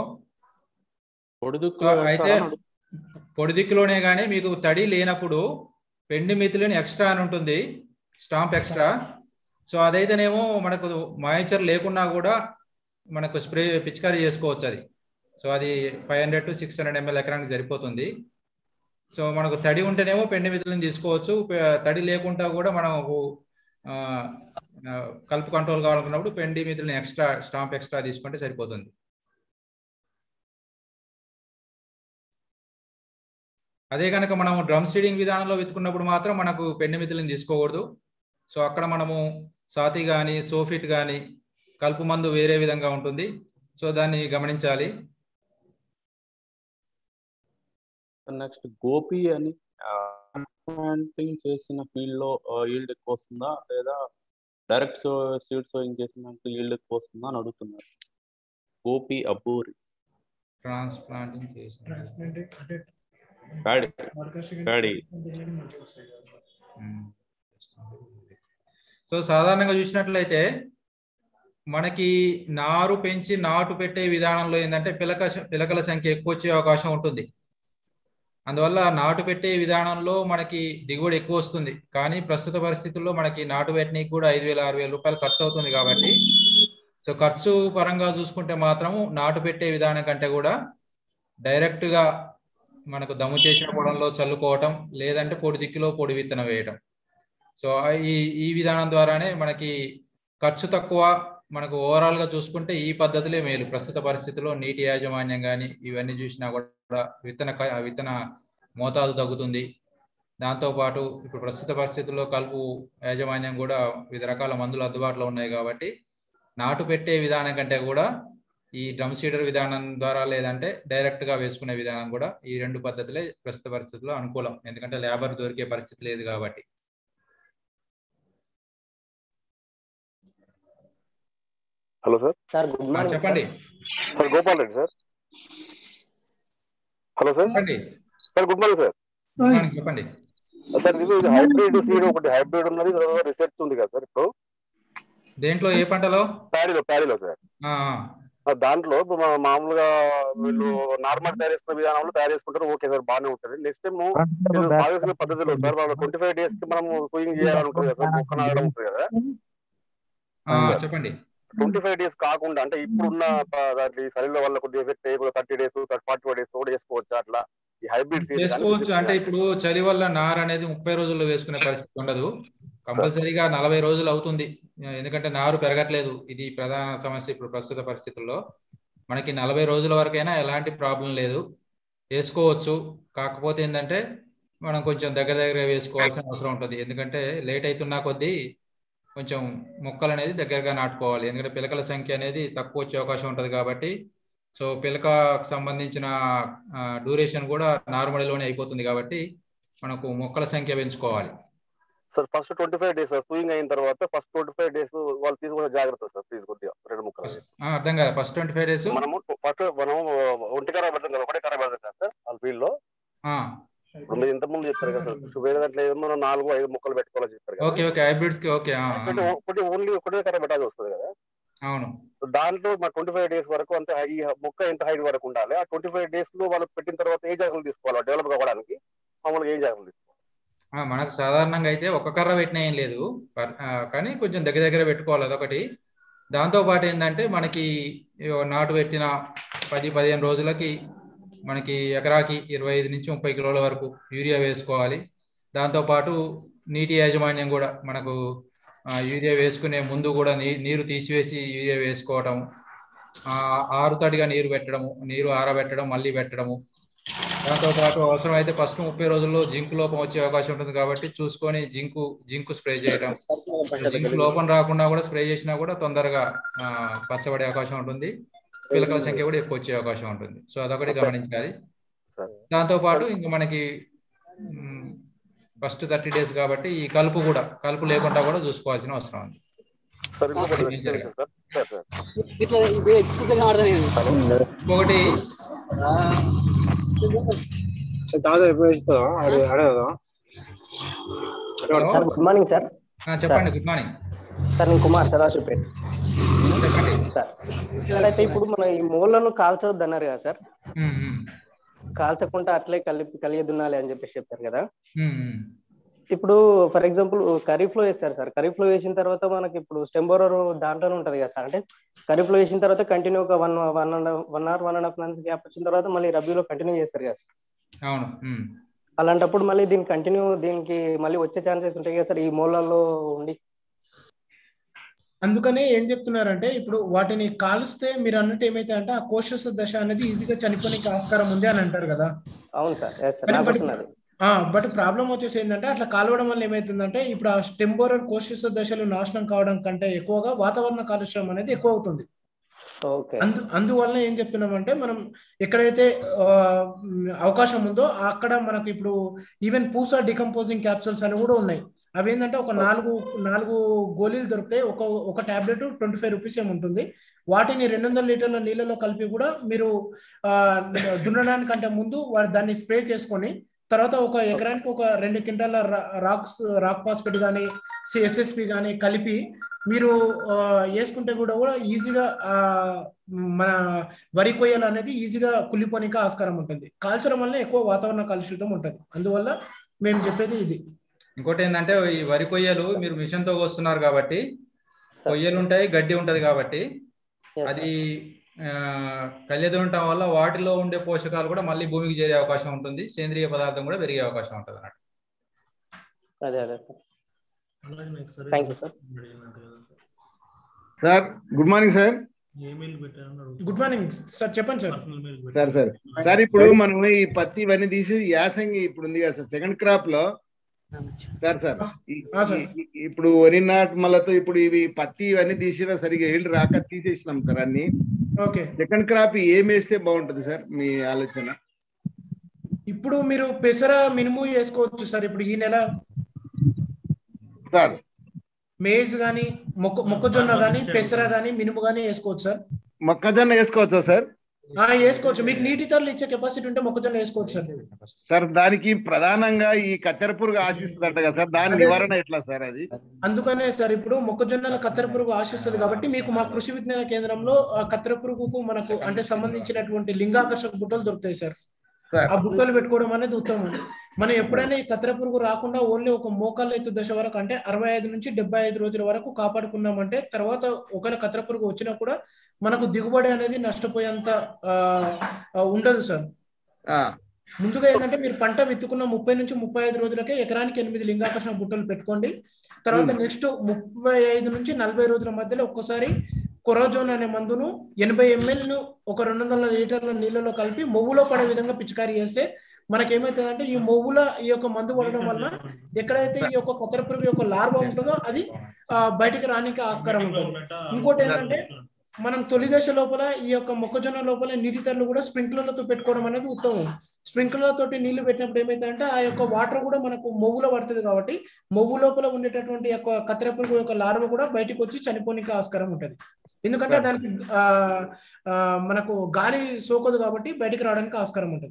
అయితే పొడి దిక్కులోనే కానీ మీకు తడి లేనప్పుడు పెండి మిథిలిన్ ఎక్స్ట్రా అని ఉంటుంది, స్టాంప్ ఎక్స్ట్రా. సో అదైతేనేమో మనకు మాయిశ్చర్ లేకున్నా కూడా మనకు స్ప్రే పిచికారీ చేసుకోవచ్చు అది. సో అది 500 to 600 ml ఎకరానికి సరిపోతుంది. సో మనకు తడి ఉంటేనేమో పెండి మిథిలిన్ తీసుకోవచ్చు, తడి లేకుండా కూడా మనకు కలుపు కంట్రోల్ కావాలనుకున్నప్పుడు పెండి మిథిలిన్ ఎక్స్ట్రా స్టాంప్ ఎక్స్ట్రా తీసుకుంటే సరిపోతుంది. అదే కనుక మనము డ్రమ్ సీడింగ్ విధానంలో విత్తుకున్నప్పుడు మాత్రం మనకు పెండి మిథిలిన్ తీసుకోకూడదు. సో అక్కడ మనము సాతి కానీ సోఫిట్ కానీ కలుపు మందు వేరే విధంగా ఉంటుంది. సో దాన్ని గమనించాలి. నెక్స్ట్ గోపి అని ప్లాంటింగ్ చేసిన ఫీల్డ్ లో ఈల్డ్ ఎక్కువ వస్తుందా లేదా డైరెక్ట్ సీడ్ సోయింగ్ చేసిన ఈల్డ్ ఎక్కువ వస్తుందా అని అడుగుతున్నారు. గోపి అబ్బూరి. ట్రాన్స్ప్లాంటింగ్ సో సాధారణంగా చూసినట్లయితే మనకి నారు పెంచి నాటు పెట్టే విధానంలో ఏంటంటే పిలకల సంఖ్య ఎక్కువ వచ్చే అవకాశం ఉంటుంది. అందువల్ల నాటు పెట్టే విధానంలో మనకి దిగుబడి ఎక్కువ వస్తుంది. కానీ ప్రస్తుత పరిస్థితుల్లో మనకి నాటు పెట్టడానికి కూడా 5,000-6,000 రూపాయలు ఖర్చు అవుతుంది కాబట్టి సో ఖర్చు పరంగా చూసుకుంటే మాత్రము నాటు పెట్టే విధానం కంటే కూడా డైరెక్ట్గా మనకు దమ్ము చేసిన పొడంలో చల్లుకోవటం, లేదంటే పొడి దిక్కులో పొడి విత్తనం వేయటం. సో ఈ విధానం ద్వారానే మనకి ఖర్చు తక్కువ, మనకు ఓవరాల్ గా చూసుకుంటే ఈ పద్ధతులే మేలు. ప్రస్తుత పరిస్థితుల్లో నీటి యాజమాన్యం కానీ ఇవన్నీ చూసినా కూడా విత్తన మోతాదు తగ్గుతుంది. దాంతోపాటు ఇప్పుడు ప్రస్తుత పరిస్థితుల్లో కలుపు యాజమాన్యం కూడా వివిధ రకాల మందులు అందుబాటులో ఉన్నాయి కాబట్టి నాటు పెట్టే విధానం కంటే కూడా ఈ డ్రమ్ సీడర్ విధానం ద్వారా లేదంటే డైరెక్ట్ గా వేసుకునే విధానం కూడా ఈ రెండు పద్ధతులే ప్రస్తుత పరిస్థితుల్లో అనుకూలం. ఎందుకంటే లేబర్ దొరికే పరిస్థితి లేదు కాబట్టి. Hello sir. Sir good morning. చెప్పండి sir. Gopal Reddy sir. Hello sir. చెప్పండి సార్. Good morning sir. చెప్పండి సార్. ఇది హైబ్రిడ్ సీడ్ ఒకటి హైబ్రిడ్ ఉన్నది రీసెర్చ్ ఉంది కదా సార్ ఇప్పుడు. దేంట్లో ఏ పంటలో? ప్యాడీలో సార్. దాంట్లో మామూలుగా వీళ్ళు నార్మల్ తయారు చేసుకునే విధానంలో తయారు చేసుకుంటారు. ఓకే సార్, బాగానే ఉంటుంది. నెక్స్ట్ టైం వీళ్ళు సాగుతున్న పద్ధతిలో సార్ వాళ్ళు 25 days కి మనం సూయింగ్ చేయాలనుకుంటుంది కదా సార్, మొక్క నాటడం ఉంటుంది కదా. చెప్పండి. 25 days కాకుండా అంటే ఇప్పుడున్న శరీరం వల్ల కొద్దిగా ఎఫెక్ట్ అయ్యి 30 days 45 days కూడా చేసుకోవచ్చు అట్లా ఈ హైబ్రిడ్ చేసుకోవచ్చు. అంటే ఇప్పుడు చలి వల్ల నార అనేది 30 రోజుల్లో వేసుకునే పరిస్థితి ఉండదు. కంపల్సరీగా 40 రోజులు అవుతుంది. ఎందుకంటే నారు పెరగట్లేదు. ఇది ప్రధాన సమస్య ఇప్పుడు ప్రస్తుత పరిస్థితుల్లో. మనకి 40 రోజుల వరకైనా ఎలాంటి ప్రాబ్లం లేదు, వేసుకోవచ్చు. కాకపోతే ఏంటంటే మనం కొంచెం దగ్గర వేసుకోవాల్సిన అవసరం ఉంటుంది. ఎందుకంటే లేట్ అవుతున్నా కొద్దీ కొంచెం మొక్కలు అనేది దగ్గరగా నాటుకోవాలి. ఎందుకంటే పిలకల సంఖ్య అనేది తక్కువ వచ్చే అవకాశం ఉంటుంది కాబట్టి. సో పిలకకు సంబంధించిన డ్యూరేషన్ కూడా నార్మల్లోనే అయిపోతుంది కాబట్టి మనకు మొక్కల సంఖ్య పెంచుకోవాలి సార్. ఫస్ట్ 25 days సూయింగ్ అయిన తర్వాత ఫస్ట్ 25 days వాళ్ళు తీసుకునే జాగ్రత్త సార్. తీసుకొద్దిగా 2 మొక్కలు అర్థం కాదు. ఫస్ట్ 25 days మనం ఒంటి కరా పెడతాం కదా, ఒకటే కరా పెడతాం కదా సార్ వాళ్ళ ఫీల్డ్ లో. ఇప్పుడు మీరు ఇంతకుముందు చెప్పారు కదా సార్, వేరే దాంట్లో ఏమో 4-5 మొక్కలు పెట్టుకోవాలని చెప్పారు కదా. ఓకే హైబ్రిడ్స్ కి. ఓకే ఓన్లీ ఒకటే కరా పెట్టాల్సి వస్తుంది కదా. అవును. దాంట్లో మా 25 days వరకు అంతే ఈ మొక్క ఎంత హైట్ వరకు ఉండాలి. ఆ 25 days లో వాళ్ళు పెట్టిన తర్వాత ఏ జాగ్రత్తలు తీసుకోవాలి డెవలప్ కావడానికి, మామూలుగా ఏ జాగ్రత్తలు తీసుకోవాలి? మనకు సాధారణంగా అయితే ఒక కర్ర పెట్టినా ఏం లేదు, కానీ కొంచెం దగ్గర పెట్టుకోవాలి, అదొకటి. దాంతోపాటు ఏంటంటే మనకి నాటు పెట్టిన 10-15 రోజులకి మనకి ఎకరాకి 25 నుంచి 30 కిలోల వరకు యూరియా వేసుకోవాలి. దాంతోపాటు నీటి యాజమాన్యం కూడా మనకు యూరియా వేసుకునే ముందు కూడా నీరు తీసివేసి యూరియా వేసుకోవటం, ఆరుతడిగా నీరు పెట్టడము, నీరు ఆరబెట్టడం, మళ్ళీ పెట్టడము. దాంతోపాటు అవసరమైతే ఫస్ట్ 30 రోజుల్లో జింక్ లోపం వచ్చే అవకాశం ఉంటుంది కాబట్టి చూసుకొని జింకు స్ప్రే చేయడం. జింక్ లోపం రాకుండా కూడా స్ప్రే చేసినా కూడా తొందరగా పచ్చబడే అవకాశం ఉంటుంది. పిలకల సంఖ్య కూడా ఎక్కువ వచ్చే అవకాశం ఉంటుంది. సో అదొకటి గమనించాలి. దాంతోపాటు ఇంకా మనకి ఫస్ట్ 30 days కాబట్టి ఈ కలుపు లేకుండా కూడా చూసుకోవాల్సిన అవసరం ఉంది. ఒకటి గుడ్ మార్నింగ్ సార్. చెప్పండి. Good morning sir. నేను కుమార్, సదాశివపేట సార్. సార్ అయితే ఇప్పుడు మన ఈ మూలను కాల్చవద్దు అన్నారు కదా సార్, కాల్చకుండా అట్లే కలిగి దున్నాలి అని చెప్పేసి చెప్పారు కదా. ఇప్పుడు ఫర్ ఎగ్జాంపుల్ ఖరీఫ్ లో వేస్తారు సార్. ఖరీఫ్ లో వేసిన తర్వాత మనకి ఇప్పుడు స్టెంబోరర్ దాంట్లోనే ఉంటది కదా సార్. అంటే ఖరీఫ్ లో వేసిన తర్వాత కంటిన్యూ ఒక 1.5 months గ్యాప్ వచ్చిన తర్వాత మళ్ళీ రబీలో కంటిన్యూ చేస్తారు కదా సార్. అవును. అలాంటప్పుడు మళ్ళీ దీనికి మళ్ళీ వచ్చే ఛాన్సెస్ ఉంటాయి కదా సార్ ఈ మూలల్లో ఉండి. అందుకనే ఏం చెప్తున్నారంటే ఇప్పుడు వాటిని కాలుస్తే మీరు అన్నట్టు ఏమైతే అంటే ఆ కోశస్థ దశ అనేది ఈజీగా చనిపోనికి ఆస్కారం ఉంది అని అంటారు కదా. అవును సార్. బట్ ప్రాబ్లం వచ్చేసి ఏంటంటే అట్లా కాలవడం వల్ల ఏమైతుందంటే ఇప్పుడు ఆ టెంపోరర్ కోశస్థ దశలు నాశనం కావడం కంటే ఎక్కువగా వాతావరణ కాలుష్యం అనేది ఎక్కువ అవుతుంది. అందువల్ల ఏం చెప్తున్నామంటే మనం ఎక్కడైతే అవకాశం ఉందో అక్కడ మనకు ఇప్పుడు ఈవెన్ పూసా డికంపోజింగ్ క్యాప్సూల్స్ అని కూడా ఉన్నాయి. అవి ఏంటంటే ఒక 4 గోళీలు దొరుకుతాయి. ఒక టాబ్లెట్ 25 రూపీస్ ఏముంటుంది. వాటిని 200 లీటర్ల నీళ్ళలో కలిపి కూడా మీరు దున్నడానికంటే ముందు దాన్ని స్ప్రే చేసుకొని తర్వాత ఒక ఎకరానికి ఒక 2 క్వింటాల రాక్ ఫాస్ఫేట్ కానీ ఎస్ఎస్పి కానీ కలిపి మీరు వేసుకుంటే కూడా ఈజీగా మన వరి కొయ్యలు అనేది ఈజీగా కుళ్ళిపోనిక ఆస్కారం ఉంటుంది. కాల్చడం వల్ల ఎక్కువ వాతావరణ కలుషితం ఉంటుంది. అందువల్ల మేము చెప్పేది ఇది. ఇంకోటి ఏంటంటే ఈ వరి కొయ్యలు మీరు మిషన్ తో కోస్తున్నారు కాబట్టి కొయ్యలు ఉంటాయి, గడ్డి ఉంటది కాబట్టి అది కళ్యె దున్నటం వల్ల వాటిలో ఉండే పోషకాలు కూడా మళ్ళీ భూమికి చేరే అవకాశం ఉంటుంది. సేంద్రియ పదార్థం కూడా పెరిగే అవకాశం ఉంటుంది అన్నట్టు. Thank you sir. Sir good morning sir. Good morning sir, చెప్పండి సార్. సార్ ఇప్పుడు మనం ఈ పత్తి ఇవన్నీ తీసి యాసంగి ఇప్పుడు ఉంది కదా సార్ సెకండ్ క్రాప్ లో సార్ ఇప్పుడు వరి నాటుమలతో ఇప్పుడు ఇవి పత్తి ఇవన్నీ తీసినా సరిగా ఈల్డ్ రాక తీసేసినాం సార్ అన్ని. ఓకే, సెకండ్ క్రాప్ ఏం వేస్తే బాగుంటుంది సార్ మీ ఆలోచన? ఇప్పుడు మీరు పెసర మినుము వేసుకోవచ్చు సార్. ఇప్పుడు ఈ నెల సార్ మేజ్ గానీ మొక్కజొన్న గానీ పెసర గానీ మినుము గానీ వేసుకోవచ్చు సార్. మొక్కజొన్న వేసుకోవచ్చా సార్? వేసుకోవచ్చు. మీకు నీటి తరలు ఇచ్చే కెపాసిటీ ఉంటే మొక్కజొన్న వేసుకోవచ్చు సార్. సార్ దానికి ప్రధానంగా ఈ కత్తెర పురుగు ఆశిస్తుందంట కదా సార్, దాని నివారణ ఎట్లా సార్ అది? అందుకనే సార్ ఇప్పుడు మొక్కజొన్నల కత్తెర పురుగు ఆశిస్తుంది కాబట్టి మీకు మా కృషి విజ్ఞాన కేంద్రంలో కత్తెర పురుగుకు మనకు అంటే సంబంధించినటువంటి లింగాకర్షక బుట్టలు దొరుకుతాయి సార్. ఆ బుట్టలు పెట్టుకోవడం అనేది ఉత్తమం. మనం ఎప్పుడైనా ఈ కత్తెర పురుగు రాకుండా ఓన్లీ ఒక మోకాళ్ళ ఎత్తు దశ వరకు అంటే 65 నుంచి 75 రోజుల వరకు కాపాడుకున్నామంటే తర్వాత ఒకవేళ కత్తెర పురుగు వచ్చినా కూడా మనకు దిగుబడి అనేది నష్టపోయేంత ఉండదు సార్. ముందుగా ఏంటంటే మీరు పంట విత్తుకున్న 30 నుంచి 35 రోజులకే ఎకరానికి 8 లింగాకర్షణ బుట్టలు పెట్టుకోండి. తర్వాత నెక్స్ట్ 35 నుంచి 40 రోజుల మధ్యలో ఒక్కసారి కొరోజోన్ అనే మందును 80 ml ను ఒక 200 లీటర్ల నీళ్ళలో కలిపి మొవ్వులో పడే విధంగా పిచికారీ చేస్తే మనకేమైతుందంటే ఈ మొవ్వుల ఈ యొక్క మందు పడడం వల్ల ఎక్కడైతే ఈ యొక్క కత్తెర పురుగు యొక్క లార్వా ఉంటుందో అది బయటికి రానికి ఆస్కారం ఉంటుంది. ఇంకోటి ఏంటంటే మనం తొలి దశ లోపల ఈ యొక్క మొక్కజొన్న లోపల నీటి తరలు కూడా స్ప్రింక్లర్లతో పెట్టుకోవడం అనేది ఉత్తమం. స్ప్రింక్లర్ తోటి నీళ్లు పెట్టినప్పుడు ఏమైతుందంటే ఆ యొక్క వాటర్ కూడా మనకు మొవ్వులో పడుతుంది కాబట్టి మొవ్వు లోపల ఉండేటటువంటి యొక్క కత్తెర పురుగు యొక్క లార్వా కూడా బయటకు వచ్చి చనిపోనికి ఆస్కారం ఉంటుంది. ఎందుకంటే దానికి మనకు గాలి సోకదు కాబట్టి బయటికి రావడానికి ఆస్కారం ఉంటుంది.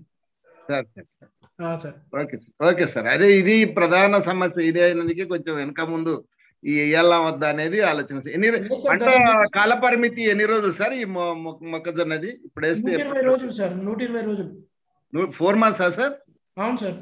ఓకే సార్, అదే ఇది ప్రధాన సమస్య. ఇదే అయినందుకే కొంచెం వెనక ముందు ఈ వేయాలా వద్దా అనేది ఆలోచన. పంట కాల పరిమితి ఎన్ని రోజులు సార్ ఈ మొక్కజొన్నది ఇప్పుడు వేస్తే? 120 రోజులు సార్. 120 రోజులు. 4 months సార్? అవును సార్.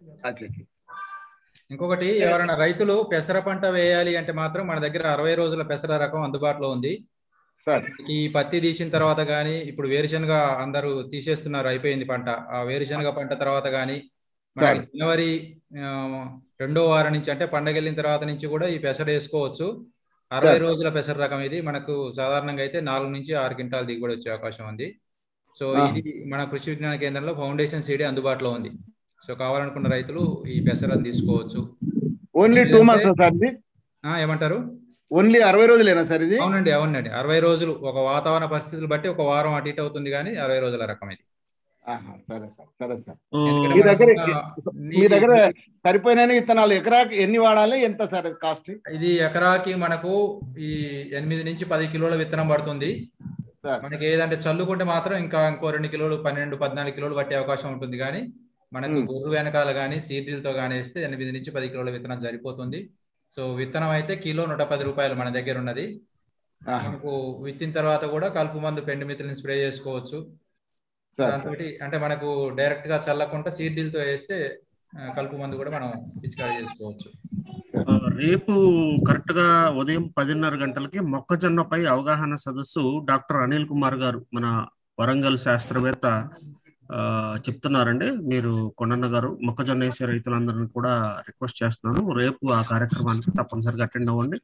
ఇంకొకటి ఎవరైనా రైతులు పెసర పంట వేయాలి అంటే మాత్రం మన దగ్గర 60 రోజుల పెసర రకం అందుబాటులో ఉంది. ఈ పత్తి తీసిన తర్వాత కానీ ఇప్పుడు వేరుశనగ అందరూ తీసేస్తున్నారు, అయిపోయింది పంట. ఆ వేరుశనగ పంట తర్వాత కానీ మనకి జనవరి 2వ వారం నుంచి అంటే పండగ వెళ్ళిన తర్వాత నుంచి కూడా ఈ పెసర వేసుకోవచ్చు. 60 రోజుల పెసర రకం ఇది. మనకు సాధారణంగా అయితే 4 నుంచి 6 క్వింటాల్ దిగుబడి వచ్చే అవకాశం ఉంది. సో ఇది మన కృషి విజ్ఞాన కేంద్రంలో ఫౌండేషన్ సీడ్ అందుబాటులో ఉంది. సో కావాలనుకున్న రైతులు ఈ పెసరను తీసుకోవచ్చు. Only 2 months sir? ఏమంటారు? ఓన్లీ 60 రోజులేనా సార్ ఇది? అవునండి, అవునండి. 60 రోజులు. ఒక వాతావరణ పరిస్థితులు బట్టి ఒక వారం అటు ఇటు అవుతుంది కానీ 60 రోజుల రకం ఇది. సరే సార్, సరే సార్. మీ దగ్గర సరిపోయిన విత్తనాలు ఎకరాకి ఎన్ని వాడాలి, ఎంత సార్ కాస్ట్? ఇది ఎకరాకి మనకు ఈ 8 నుంచి 10 కిలోల విత్తనం పడుతుంది. మనకి ఏదంటే చల్లుకుంటే మాత్రం ఇంకో 2 కిలోలు 12-14 కిలోలు పట్టే అవకాశం ఉంటుంది. కానీ మనకు గొర్రు వెనకాల కానీ సీడ్లతో కానీ వేస్తే 8 నుంచి 10 కిలోల విత్తనం సరిపోతుంది. సో విత్తనం అయితే కిలో 110 రూపాయలు మన దగ్గర ఉన్నది. మనకు విత్తిన తర్వాత కూడా కలుపు మందు పెండు మిత్రులను స్ప్రే చేసుకోవచ్చు. దాంతో అంటే మనకు డైరెక్ట్ గా చల్లకుండా సీడ్లతో వేస్తే కలుపు మందు కూడా మనం పిచికారీ చేసుకోవచ్చు. రేపు కరెక్ట్ గా ఉదయం 10:30 గంటలకి మొక్కజొన్నపై అవగాహన సదస్సు డాక్టర్ అనిల్ కుమార్ గారు మన వరంగల్ శాస్త్రవేత్త చెప్తున్నారండి. మీరు కొండన్న గారు మొక్కజొన్న వేసే రైతులందరినీ కూడా రిక్వెస్ట్ చేస్తున్నాను, రేపు ఆ కార్యక్రమానికి తప్పనిసరిగా అటెండ్ అవ్వండి.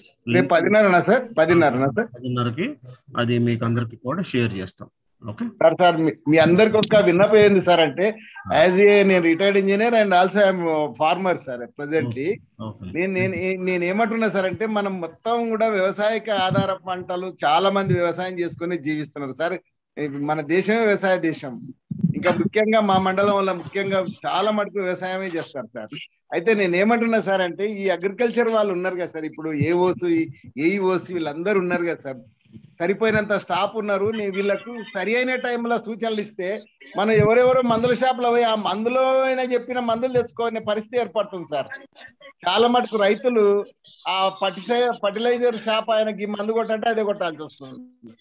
10:30కి అది మీకు అందరికి కూడా షేర్ చేస్తాం. సార్ మీ అందరికి ఒక విన్నపం ఏంది సార్ అంటే, యాజ్ ఏ నేను retired engineer and also I'm farmer sir presently. నేను ఏమంటున్నా సార్ అంటే మనం మొత్తం కూడా వ్యవసాయక ఆధార పంటలు చాలా మంది వ్యవసాయం చేసుకుని జీవిస్తున్నారు సార్. మన దేశమే వ్యవసాయ దేశం. ఇంకా ముఖ్యంగా మా మండలం వల్ల ముఖ్యంగా చాలా మటుకు వ్యవసాయమే చేస్తారు సార్. అయితే నేను ఏమంటున్నా సార్ అంటే ఈ అగ్రికల్చర్ వాళ్ళు ఉన్నారు కదా సార్, ఇప్పుడు ఏఈఓసి వీళ్ళందరూ ఉన్నారు కదా సార్, సరిపోయినంత స్టాఫ్ ఉన్నారు. వీళ్ళకు సరి అయిన టైంలో సూచనలు ఇస్తే మనం ఎవరెవరో మందుల షాపులో పోయి ఆ మందులో అయినా చెప్పిన మందులు తెచ్చుకోనే పరిస్థితి ఏర్పడుతుంది సార్. చాలా మటుకు రైతులు ఆ ఫర్టిలైజర్ షాప్ ఆయనకి మందు కొట్టంటే అదే కొట్టాల్సి వస్తుంది.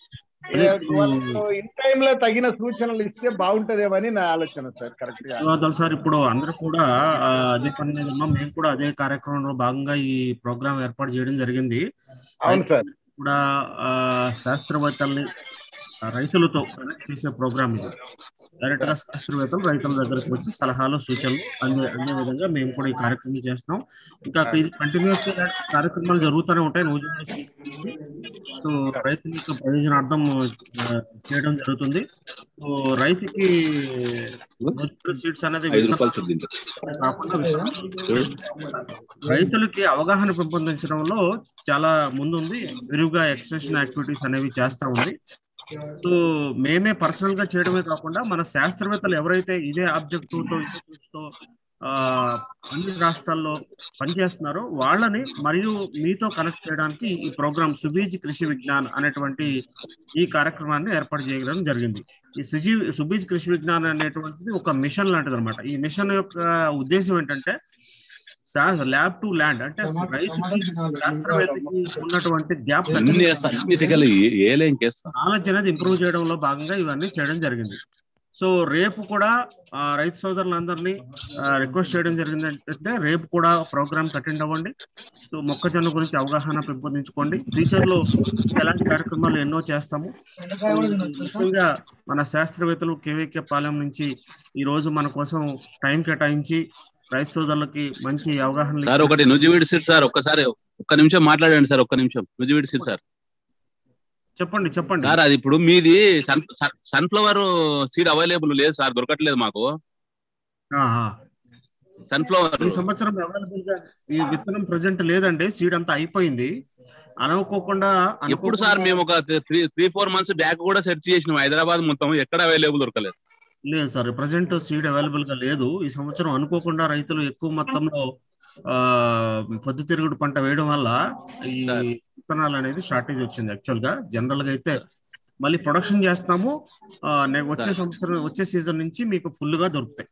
ఇన్ టైమ్ లో తగిన సూచనలు ఇస్తే బాగుంటదేమని నా ఆలోచన సార్. కరెక్ట్ గా సార్. ఇప్పుడు అందరూ కూడా అదే పని మీద ఉన్నాం. మేము కూడా అదే కార్యక్రమంలో భాగంగా ఈ ప్రోగ్రామ్ ఏర్పాటు చేయడం జరిగింది. అవును సార్. కూడా శాస్త్రవేత్తల్ని రైతులతో కనెక్ట్ చేసే ప్రోగ్రామ్ ఇది. డైరెక్ట్ గా శాస్త్రవేత్తలు రైతుల దగ్గరకు వచ్చి సలహాలు సూచనలు అందే విధంగా మేము కూడా ఈ కార్యక్రమం చేస్తున్నాం. ఇంకా ఇది కంటిన్యూస్ గా కార్యక్రమాలు జరుగుతూనే ఉంటాయి. సో రైతుల యొక్క ప్రయోజనార్థం చేయడం జరుగుతుంది. సో రైతుకి సీడ్స్ అనేది కాకుండా రైతులకి అవగాహన పెంపొందించడంలో చాలా ముందుంది. విరివిగా ఎక్స్టెన్షన్ యాక్టివిటీస్ అనేవి చేస్తూ ఉంది. సో మేమే పర్సనల్ గా చేయడమే కాకుండా మన శాస్త్రవేత్తలు ఎవరైతే ఇదే ఆబ్జెక్టివ్తో అన్ని రాష్ట్రాల్లో పనిచేస్తున్నారో వాళ్ళని మరియు మీతో కనెక్ట్ చేయడానికి ఈ ప్రోగ్రామ్ సుబీజ్ కృషి విజ్ఞాన్ అనేటువంటి ఈ కార్యక్రమాన్ని ఏర్పాటు చేయడం జరిగింది. ఈ సుబీజ్ కృషి విజ్ఞాన్ అనేటువంటిది ఒక మిషన్ లాంటిది అనమాట. ఈ మిషన్ యొక్క ఉద్దేశం ఏంటంటే ల్యాబ్ టు ల్యాండ్, అంటే రైతుకి శాస్త్రవేత్తకి ఉన్నటువంటి గ్యాప్ నాలెడ్జ్ అనేది ఇంప్రూవ్ చేయడంలో భాగంగా ఇవన్నీ చేయడం జరిగింది. సో రేపు కూడా రైతు సోదరులందరినీ రిక్వెస్ట్ చేయడం జరిగింది అంటే రేపు కూడా ప్రోగ్రామ్ అటెండ్ అవ్వండి. సో మొక్కజొన్న గురించి అవగాహన పెంపొందించుకోండి. ఫ్యూచర్ లో ఎలాంటి కార్యక్రమాలు ఎన్నో చేస్తాము. ముఖ్యంగా మన శాస్త్రవేత్తలు కేవీకే పాలెం నుంచి ఈ రోజు మన కోసం టైం కేటాయించి రైతు సోదరులకి మంచి అవగాహన. సార్ ఒకటి నూజివీడు సీడ్ సార్, ఒక్క నిమిషం మాట్లాడండి సార్, ఒక్క నిమిషం. నూజివీడు సీడ్ సార్ చెప్పండి సార్. అది ఇప్పుడు మీది సన్ఫ్లవర్ సీడ్ అవైలబుల్ లేదు సార్, దొరకట్లేదు మాకు. సన్ఫ్లవర్ ఈ సంవత్సరం అవైలబుల్ గా ఈ విత్తనం ప్రెజెంట్ లేదండి, సీడ్ అంతా అయిపోయింది. అనుకోకుండా ఎప్పుడు సార్ మేము ఒక 3-4 మంత్స్ బ్యాక్ కూడా సెర్చ్ చేసినాం హైదరాబాద్ మొత్తం, ఎక్కడ అవైలబుల్ దొరకలేదు. లేదు సార్, ప్రెజెంట్ సీడ్ అవైలబుల్ గా లేదు. ఈ సంవత్సరం అనుకోకుండా రైతులు ఎక్కువ మొత్తంలో పొద్దుతిరుగుడు పంట వేయడం వల్ల ఈ విత్తనాలు అనేది షార్టేజ్ వచ్చింది. యాక్చువల్ గా జనరల్ గా అయితే మళ్ళీ ప్రొడక్షన్ చేస్తాము, వచ్చే సంవత్సరం వచ్చే సీజన్ నుంచి మీకు ఫుల్ గా దొరుకుతాయి.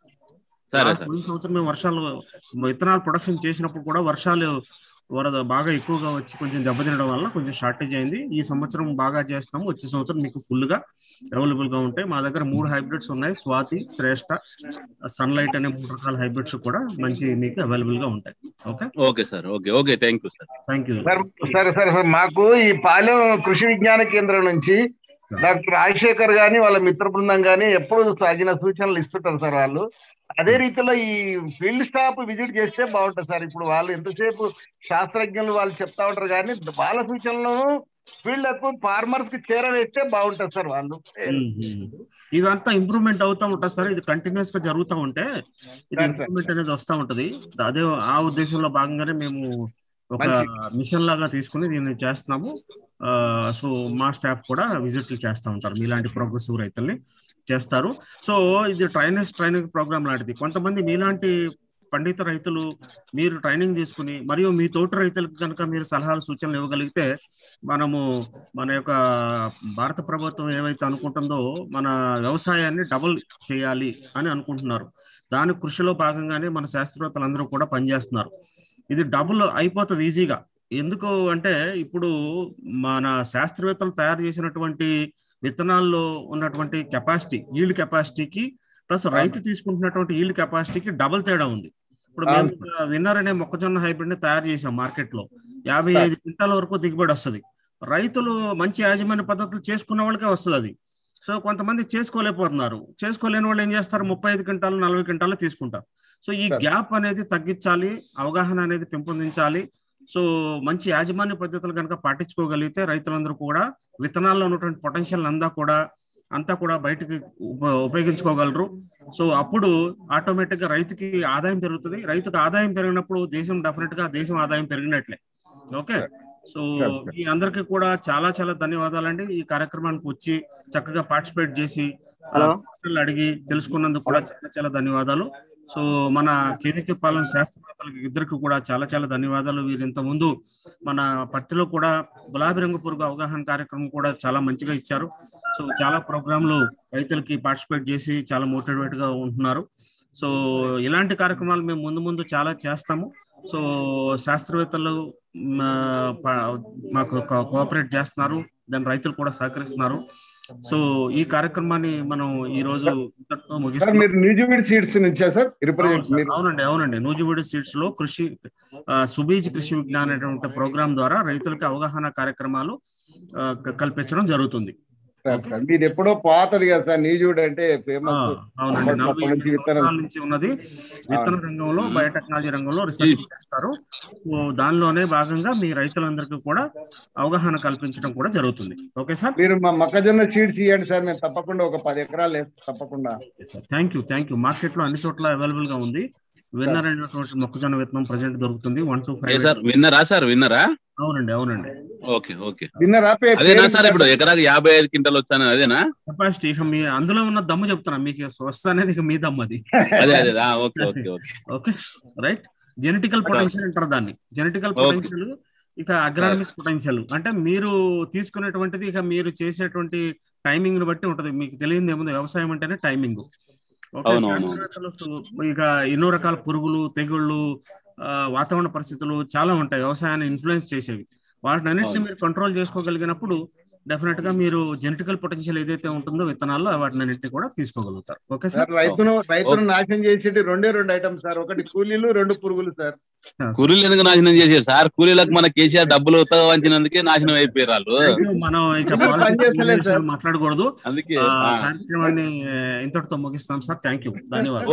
ఈ సంవత్సరం మేము విత్తనాలు ప్రొడక్షన్ చేసినప్పుడు కూడా వర్షాలు వరద బాగా ఎక్కువగా వచ్చి కొంచెం దెబ్బతినడం వల్ల కొంచెం షార్టేజ్ అయింది. ఈ సంవత్సరం బాగా చేస్తాము, వచ్చే సంవత్సరం మీకు ఫుల్ గా అవైలబుల్ గా ఉంటాయి. మా దగ్గర 3 హైబ్రిడ్స్ ఉన్నాయి, స్వాతి, శ్రేష్ఠ, సన్లైట్ అనే 3 రకాల హైబ్రిడ్స్ కూడా మంచి మీకు అవైలబుల్ గా ఉంటాయి. Okay sir, okay thank you sir. Thank you sir. మాకు ఈ పాలెం కృషి విజ్ఞాన కేంద్రం నుంచి డాక్టర్ రాజశేఖర్ గాని వాళ్ళ మిత్ర బృందం గాని ఎప్పుడు తగిన సూచనలు ఇస్తుంటారు సార్. వాళ్ళు అదే రీతిలో ఈ ఫీల్డ్ స్టాఫ్ విజిట్ చేస్తే బాగుంటుంది సార్. ఇప్పుడు వాళ్ళు ఎంతసేపు శాస్త్రజ్ఞులు వాళ్ళు చెప్తా ఉంటారు కానీ వాళ్ళ సూచనలను ఫీల్డ్ ఫార్మర్స్ కి చేరవేస్తే బాగుంటుంది సార్. వాళ్ళు ఇదంతా ఇంప్రూవ్మెంట్ అవుతా ఉంటుంది సార్. ఇది కంటిన్యూస్ గా జరుగుతూ ఉంటే ఇది ఇంప్రూవ్మెంట్ అనేది వస్తూ ఉంటది. అదే ఆ ఉద్దేశంలో భాగంగానే మేము ఒక మిషన్ లాగా తీసుకుని దీన్ని చేస్తున్నాము. సో మా స్టాఫ్ కూడా విజిట్లు చేస్తూ ఉంటారు, మీలాంటి ప్రోగ్రెసివ్ రైతుల్ని చేస్తారు. సో ఇది ట్రైనింగ్ ప్రోగ్రామ్ లాంటిది. కొంతమంది మీలాంటి పండిత రైతులు మీరు ట్రైనింగ్ తీసుకుని మరియు మీ తోటి రైతులకు కనుక మీరు సలహాలు సూచనలు ఇవ్వగలిగితే మనము మన యొక్క భారత ప్రభుత్వం ఏవైతే అనుకుంటుందో మన వ్యవసాయాన్ని డబుల్ చేయాలి అని అనుకుంటున్నారు. దాని కృషిలో భాగంగానే మన శాస్త్రవేత్తలందరూ కూడా పనిచేస్తున్నారు. ఇది డబుల్ అయిపోతుంది ఈజీగా. ఎందుకు అంటే ఇప్పుడు మన శాస్త్రవేత్తలు తయారు చేసినటువంటి విత్తనాల్లో ఉన్నటువంటి కెపాసిటీ, ఈల్డ్ కెపాసిటీకి ప్లస్ రైతు తీసుకుంటున్నటువంటి ఈల్డ్ కెపాసిటీకి డబుల్ తేడా ఉంది. ఇప్పుడు మేము విన్నర్ అనే మొక్కజొన్న హైబ్రిడ్ ని తయారు చేసాం, మార్కెట్ లో 55 క్వింటాల వరకు దిగుబడి వస్తుంది. రైతులు మంచి యాజమాన్య పద్ధతులు చేసుకున్న వాళ్ళకే వస్తుంది అది. సో కొంతమంది చేసుకోలేకపోతున్నారు, చేసుకోలేని వాళ్ళు ఏం చేస్తారు, 35 క్వింటాలు 40 క్వింటాలు తీసుకుంటారు. సో ఈ గ్యాప్ అనేది తగ్గించాలి, అవగాహన అనేది పెంపొందించాలి. సో మంచి యాజమాన్య పద్ధతులు కనుక పాటించుకోగలిగితే రైతులందరూ కూడా విత్తనాల్లో ఉన్నటువంటి పొటెన్షియల్ అంతా కూడా బయటకి ఉపయోగించుకోగలరు. సో అప్పుడు ఆటోమేటిక్ గా రైతుకి ఆదాయం పెరుగుతుంది. రైతుకి ఆదాయం పెరిగినప్పుడు దేశం డెఫినెట్ గా దేశం ఆదాయం పెరిగినట్లే. ఓకే, సో మీ అందరికీ కూడా చాలా చాలా ధన్యవాదాలండి. ఈ కార్యక్రమానికి వచ్చి చక్కగా పార్టిసిపేట్ చేసి అడిగి తెలుసుకున్నందుకు కూడా చాలా చాలా ధన్యవాదాలు. సో మన కేవీకే పాలెం శాస్త్రవేత్తలకు ఇద్దరికి కూడా చాలా చాలా ధన్యవాదాలు. వీరు ఇంత ముందు మన పత్తిలో కూడా గులాబీ రంగు పురుగు అవగాహన కార్యక్రమం కూడా చాలా మంచిగా ఇచ్చారు. సో చాలా ప్రోగ్రాంలు రైతులకి పార్టిసిపేట్ చేసి చాలా మోటివేట్ గా ఉంటున్నారు. సో ఇలాంటి కార్యక్రమాలు మేము ముందు చాలా చేస్తాము. సో శాస్త్రవేత్తలు మాకు కోఆపరేట్ చేస్తున్నారు, దాని రైతులు కూడా సహకరిస్తున్నారు. సో ఈ కార్యక్రమాన్ని మనం ఈ రోజు అవునండి నూజివీడు సీడ్స్ లో సుబీజ్ కృషి విజ్ఞాన అనేటువంటి ప్రోగ్రామ్ ద్వారా రైతులకు అవగాహన కార్యక్రమాలు కల్పించడం జరుగుతుంది. మీరు ఎప్పుడో పాతది కదా సార్ నీజుడ్ అంటే ఫేమస్. అవునండి, 48 సంవత్సరాల నుంచి ఉన్నది. విత్తన రంగంలో బయోటెక్నాలజీ రంగంలో రీసెర్చ్ చేస్తారు. దానిలోనే భాగంగా మీ రైతులందరికీ కూడా అవగాహన కల్పించడం కూడా జరుగుతుంది. ఓకే సార్, మీరు మా మొక్కజొన్న సీడ్స్ ఇవ్వండి సార్, మేము తప్పకుండా ఒక 10 ఎకరాలు వేస్తాం తప్పకుండా. Thank you. మార్కెట్ లో అన్ని చోట్ల అవైలబుల్ గా ఉంది. విన్నర్ అయినటువంటి మొక్కజొన్న విత్తనం ప్రెసెంట్ దొరుకుతుంది 125. విన్నరా? అవునండి. ఓకే. అదేనా సార్ ఇప్పుడు ఎకరాకు 55 క్వింటాలు వచ్చాను అదేనా కెపాసిటీ? ఇక మీ అందులో ఉన్న దమ్ము చెప్తున్నా మీకు, వస్తా అనేది ఇక మీ దమ్ము అది. అదే ఓకే రైట్. జెనెటికల్ పొటెన్షియల్ అంటారు దాన్ని. జెనెటికల్ పొటెన్షియల్, ఇక అగ్రానమిక్ పొటెన్షియల్ అంటే మీరు తీసుకునేటువంటిది ఇక మీరు చేసేటువంటి టైమింగ్ ని బట్టి ఉంటది. మీకు తెలియదు ఏముంది, వ్యవసాయం అంటేనే టైమింగ్. ఇక ఎన్నో రకాల పురుగులు, తెగుళ్ళు, వాతావరణ పరిస్థితులు చాలా ఉంటాయి వ్యవసాయాన్ని ఇన్ఫ్లుయెన్స్ చేసేవి. వాటిని అన్నింటినీ మీరు కంట్రోల్ చేసుకోగలిగినప్పుడు డెఫినెట్ గా మీరు జెనెటికల్ పొటెన్షియల్ ఏదైతే ఉంటుందో విత్తనాల్లో వాటిని అన్నింటినీ కూడా తీసుకోగలుగుతారు. Okay sir. రైతును నాశనం చేసేటి 2 ఐటమ్స్ సార్. ఒకటి కూలీలు, 2 పురుగులు సార్. కూలీలు ఎందుకు నాశనం చేశారు సార్? కూలీలకు మన కేసీఆర్ డబ్బులు వంచినందుకే నాశనం అయిపోయారు. మనం ఇక మాట్లాడకూడదు. అందుకే కార్యక్రమాన్ని ఇంతటితో ముగిస్తాం సార్. థ్యాంక్ యూ, ధన్యవాదాలు.